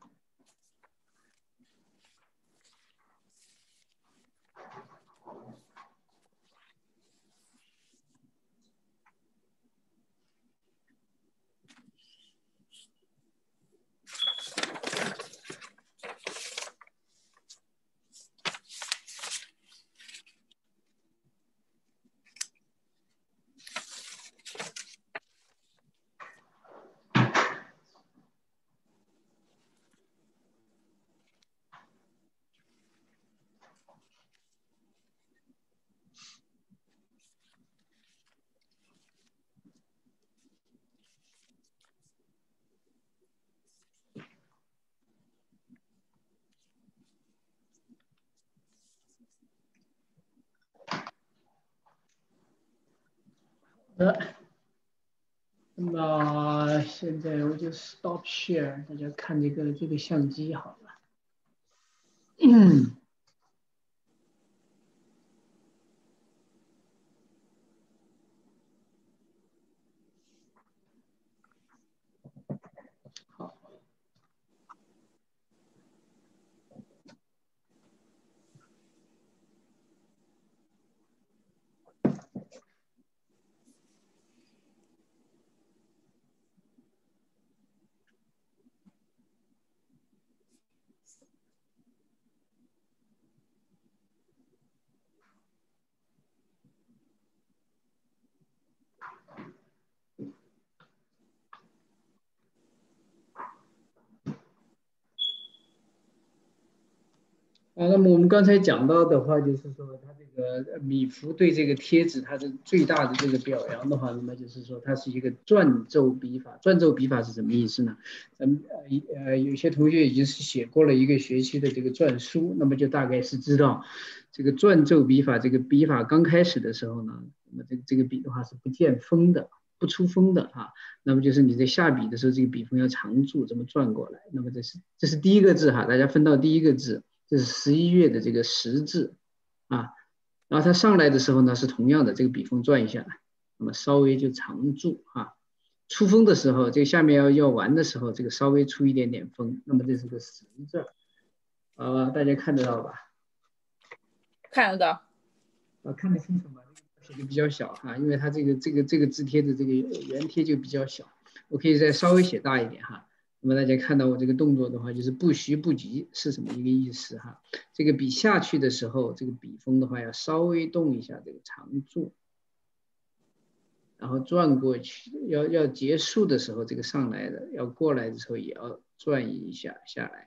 的，那么现在我就 stop share， 大家看这个这个相机好了。嗯。好。啊，那么我们刚才讲到的话，就是说它这个米芾对这个帖子它的最大的这个表扬的话，那么就是说它是一个篆奏笔法。篆奏笔法是什么意思呢？嗯呃呃，有些同学已经是写过了一个学期的这个篆书，那么就大概是知道这个篆奏笔法这个笔法刚开始的时候呢，那么这个这个笔的话是不见锋的不出锋的哈。那么就是你在下笔的时候，这个笔锋要常驻，这么转过来。那么这是这是第一个字哈，大家分到第一个字，这是十一月的这个十字啊。然后它上来的时候呢，是同样的，这个笔锋转一下，那么稍微就常驻啊。出锋的时候，这个下面要要完的时候，这个稍微出一点点锋。那么这是个十字，啊，大家看得到吧？ 看得到。 啊，看得清楚吗？写的比较小哈，因为它这个这个这个字贴的这个圆贴就比较小，我可以再稍微写大一点哈。那么大家看到我这个动作的话，就是不徐不急是什么一个意思哈？这个笔下去的时候，这个笔锋的话要稍微动一下这个常驻，然后转过去，要要结束的时候，这个上来的要过来的时候也要转一下下来。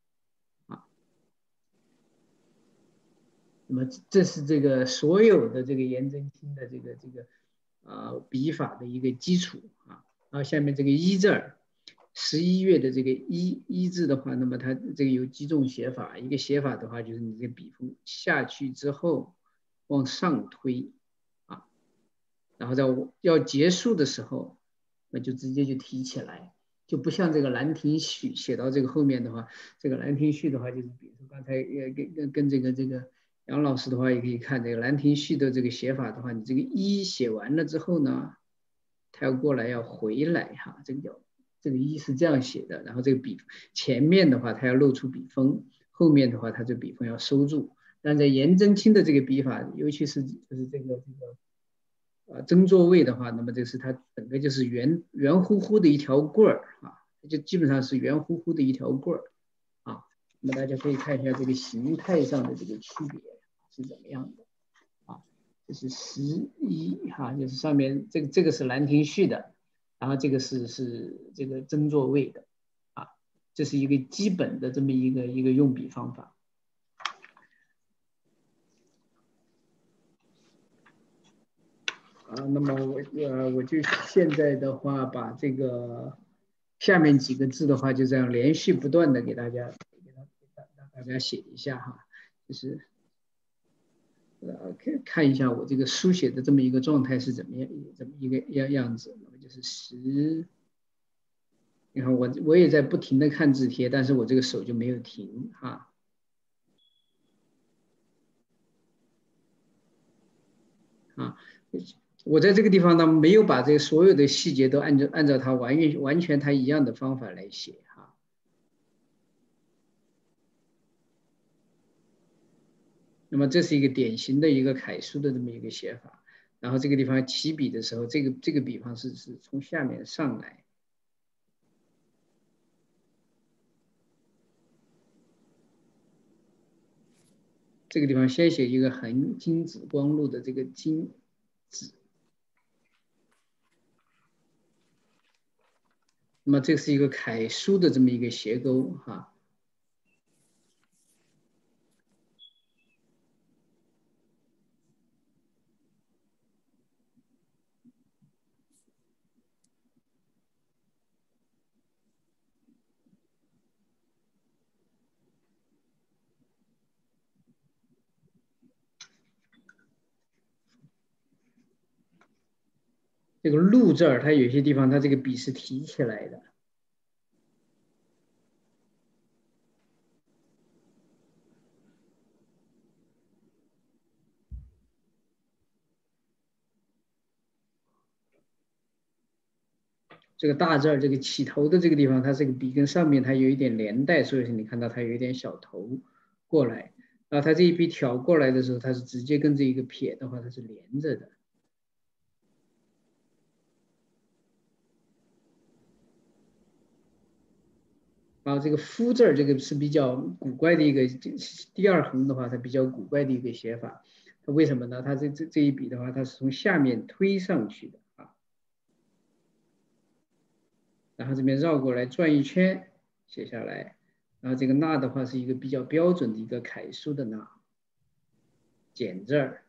那么这是这个所有的这个颜真卿的这个这个呃笔法的一个基础啊。然后下面这个一字儿，十一月的这个一一字的话，那么它这个有几种写法，一个写法的话就是你这个笔锋下去之后往上推啊，然后在要结束的时候，那就直接就提起来，就不像这个兰亭序写到这个后面的话，这个兰亭序的话就是比如说刚才也跟跟跟这个这个。杨老师的话也可以看这个兰亭序的这个写法的话，你这个一写完了之后呢，他要过来要回来哈，这个叫这个一是这样写的，然后这个笔前面的话他要露出笔锋，后面的话他这笔锋要收住。但在颜真卿的这个笔法，尤其是就是这个这个呃曾作卫的话，那么这是他整个就是圆圆乎乎的一条棍儿啊，就基本上是圆乎乎的一条棍儿啊。那么大家可以看一下这个形态上的这个区别是怎么样的啊？这是十一哈，就是上面这个这个是兰亭序的，然后这个是是这个曾作卫的啊，这是一个基本的这么一个一个用笔方法。啊，那么我呃我就现在的话把这个下面几个字的话就这样连续不断的给大家给大家写一下哈，就是呃看看一下我这个书写的这么一个状态是怎么样怎么一个样样子。那么就是十，你看我我也在不停的看字帖，但是我这个手就没有停哈。啊。我在这个地方呢，没有把这个所有的细节都按照按照它完全完全它一样的方法来写哈。那么这是一个典型的一个楷书的这么一个写法。然后这个地方起笔的时候，这个这个笔方是是从下面上来。这个地方先写一个横金紫光露的这个金紫。那么这是一个楷书的这么一个结构哈。这个露字儿，它有些地方它这个笔是提起来的。这个大字儿，这个起头的这个地方，它这个笔跟上面它有一点连带，所以你看到它有一点小头过来。然后它这一笔挑过来的时候，它是直接跟这一个撇的话，它是连着的。然后这个夫字儿，这个是比较古怪的一个，第二横的话，它比较古怪的一个写法。它为什么呢？它这这这一笔的话，它是从下面推上去的啊。然后这边绕过来转一圈，写下来。然后这个捺的话是一个比较标准的一个楷书的捺，简字儿。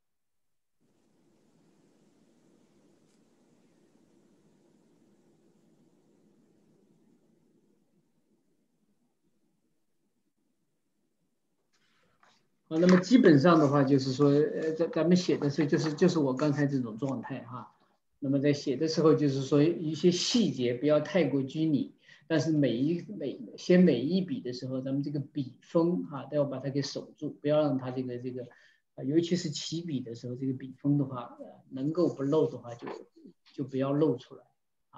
好，那么基本上的话就是说，呃，咱咱们写的是就是就是我刚才这种状态哈。 那么在写的时候，就是说一些细节不要太过拘泥，但是每一每写每一笔的时候，咱们这个笔锋哈、啊、都要把它给守住，不要让它这个这个，啊，尤其是起笔的时候，这个笔锋的话，呃、能够不漏的话就就不要漏出来啊。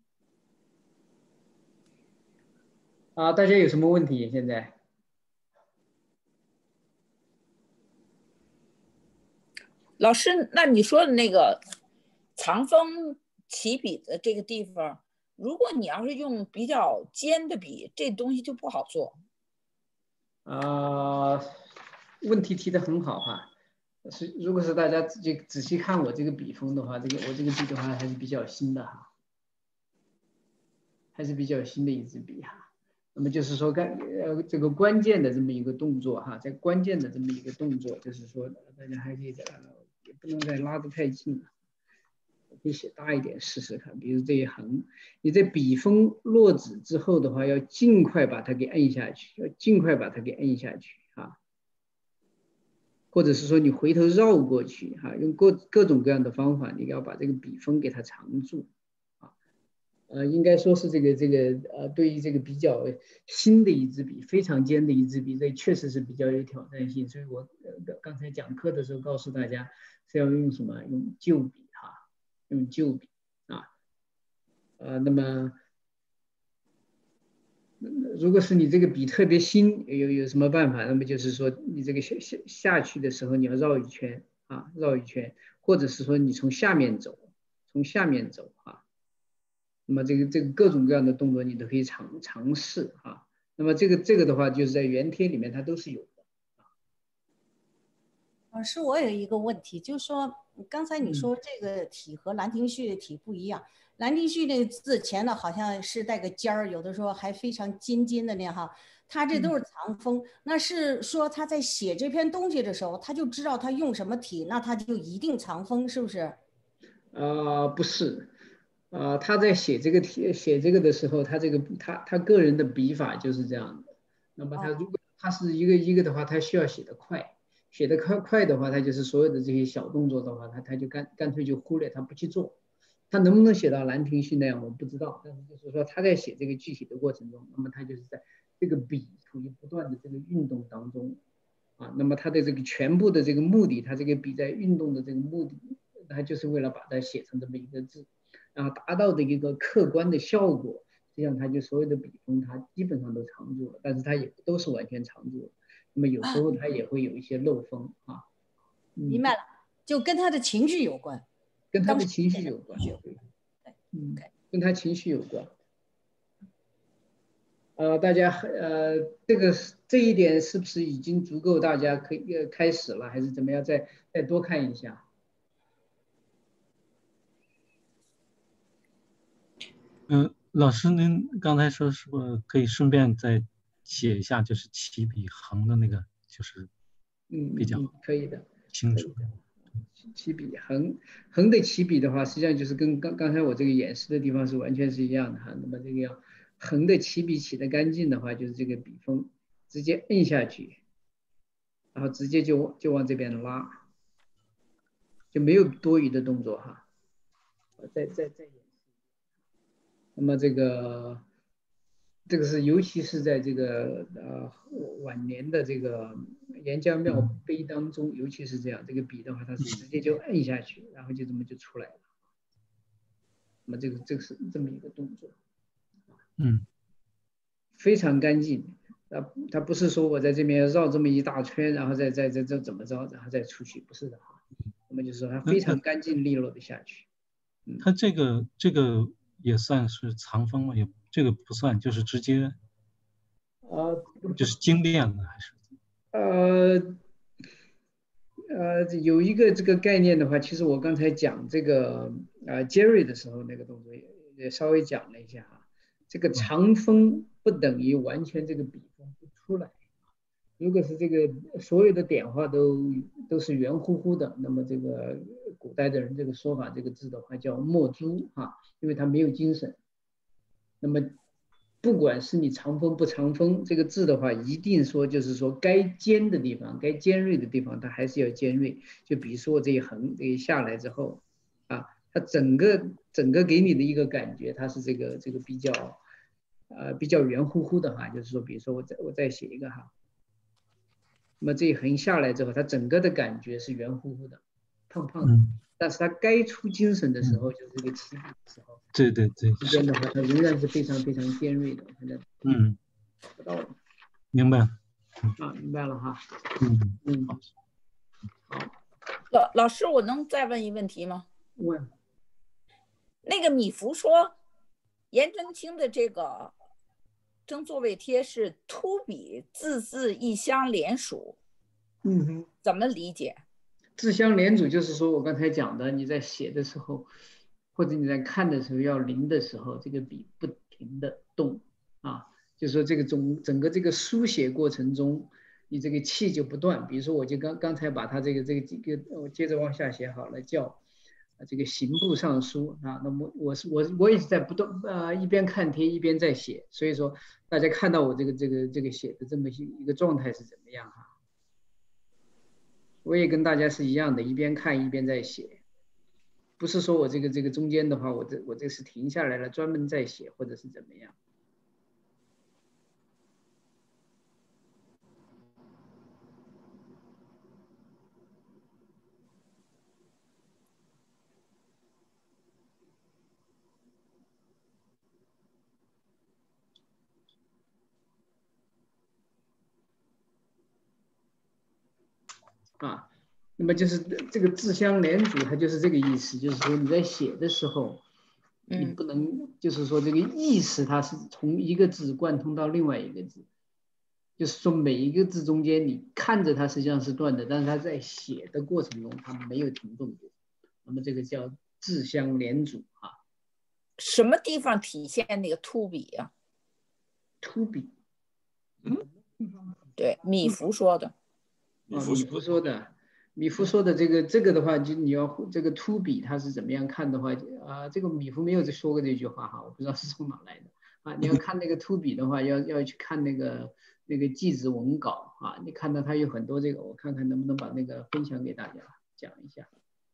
啊，大家有什么问题现在？ 老师，那你说的那个藏锋起笔的这个地方，如果你要是用比较尖的笔，这东西就不好做。 啊、呃，问题提得很好哈。是，如果是大家仔细仔细看我这个笔锋的话，这个我这个笔的话还是比较新的哈，还是比较新的一支笔哈。那么就是说，干呃这个关键的这么一个动作哈，在关键的这么一个动作，就是说大家还可以在。也不能再拉得太近了，可以写大一点试试看。比如这一横，你在笔锋落纸之后的话，要尽快把它给摁下去，要尽快把它给摁下去啊。或者是说你回头绕过去哈、啊，用各各种各样的方法，你要把这个笔锋给它藏住啊。呃，应该说是这个这个呃，对于这个比较新的一支笔，非常尖的一支笔，这确实是比较有挑战性。所以我呃刚才讲课的时候告诉大家。是要用什么？用旧笔哈，用旧笔啊，呃，那么如果是你这个笔特别新，有有什么办法？那么就是说，你这个下下下去的时候，你要绕一圈啊，绕一圈，或者是说你从下面走，从下面走啊。那么这个这个各种各样的动作你都可以尝尝试啊。那么这个这个的话，就是在原帖里面它都是有的。 老师，我有一个问题，就是说，刚才你说这个体和兰亭序的体不一样，兰亭序那个字前呢好像是带个尖儿，有的时候还非常尖尖的那样哈，他这都是藏锋，那是说他在写这篇东西的时候，他就知道他用什么体，那他就一定藏锋，是不是？ 呃，不是，呃，他在写这个题写这个的时候，他这个他他个人的笔法就是这样的。那么他如果他是一个一个的话，他需要写得快。写得快快的话，他就是所有的这些小动作的话，他他就干干脆就忽略，他不去做。他能不能写到兰亭序那样，我不知道。但是就是说他在写这个具体的过程中，那么他就是在这个笔处于不断的这个运动当中啊。那么他的这个全部的这个目的，他这个笔在运动的这个目的，他就是为了把它写成这么一个字，然后达到的一个客观的效果。实际上，他就所有的笔锋，他基本上都藏住了，但是他也不都是完全藏住了。那么有时候它也会有一些漏锋啊， 明白了，就跟他的情绪有关， 跟他的情绪有关，嗯，跟他情绪有关。呃，大家呃，这个这一点是不是已经足够？大家可以开始了，还是怎么样？再再多看一下。 嗯、呃，老师，您刚才说是不是可以顺便再写一下，就是起笔横的那个，就是比较可以的， 清楚。 起笔横横的起笔的话，实际上就是跟刚刚才我这个演示的地方是完全是一样的哈。那么这个要横的起笔起得干净的话，就是这个笔锋直接摁下去，然后直接就就往这边拉，就没有多余的动作哈。再再再演示。那么这个。这个是，尤其是在这个呃晚年的这个岩浆庙碑当中，尤其是这样，这个笔的话，它是直接就摁下去，然后就这么就出来了。那么这个这个是这么一个动作， 嗯， 非常干净。它它不是说我在这边绕这么一大圈，然后再再再再怎么着，然后再出去，不是的哈。那么就是说它非常干净利落的下去。 嗯，它这个这个也算是藏锋吗？也。这个不算，就是直接， 呃， 就是精炼的还是？ 呃呃，有一个这个概念的话，其实我刚才讲这个呃 Jerry 的时候，那个动作也也稍微讲了一下哈。这个藏锋不等于完全这个笔锋不出来。如果是这个所有的点画都都是圆乎乎的，那么这个古代的人这个说法，这个字的话叫墨珠哈，因为它没有精神。那么，不管是你藏锋不藏锋，这个字的话，一定说就是说该尖的地方，该尖锐的地方，它还是要尖锐。就比如说我这一横，这一下来之后，啊， 它整个整个给你的一个感觉，它是这个这个比较呃比较圆乎乎的哈，就是说，比如说我再我再写一个哈，那么这一横下来之后，它整个的感觉是圆乎乎的，胖胖的， 嗯、 但是它该出精神的时候，嗯、就是这个起笔的时候， 对对对， 这边的话，它仍然是非常非常尖锐的。现在嗯， 找到了， 明白。 啊，明白了哈。 嗯嗯， 好。 老老师，我能再问一问题吗？ 问。 那个米芾说，颜真卿的这个正座位帖是秃笔，字字一相连署。 嗯哼， 怎么理解？ 字相连组就是说我刚才讲的，你在写的时候，或者你在看的时候要临的时候，这个笔不停的动啊，就是说这个总整个这个书写过程中，你这个气就不断。比如说，我就刚刚才把它这个这个几个，我接着往下写好了，叫这个刑部尚书啊。那么我是我我也是在不断呃一边看帖一边在写，所以说大家看到我这个这个这个写的这么一个状态是怎么样哈？我也跟大家是一样的，一边看一边在写，不是说我这个这个中间的话，我这我这是停下来了专门在写，或者是怎么样。啊，那么就是这个字相连组，它就是这个意思，就是说你在写的时候，你不能就是说这个意识它是从一个字贯通到另外一个字，就是说每一个字中间你看着它实际上是断的，但是它在写的过程中它没有停顿过，那么这个叫字相连组啊。 什么地方体现那个秃笔啊？ 秃笔， 嗯，对，米芾说的。 哦，米芾说的，米芾说的这个这个的话，就你要这个秃笔它是怎么样看的话，啊、呃，这个米芾没有说过这句话哈，我不知道是从哪来的啊。你要看那个秃笔的话，要要去看那个那个祭子文稿啊，你看到它有很多这个，我看看能不能把那个分享给大家讲一下。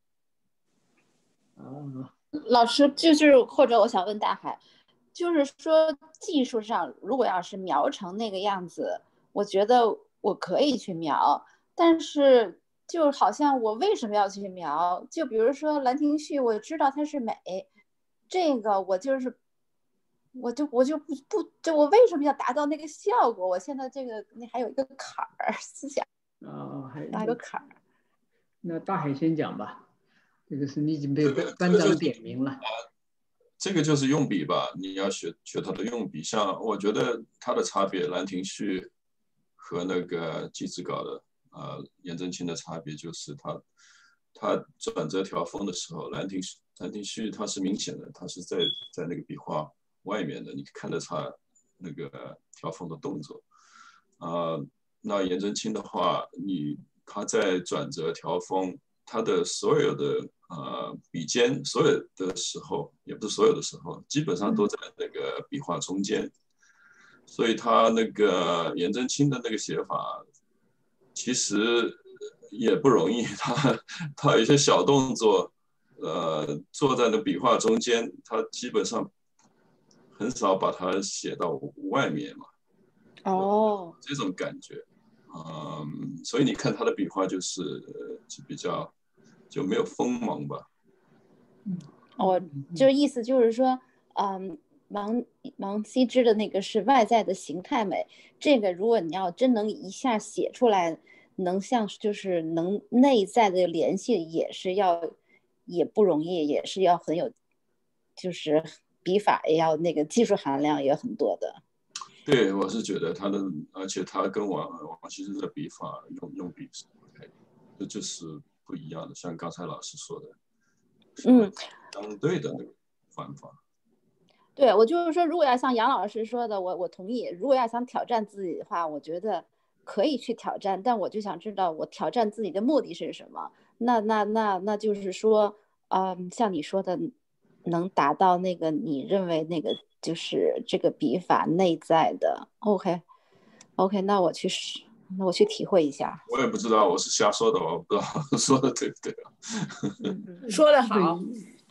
啊， 老师就是或者我想问大海，就是说技术上如果要是描成那个样子，我觉得我可以去描。但是就好像我为什么要去描？就比如说《兰亭序》，我知道它是美，这个我就是，我就我就不不就我为什么要达到那个效果？我现在这个那还有一个坎儿，思想啊，还有一个坎儿。 那大海先讲吧，这个是你已经被班长点名了。 这个就是用笔吧，你要学学它的用笔。像我觉得它的差别，《兰亭序》和那个祭子稿的。呃，颜真卿的差别就是他，他转折条锋的时候，兰亭兰亭序它是明显的，它是在在那个笔画外面的，你看得出那个条锋的动作。呃，那颜真卿的话，你他在转折条锋，他的所有的呃笔尖，所有的时候，也不是所有的时候，基本上都在那个笔画中间，所以他那个颜真卿的那个写法。其实也不容易，他他有一些小动作，呃，坐在那笔画中间，他基本上很少把它写到外面嘛。 哦， 这种感觉，嗯，所以你看他的笔画就是就比较就没有锋芒吧。 嗯，我就意思就是说，嗯。王王羲之的那个是外在的形态美，这个如果你要真能一下写出来，能像就是能内在的联系，也是要也不容易，也是要很有，就是笔法也要那个技术含量也很多的。 对，我是觉得他的，而且他跟王王羲之的笔法用用笔是不太，这就是不一样的。像刚才老师说的， 嗯， 相对的那个方法。 对，我就是说，如果要像杨老师说的，我我同意。如果要想挑战自己的话，我觉得可以去挑战，但我就想知道我挑战自己的目的是什么。那那那那就是说，嗯，像你说的，能达到那个你认为那个就是这个笔法内在的。OK OK， 那我去那我去体会一下。 我也不知道，我是瞎说的，我不知道说的对不对啊？ 说得好。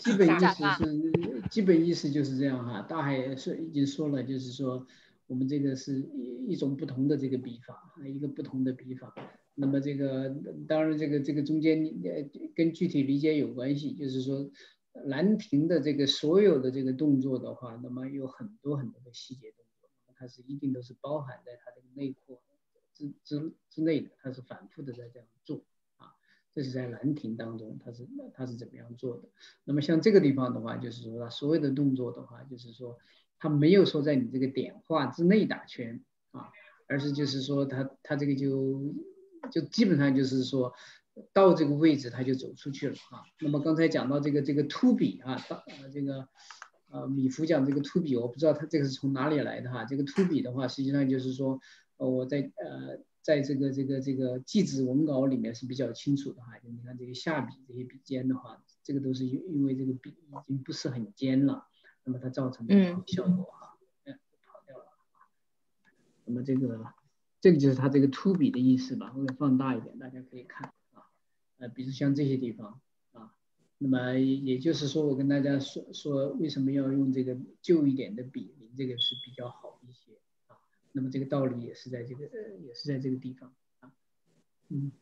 基本意思是，基本意思就是这样哈。大海也是已经说了，就是说我们这个是一种不同的这个笔法，一个不同的笔法。那么这个当然这个这个中间呃跟具体理解有关系，就是说兰亭的这个所有的这个动作的话，那么有很多很多的细节动作，它是一定都是包含在它这个内括之之之内的，它是反复的在这样做。这是在兰亭当中，它是它是怎么样做的？那么像这个地方的话，就是说它所有的动作的话，就是说它没有说在你这个点画之内打圈啊，而是就是说它它这个就就基本上就是说到这个位置它就走出去了啊。那么刚才讲到这个这个突笔啊，呃这个呃米芾讲这个突笔，我不知道他这个是从哪里来的哈。这个突笔的话，实际上就是说呃我在呃。在这个这个这个祭子文稿里面是比较清楚的哈，你看这个下笔这些笔尖的话，这个都是因因为这个笔已经不是很尖了，那么它造成的效果哈，嗯，跑掉了。那么这个这个就是它这个突笔的意思吧，我给放大一点，大家可以看啊，呃，比如像这些地方啊，那么也就是说，我跟大家说说为什么要用这个旧一点的笔，这个是比较好一些。那么这个道理也是在这个，呃，也是在这个地方啊，嗯。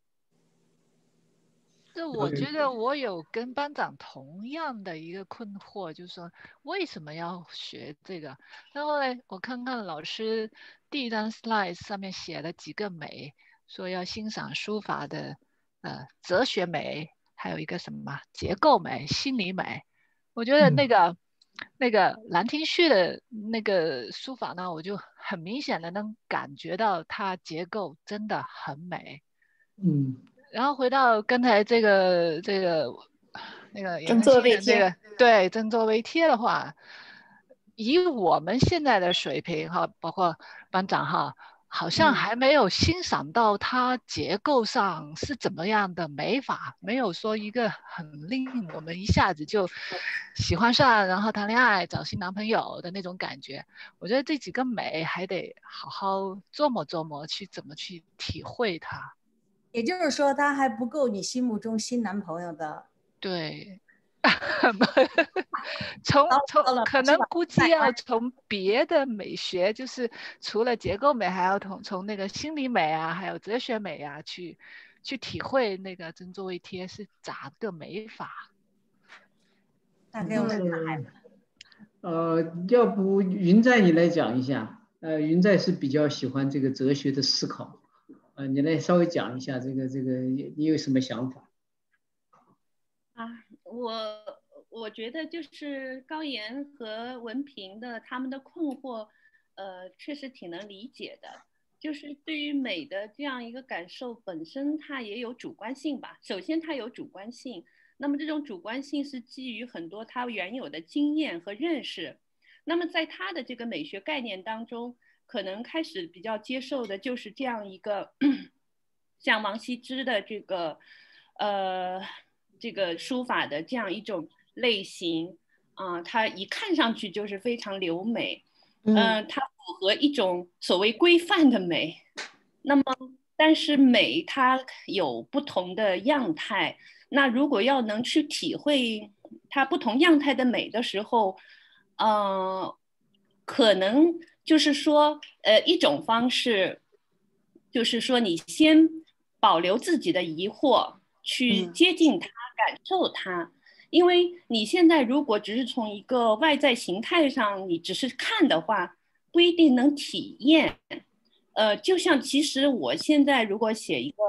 这我觉得我有跟班长同样的一个困惑，就是说为什么要学这个？然后呢，我看看老师第一张 slide 上面写了几个美，说要欣赏书法的呃哲学美，还有一个什么结构美、心理美。我觉得那个。嗯那个兰亭序的那个书法呢，我就很明显的能感觉到它结构真的很美。 嗯。 然后回到刚才这个这个那个正坐微贴， 这个对正坐微贴的话，以我们现在的水平哈，包括班长哈。好像还没有欣赏到它结构上是怎么样的美法，没有说一个很令我们一下子就喜欢上，然后谈恋爱找新男朋友的那种感觉。我觉得这几个美还得好好琢磨琢磨，去怎么去体会它。 也就是说，他还不够你心目中新男朋友的。 对。从从可能估计要从别的美学，就是除了结构美，还要从从那个心理美啊，还有哲学美啊，去去体会那个正坐微贴是咋个美法。 大概问他。 呃，要不云在你来讲一下？呃，云在是比较喜欢这个哲学的思考，呃，你来稍微讲一下这个这个你有什么想法？ 啊，我我觉得就是高岩和文凭的他们的困惑，呃，确实挺能理解的。就是对于美的这样一个感受本身，它也有主观性吧。首先，它有主观性，那么这种主观性是基于很多他原有的经验和认识。那么在他的这个美学概念当中，可能开始比较接受的就是这样一个，像王羲之的这个，呃。这个书法的这样一种类型啊、呃，它一看上去就是非常流美，嗯、呃，它符合一种所谓规范的美。那么，但是美它有不同的样态，那如果要能去体会它不同样态的美的时候，呃，可能就是说，呃，一种方式，就是说你先保留自己的疑惑，去接近它。感受它，因为你现在如果只是从一个外在形态上，你只是看的话，不一定能体验。呃，就像其实我现在如果写一个，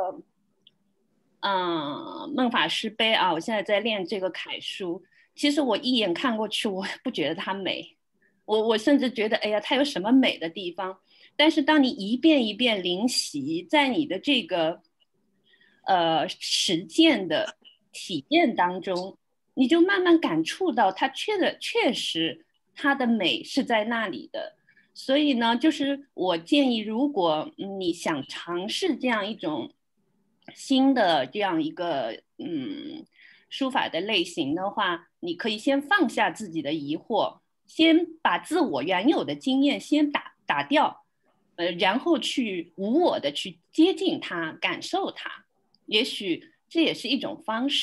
嗯，梦法师碑啊，我现在在练这个楷书，其实我一眼看过去，我不觉得它美，我我甚至觉得，哎呀，它有什么美的地方？但是当你一遍一遍临习，在你的这个，呃，实践的体验当中，你就慢慢感触到它确的确实它的美是在那里的。所以呢，就是我建议，如果你想尝试这样一种新的这样一个嗯书法的类型的话，你可以先放下自己的疑惑，先把自我原有的经验先打打掉，呃，然后去无我的去接近它，感受它，也许这也是一种方式。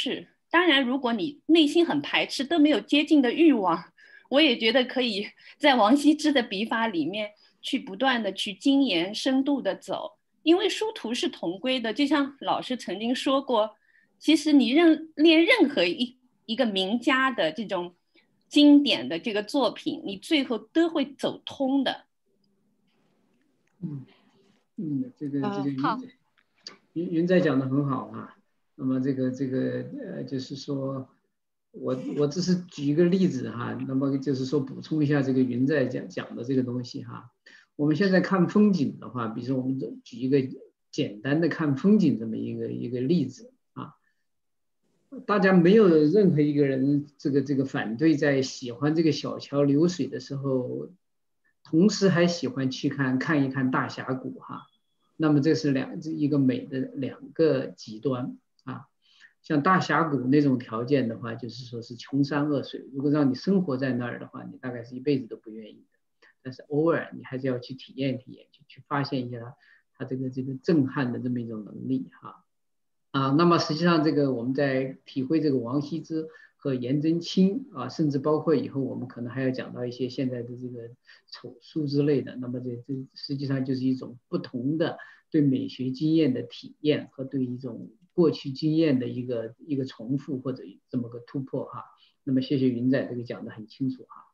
当然，如果你内心很排斥，都没有接近的欲望，我也觉得可以在王羲之的笔法里面去不断的去精研深度的走，因为殊途是同归的。就像老师曾经说过，其实你任练任何一一个名家的这种经典的这个作品，你最后都会走通的。 嗯嗯，这个这个云好云云仔讲的很好啊。那么这个这个呃，就是说我我只是举一个例子哈，那么就是说补充一下这个云仔讲讲的这个东西哈。我们现在看风景的话，比如说我们举一个简单的看风景这么一个一个例子啊，大家没有任何一个人这个这个反对在喜欢这个小桥流水的时候，同时还喜欢去看看一看大峡谷哈。那么这是两一个美的两个极端啊。像大峡谷那种条件的话，就是说是穷山恶水，如果让你生活在那儿的话，你大概是一辈子都不愿意的。但是偶尔你还是要去体验体验，去去发现一下它这个这个震撼的这么一种能力哈。啊，那么实际上这个我们在体会这个王羲之和颜真卿啊，甚至包括以后我们可能还要讲到一些现在的这个丑书之类的，那么这这实际上就是一种不同的对美学经验的体验和对一种过去经验的一个一个重复或者这么个突破哈。那么谢谢云仔这个讲得很清楚哈。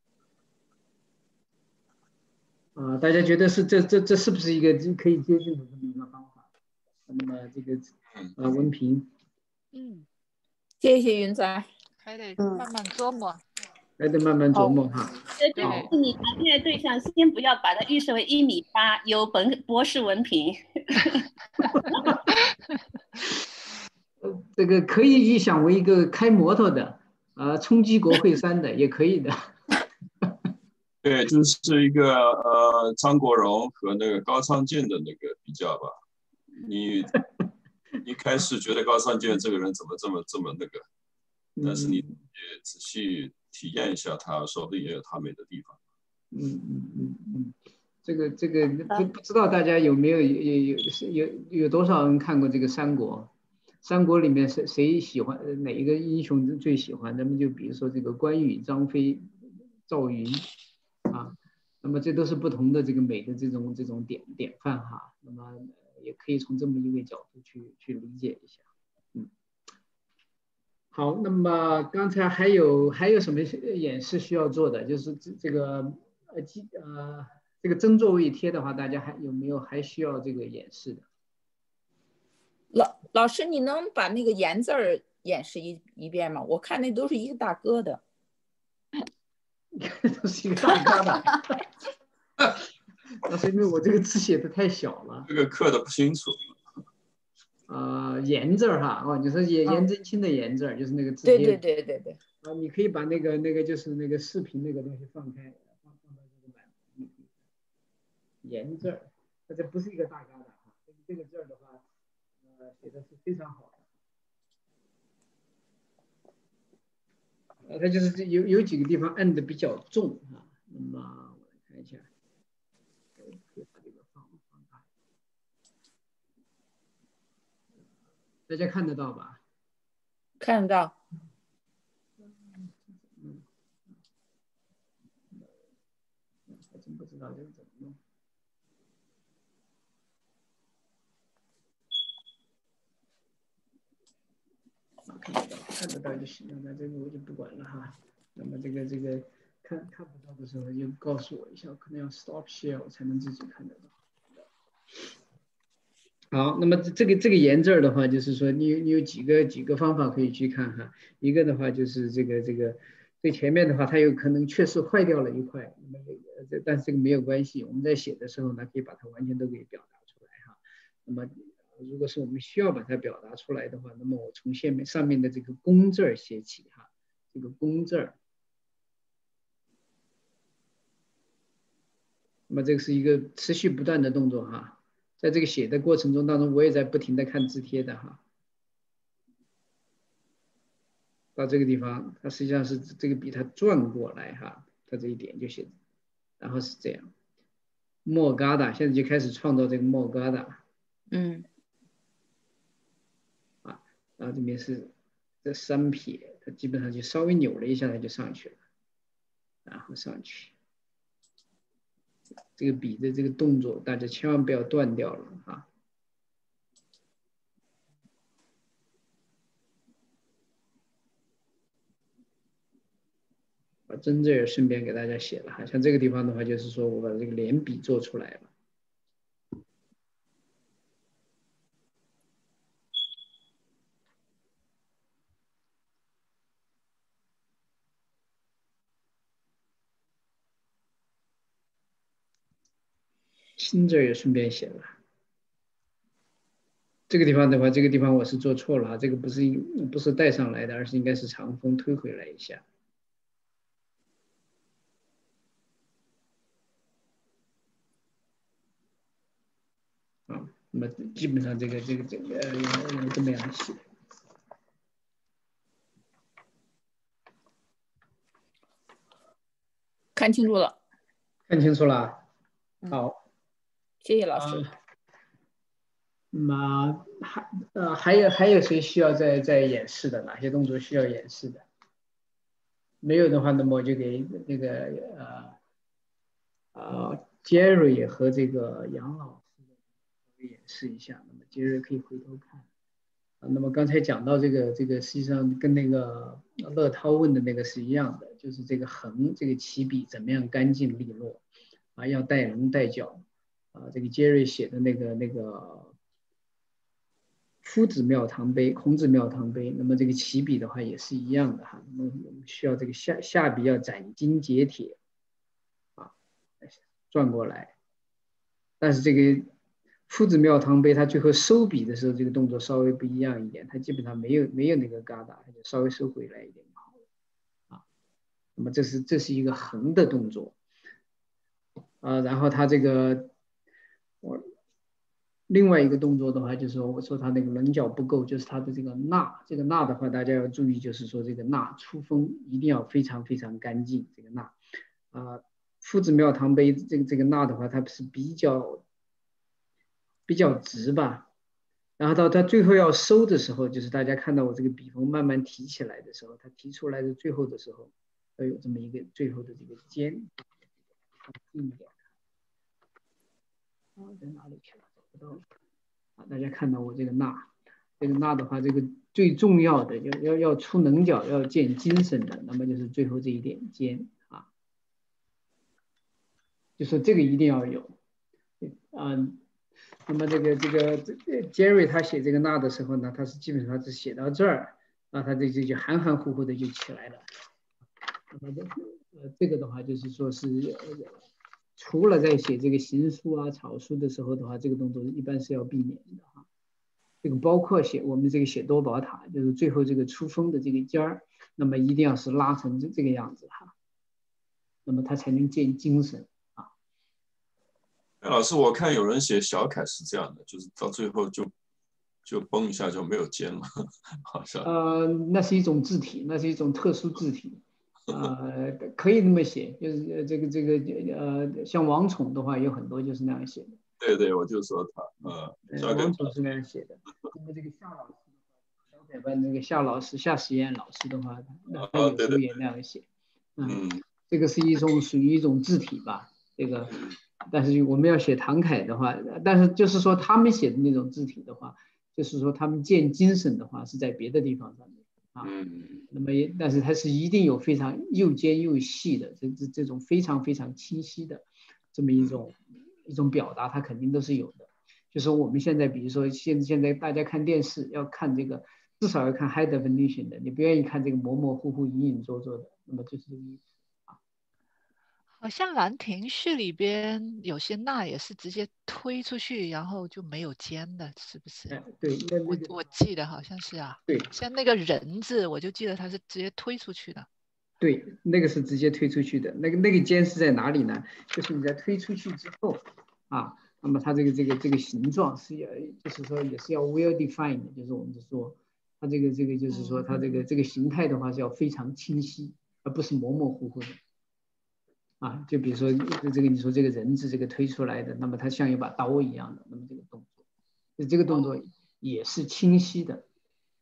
啊，大家觉得是这这这是不是一个可以接近的这么一个方法？那么这个啊，文凭， 嗯，谢谢云仔， 还得慢慢琢磨， 还得慢慢琢磨哈。 这就是你谈恋爱对象，先不要把它预设为一米八，有本博士文凭。 这个可以预想为一个开摩托的，啊，冲击国会山的也可以的。 对，就是一个呃张国荣和那个高仓健的那个比较吧。你一开始觉得高仓健这个人怎么这么这么那个，但是你也仔细体验一下他，说不定也有他美的地方。 嗯嗯嗯嗯，这个这个不不知道大家有没有有有有有多少人看过这个三国？三国里面谁谁喜欢哪一个英雄最喜欢？咱们就比如说这个关羽、张飞、赵云啊，那么这都是不同的这个美的这种这种典典范哈。那么也可以从这么一个角度去去理解一下。嗯，好，那么刚才还有还有什么演示需要做的？就是这这个呃呃这个真座位贴的话，大家还有没有还需要这个演示的？ 老老师，你能把那个言字儿演示一一遍吗？我看那都是一个大疙瘩， 都是一个大疙瘩。那是因为我这个字写的太小了， 这个刻的不清楚。 呃，言字儿哈，哦，你说颜颜真卿的颜字儿，就是那个字。 对对对对对。 啊，你可以把那个那个就是那个视频那个东西放开，放放到这个版本。言字儿，那这不是一个大疙瘩哈，这个这个字儿的话。呃，写的是非常好的，呃，它就是有有几个地方按的比较重啊。那么我来看一下，可以把这个放放大，大家看得到吧？ 看得到。 嗯，还真不知道这个怎么弄。看得到，看得到就行了。那这个我就不管了哈。那么这个这个看看不到的时候就告诉我一下，可能要 stop share 我才能自己看得到。好，那么这个这个颜字的话，就是说你有你有几个几个方法可以去看哈。一个的话就是这个这个最前面的话，它有可能确实坏掉了一块，那么这但是这个没有关系，我们在写的时候呢，可以把它完全都给表达出来哈。那么如果是我们需要把它表达出来的话，那么我从下面上面的这个工字写起哈，这个工字，那么这个是一个持续不断的动作哈，在这个写的过程中当中，我也在不停的看字帖的哈。到这个地方，它实际上是这个笔它转过来哈，它这一点就写，然后是这样，莫嘎达，现在就开始创造这个莫嘎达， 嗯。 然后这边是这三撇，它基本上就稍微扭了一下，它就上去了，然后上去。这个笔的这个动作，大家千万不要断掉了啊！把针这儿顺便给大家写了哈，像这个地方的话，就是说我把这个连笔做出来了。心这儿也顺便写了。这个地方的话，这个地方我是做错了哈，这个不是不是带上来的，而是应该是长锋推回来一下。啊，那么基本上这个这个这个呃这么样写。 看清楚了， 看清楚了，好， 谢谢老师。 呃那么还呃还有还有谁需要再再演示的？哪些动作需要演示的？没有的话，那么我就给那个呃呃 Jerry 和这个杨老师演示一下。那么 Jerry 可以回头看。啊，那么刚才讲到这个这个，实际上跟那个乐涛问的那个是一样的，就是这个横这个起笔怎么样干净利落啊，要带棱带角啊。这个 Jerry 写的那个那个。夫子庙堂碑，孔子庙堂碑，那么这个起笔的话也是一样的哈，那么我们需要这个下下笔要斩钉截铁，啊，转过来。但是这个夫子庙堂碑，它最后收笔的时候，这个动作稍微不一样一点，它基本上没有没有那个疙瘩，它就稍微收回来一点就好了，啊。那么这是这是一个横的动作，啊，然后它这个我。另外一个动作的话，就是说我说它那个棱角不够，就是它的这个捺，这个捺的话，大家要注意，就是说这个捺出锋一定要非常非常干净。这个捺，啊，夫子庙堂碑这个这个捺的话，它是比较比较直吧。然后到它最后要收的时候，就是大家看到我这个笔锋慢慢提起来的时候，它提出来的最后的时候，要有这么一个最后的这个尖，近一点。啊，在哪里去了？啊，大家看到我这个捺，这个捺的话，这个最重要的要要要出棱角，要见精神的，那么就是最后这一点尖啊，就说这个一定要有，啊，那么这个这个这 Jerry 他写这个捺的时候呢，他是基本上是写到这儿，那他这这就含含糊糊的就起来了，那么这呃这个的话就是说是。除了在写这个行书啊、草书的时候的话，这个动作一般是要避免的哈。这个包括写我们这个写多宝塔，就是最后这个出锋的这个尖儿，那么一定要是拉成这这个样子哈，那么它才能见精神啊。 哎，老师，我看有人写小楷是这样的，就是到最后就就崩一下就没有尖了，好像。 呃，那是一种字体，那是一种特殊字体。呃，可以那么写，就是这个这个呃，像王宠的话，有很多就是那样写的。 对对，我就说他，呃， 王宠是那样写的。那么这个夏老师，小改班那个夏老师、夏实验老师的话，他他有时候也那样写。嗯，这个是一种属于一种字体吧，这个。但是我们要写唐楷的话，但是就是说他们写的那种字体的话，就是说他们见精神的话是在别的地方上面。啊，那么也，但是它是一定有非常又尖又细的，这这这种非常非常清晰的这么一种一种表达，它肯定都是有的。就是我们现在，比如说现现在大家看电视要看这个，至少要看 high definition 的，你不愿意看这个模模糊糊、隐隐作作的，那么就是这个意思啊。 好像《兰亭序》里边有些捺也是直接推出去，然后就没有尖的，是不是？ 哎、对，那那我我记得好像是啊。 对， 像那个人字，我就记得它是直接推出去的。 对，那个是直接推出去的。那个那个尖是在哪里呢？就是你在推出去之后啊，那么它这个这个这个形状是要，就是说也是要 well defined 的，就是我们说它这个这个就是说它这个这个形态的话是要非常清晰，而不是模模糊糊的。啊，就比如说这个你说这个人字这个推出来的，那么它像一把刀一样的，那么这个动作，这个动作也是清晰的，啊，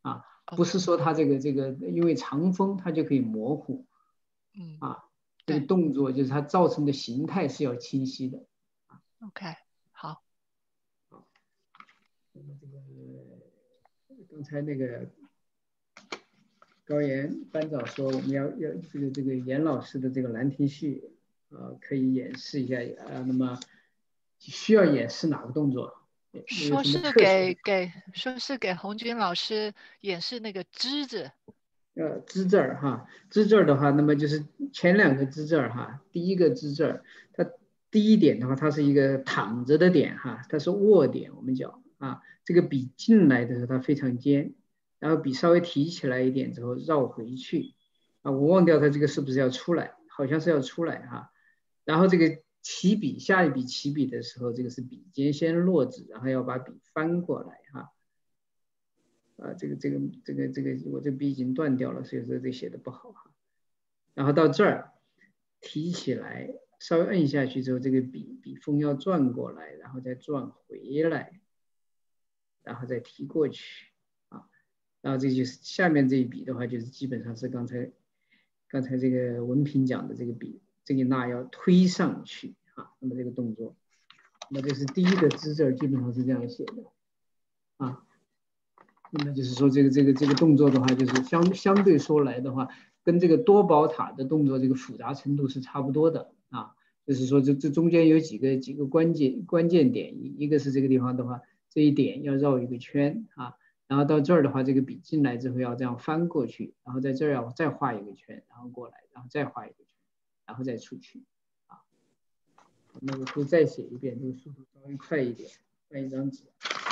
不是说它这个这个因为长风它就可以模糊， 嗯啊，这个动作就是它造成的形态是要清晰的。 OK， 好。 好，那么这个刚才那个高岩班长说我们要要这个这个严老师的这个兰亭序，呃，可以演示一下啊。那么需要演示哪个动作？ 说是给给说是给红军老师演示那个之字。 呃，之字儿哈，之字儿的话，那么就是前两个之字儿哈，第一个之字儿，它第一点的话，它是一个躺着的点哈，它是握点，我们讲啊，这个笔进来的时候它非常尖，然后笔稍微提起来一点之后绕回去，啊，我忘掉它这个是不是要出来，好像是要出来哈，然后这个起笔下一笔起笔的时候，这个是笔尖先落纸，然后要把笔翻过来哈。啊，这个这个这个这个，我这笔已经断掉了，所以说这写的不好哈。然后到这儿提起来，稍微摁下去之后，这个笔笔锋要转过来，然后再转回来，然后再提过去啊。然后这就是下面这一笔的话，就是基本上是刚才刚才这个文凭讲的这个笔，这个捺要推上去啊。那么这个动作，那么这是第一个之字，基本上是这样写的啊。那么就是说，这个这个这个动作的话，就是相相对说来的话，跟这个多宝塔的动作这个复杂程度是差不多的啊。就是说这这中间有几个几个关键关键点，一个是这个地方的话，这一点要绕一个圈啊，然后到这儿的话，这个笔进来之后要这样翻过去，然后在这儿要再画一个圈，然后过来，然后再画一个圈，然后再出去啊。那我可以再写一遍，这个速度稍微快一点，换一张纸。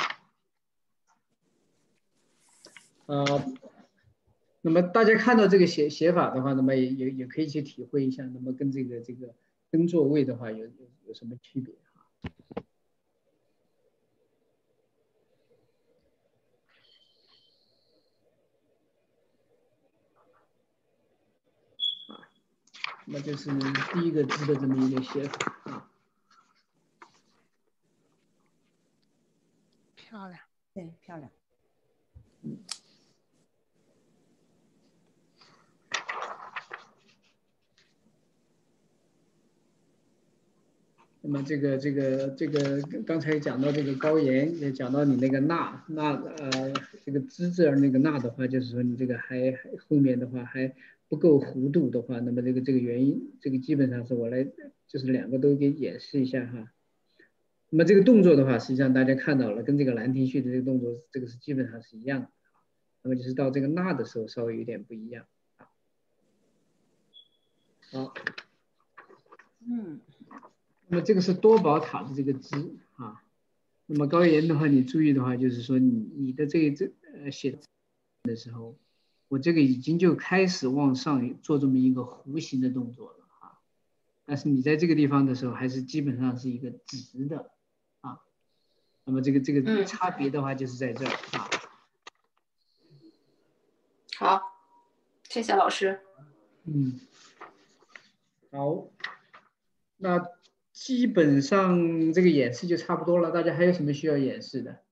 呃，那么大家看到这个写写法的话，那么也也也可以去体会一下，那么跟这个这个跟座位的话有有有什么区别哈？啊，那就是第一个字的这么一个写法啊。 漂亮， 对，漂亮。 嗯。那么这个这个这个刚才讲到这个高岩，也讲到你那个捺捺呃这个之字那个捺的话，就是说你这个还还后面的话还不够弧度的话，那么这个这个原因，这个基本上是我来就是两个都给演示一下哈。那么这个动作的话，实际上大家看到了，跟这个兰亭序的这个动作，这个是基本上是一样的。那么就是到这个捺的时候稍微有点不一样啊。好， 嗯。 那么这个是多宝塔的这个之啊，那么高岩的话，你注意的话，就是说你你的这个这呃写的时候，我这个已经就开始往上做这么一个弧形的动作了啊，但是你在这个地方的时候，还是基本上是一个直的啊。那么这个这个差别的话，就是在这儿啊。 好，谢谢老师。 嗯，好，那。基本上这个演示就差不多了，大家还有什么需要演示的？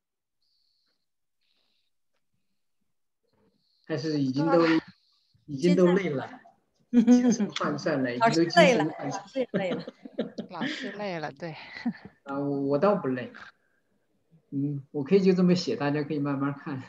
还是已经都已经都累了，精神涣散了，已经都精神涣散。 老师累了， 老师累了，对。 啊，我我倒不累，嗯，我可以就这么写，大家可以慢慢看。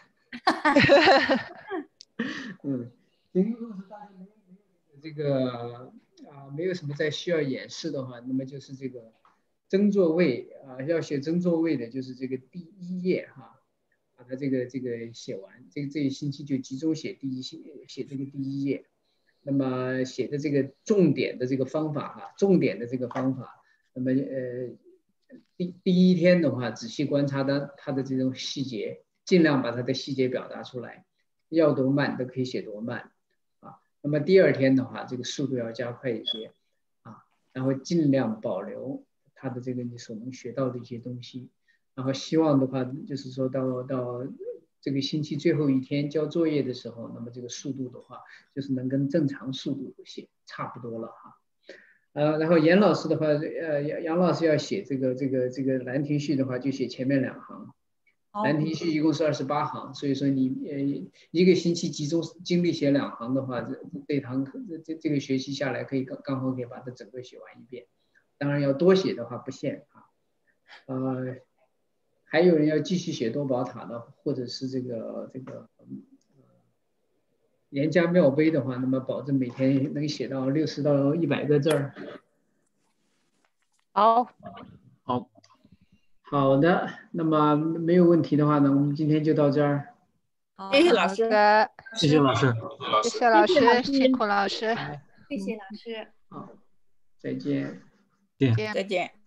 嗯，如果是大家没有没有这个。啊，没有什么再需要演示的话，那么就是这个增座位啊，要写增座位的，就是这个第一页哈，把它这个这个写完，这个这一星期就集中写第一写写这个第一页，那么写的这个重点的这个方法哈，重点的这个方法，那么呃第第一天的话，仔细观察它它的这种细节，尽量把它的细节表达出来，要多慢都可以写多慢。那么第二天的话，这个速度要加快一些，啊，然后尽量保留它的这个你所能学到的一些东西，然后希望的话就是说到到这个星期最后一天交作业的时候，那么这个速度的话，就是能跟正常速度写差不多了哈，呃，然后严老师的话，呃，杨杨老师要写这个这个这个兰亭序的话，就写前面两行， 难题序一共是二十八行，所以说你呃一个星期集中精力写两行的话，这这堂课这这这个学期下来可以刚刚好可以把它整个写完一遍。当然要多写的话不限啊。呃，还有人要继续写多宝塔的，或者是这个这个连家庙碑的话，那么保证每天能写到六十到一百个字儿。 好， 好。 好的，那么没有问题的话呢，我们今天就到这儿。 谢谢老师， 谢谢老师， 谢谢老师，辛苦老师， 谢谢老师。 好，再见。 见， 再见。